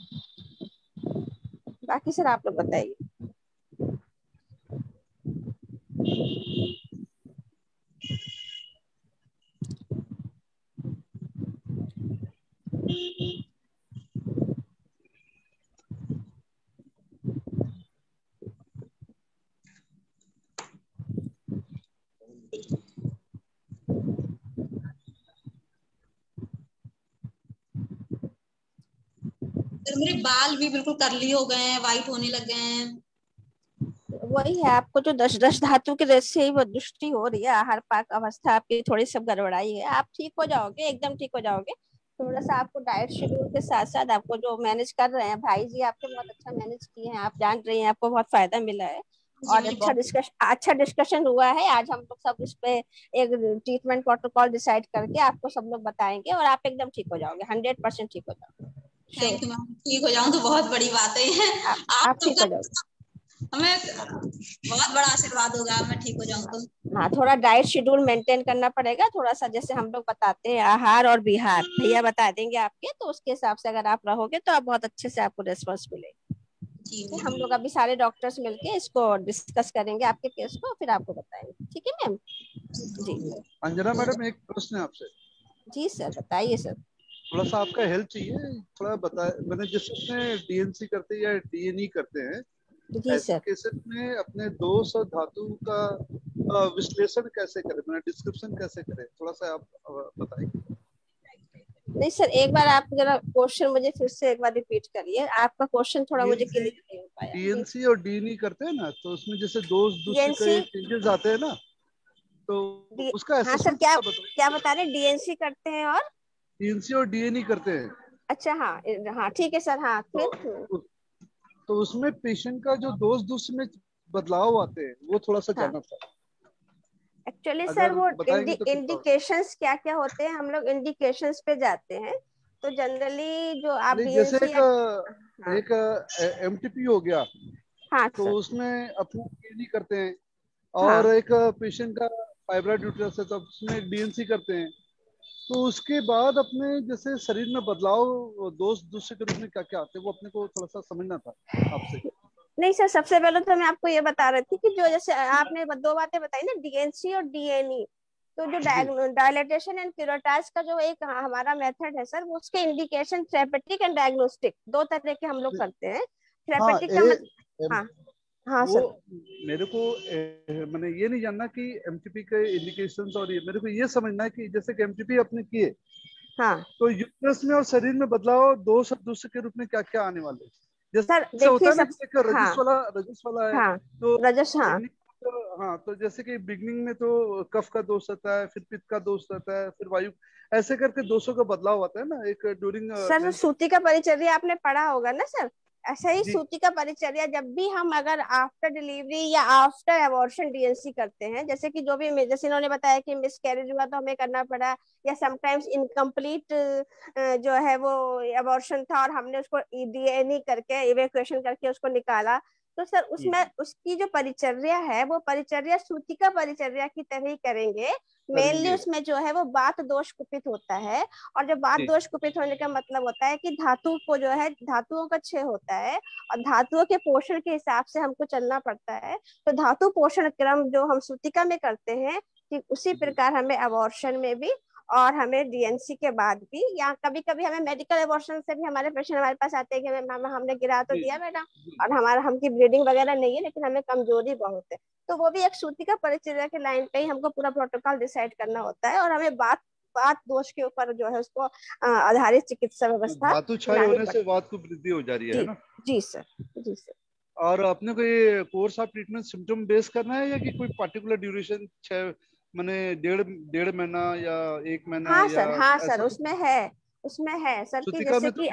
बाकी सर आप लोग बताइए। मेरे बाल भी बिल्कुल कर्ली हो गए हैं, व्हाइट होने लग गए हैं। वही है, आपको जो दश धातु के जैसे ही वो दृष्टि हो रही है, आहार पाक अवस्था आपकी थोड़ी सब गड़बड़ाई है। आप ठीक हो जाओगे, एकदम ठीक हो जाओगे। थोड़ा सा आपको डाइट शेड्यूल के साथ साथ आपको जो मैनेज कर रहे हैं भाई जी, आपके बहुत अच्छा मैनेज किए हैं, आप जान रही हैं, आपको बहुत फायदा मिला है और अच्छा डिस्कशन हुआ है। आज हम लोग सब इस पे एक ट्रीटमेंट प्रोटोकॉल डिसाइड करके आपको सब लोग बताएंगे और आप एकदम ठीक हो जाओगे, 100% ठीक हो जाओगे। Thank you ma'am. ठीक हो जाऊं तो बहुत बड़ी बात है। आप ठीक हो जाओगे, हमें बहुत बड़ा आशीर्वाद होगा मैं ठीक हो जाऊं तो। हाँ, थोड़ा डाइट शेड्यूल मेंटेन करना पड़ेगा थोड़ा सा, जैसे हम लोग बताते हैं आहार और विहार भैया बता देंगे आपके, तो उसके हिसाब से अगर आप रहोगे तो आप बहुत अच्छे से आपको रिस्पॉन्स मिलेगा। ठीक है, हम लोग अभी सारे डॉक्टर्स मिलके इसको डिस्कस करेंगे आपके केस को, फिर आपको बताएंगे। ठीक है मैम जी। अंजना मैडम एक प्रश्न है आपसे। जी सर बताइए सर। थोड़ा सा आपका हेल्प चाहिए, थोड़ा बताए। मैंने जिसमें डीएनसी करते हैं या डीएनई करते हैं, ऐसे केसेस में अपने दोष और धातु का विश्लेषण कैसे करें, मैंने डिस्क्रिप्शन कैसे करें, थोड़ा सा आप बताइए। नहीं सर, एक बार आप जरा क्वेश्चन मुझे फिर से एक बार रिपीट करिए, आपका क्वेश्चन थोड़ा मुझे क्लियर नहीं हो पाया। डीएनसी और डीएनई करते हैं ना, तो उसमें जैसे दोष दूसरे के चेंजेस आते हैं ना, तो उसका हाँ सर, क्या बता रहे हैं? डीएनसी करते हैं और डीएनसी और डीएनई करते हैं। अच्छा हाँ ठीक है सर। हाँ फिर तो उसमें पेशेंट का जो दोष दूसरे में बदलाव आते हैं वो थोड़ा सा जानना था। एक्चुअली सर वो इंडिकेशंस क्या क्या होते हैं, हम लोग इंडिकेशंस पे जाते हैं। तो जनरली जो आप जैसे एक एमटीपी हो गया, हाँ, तो उसमें अपना डीएनई करते हैं, और एक पेशेंट का फाइब्रॉइड यूट्रस है तो उसमें डीएनसी करते हैं। तो उसके बाद अपने जैसे शरीर में बदलाव दोष दूसरे के रूप में क्या क्या आते हैं, वो अपने को थोड़ा सा समझना था आपसे। नहीं सर, सबसे पहले तो मैं आपको ये बता रही थी कि जो जैसे आपने 2 बातें बताई ना, डीएनसी और डीएनई, तो जो डायलेटेशन एंड क्यूरेटाज का जो एक हमारा मेथड है सर, वो उसके इंडिकेशन थेरेपेटिक एंड डायग्नोस्टिक 2 तरह के हम लोग करते हैं। थेरेपेटिक का मतलब हाँ वो सर, मेरे को मैंने ये नहीं जानना कि एमटीपी के इंडिकेशंस, और ये मेरे को ये समझना है कि जैसे कि एमटीपी आपने किए, हाँ, तो यूट्रस में और शरीर में बदलाव दोष और दूसरे के रूप में क्या क्या आने वाले? सर जैसे होता है ना देखिए कि रजस वाला है, हाँ, तो रजस, हाँ हाँ, तो जैसे कि बिगनिंग में तो कफ का दोष रहता है, फिर पित्त का दोष रहता है, फिर वायु, ऐसे करके दोषों का बदलाव होता है ना एक ड्यूरिंग। सर सूती का परिचर्या आपने पढ़ा होगा ना सर, ऐसा ही सूती का परिचर्या जब भी हम अगर आफ्टर डिलीवरी या आफ्टर एबॉर्शन डीएनसी करते हैं, जैसे कि जो भी, जैसे इन्होंने बताया कि मिसकैरेज हुआ तो हमें करना पड़ा, या समटाइम्स इनकम्प्लीट जो है वो एबॉर्शन था और हमने उसको डीएनई करके इवैक्यूएशन करके उसको निकाला, तो सर उसमें उसकी जो परिचर्या है वो परिचर्या सूतिका परिचर्या की तरह ही करेंगे। मेनली उसमें जो है वो बात दोष कुपित होता है, और जो बात दोष कुपित होने का मतलब होता है कि धातु को जो है, धातुओं का क्षय होता है और धातुओं के पोषण के हिसाब से हमको चलना पड़ता है। तो धातु पोषण क्रम जो हम सूतिका में करते हैं, कि उसी प्रकार हमें अबॉर्शन में भी और हमें डीएनसी के बाद भी, या कभी कभी हमें मेडिकल एबॉर्शन से भी हमारे पेशेंट हमारे पास आते हैं कि हमने गिरा तो दिया मैडम, और हमारा हमकी ब्लीडिंग वगैरह नहीं है लेकिन हमें कमजोरी बहुत है, तो वो भी एक सूतिका परिचर्या के लाइन पे ही हमको पूरा प्रोटोकॉल डिसाइड करना होता है, और हमें बात दोष के ऊपर जो है उसको आधारित चिकित्सा व्यवस्था, धातु क्षय होने से बात को वृद्धि हो जा रही है ना? जी सर, जी सर। और अपने को ये course of treatment symptom base करना है, या कि कोई पर्टिकुलर ड्यूरेशन, 6 माने 1.5 महीना या 1 महीना? हाँ सर, हाँ सर, उसमें है सर, कि जैसे कि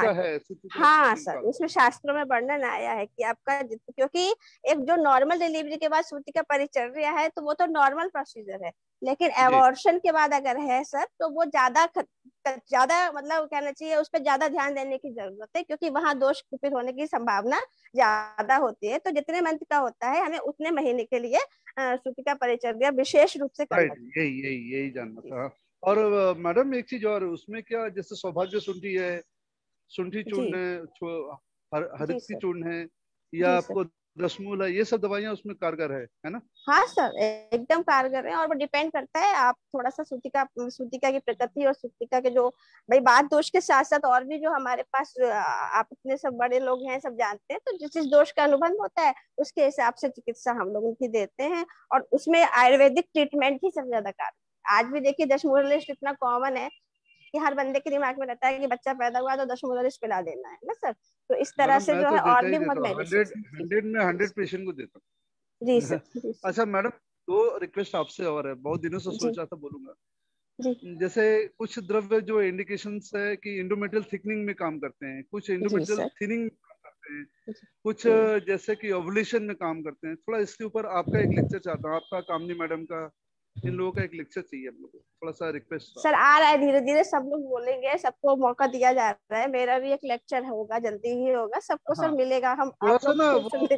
हाँ सर, उसमें शास्त्रों में वर्णन आया है कि आपका, क्योंकि एक जो नॉर्मल डिलीवरी के बाद सूतिका परिचर्या है तो वो तो नॉर्मल प्रोसीजर है, लेकिन एबॉर्शन के बाद अगर है सर तो वो ज्यादा मतलब कहना चाहिए उस पर ज्यादा ध्यान देने की जरूरत है, क्योंकि वहां दोष कुपित होने की संभावना ज्यादा होती है। तो जितने मंथ का होता है हमें उतने महीने के लिए सूतिका परिचर्या विशेष रूप से करना चाहिए। यही जानना था। और मैडम एक चीज और, उसमें क्या जैसे सौभाग्य शुंठी है, शुंठी चूर्ण है, हरित की चूर्ण है, या आपको दशमूल है, ये सब दवाइयां उसमें कारगर है ना? हाँ सर, एकदम कारगर है, और वो डिपेंड करता है आप थोड़ा सा सूतिका की प्रकृति और सूतिका के जो भाई बात दोष के साथ साथ और भी जो हमारे पास आप इतने सब बड़े लोग हैं सब जानते हैं, तो जिस दोष का अनुबंध होता है उसके हिसाब से चिकित्सा हम लोग उनकी देते हैं, और उसमें आयुर्वेदिक ट्रीटमेंट ही सबसे ज्यादा कारगर। आज भी देखिए दशमूलिस्ट इतना कॉमन है कि हर बंदे के दिमाग में रहता है कि बच्चा पैदा हुआ तो दशमूलिस्ट पिला देना है ना सर, तो इस तरह से जो है और भी बहुत 100 में 100 पेशेंट को देता हूँ। जी सर। अच्छा मैडम, 2 रिक्वेस्ट आपसे और है, बहुत दिनों से सोच रहा था बोलूंगा। जैसे कुछ द्रव्य जो इंडिकेशंस है कि इंडोमेट्रियल थिकनिंग में काम करते हैं, कुछ इंडोमेट्रियल थिनिंग में काम करते हैं, कुछ जैसे कि ओवुलेशन में काम करते हैं, थोड़ा इसके ऊपर आपका एक लेक्चर चाहता हूँ, आपका, कामनी मैडम का, इन लोगों का एक लेक्चर चाहिए हम लोग को, थोड़ा सा रिक्वेस्ट सर। आ रहा है धीरे धीरे, सब लोग बोलेंगे, सबको मौका दिया जा रहा है, मेरा भी एक लेक्चर होगा, जल्दी ही होगा, सबको सर मिलेगा। हम थोड़ा सा ना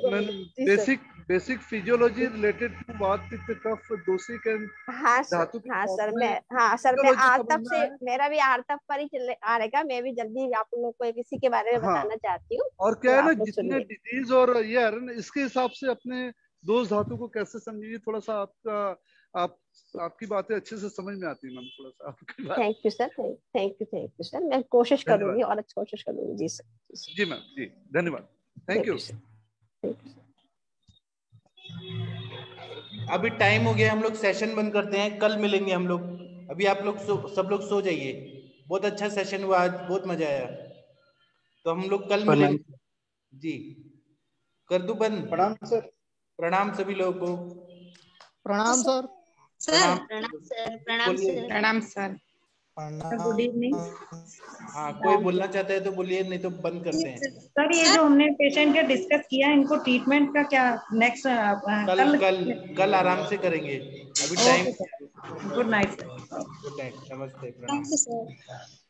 बेसिक फिजियोलॉजी रिलेटेड टू वात पित्त कफ दोषी के धातु। हाँ सर, मैं आर्तव से, मेरा भी आर्तव पर ही आएगा, मैं भी जल्दी आप लोग को किसी के बारे में बताना चाहती हूँ। और क्या है ना, जितने डिजीज और ये है ना, इसके हिसाब से अपने दोष धातु को कैसे समझिए, थोड़ा सा आपकी बातें अच्छे से समझ में आती है मैम, थोड़ा सा आपकी बात। Thank you sir, thank you sir, मैं कोशिश करूंगी और अच्छी कोशिश करूंगी। जी सर। जी मैम, जी धन्यवाद, थैंक यू। अभी टाइम हो गया, हम लोग सेशन बंद करते हैं, कल मिलेंगे हम लोग। अभी आप लोग सब लोग सो जाइए। बहुत अच्छा सेशन हुआ आज, बहुत मजा आया, तो हम लोग कल मिलेंगे। जी कर दूं बंद? प्रणाम सर। प्रणाम सभी लोगों को। प्रणाम सर। प्रणाम सर। Good evening. हाँ, कोई बोलना चाहता है तो बोलिए, नहीं तो बंद करते हैं। सर ये जो हमने पेशेंट का डिस्कस किया, इनको ट्रीटमेंट का क्या नेक्स्ट कल आराम से करेंगे, अभी time. Good night. Good night, नमस्ते, थैंक यू सर।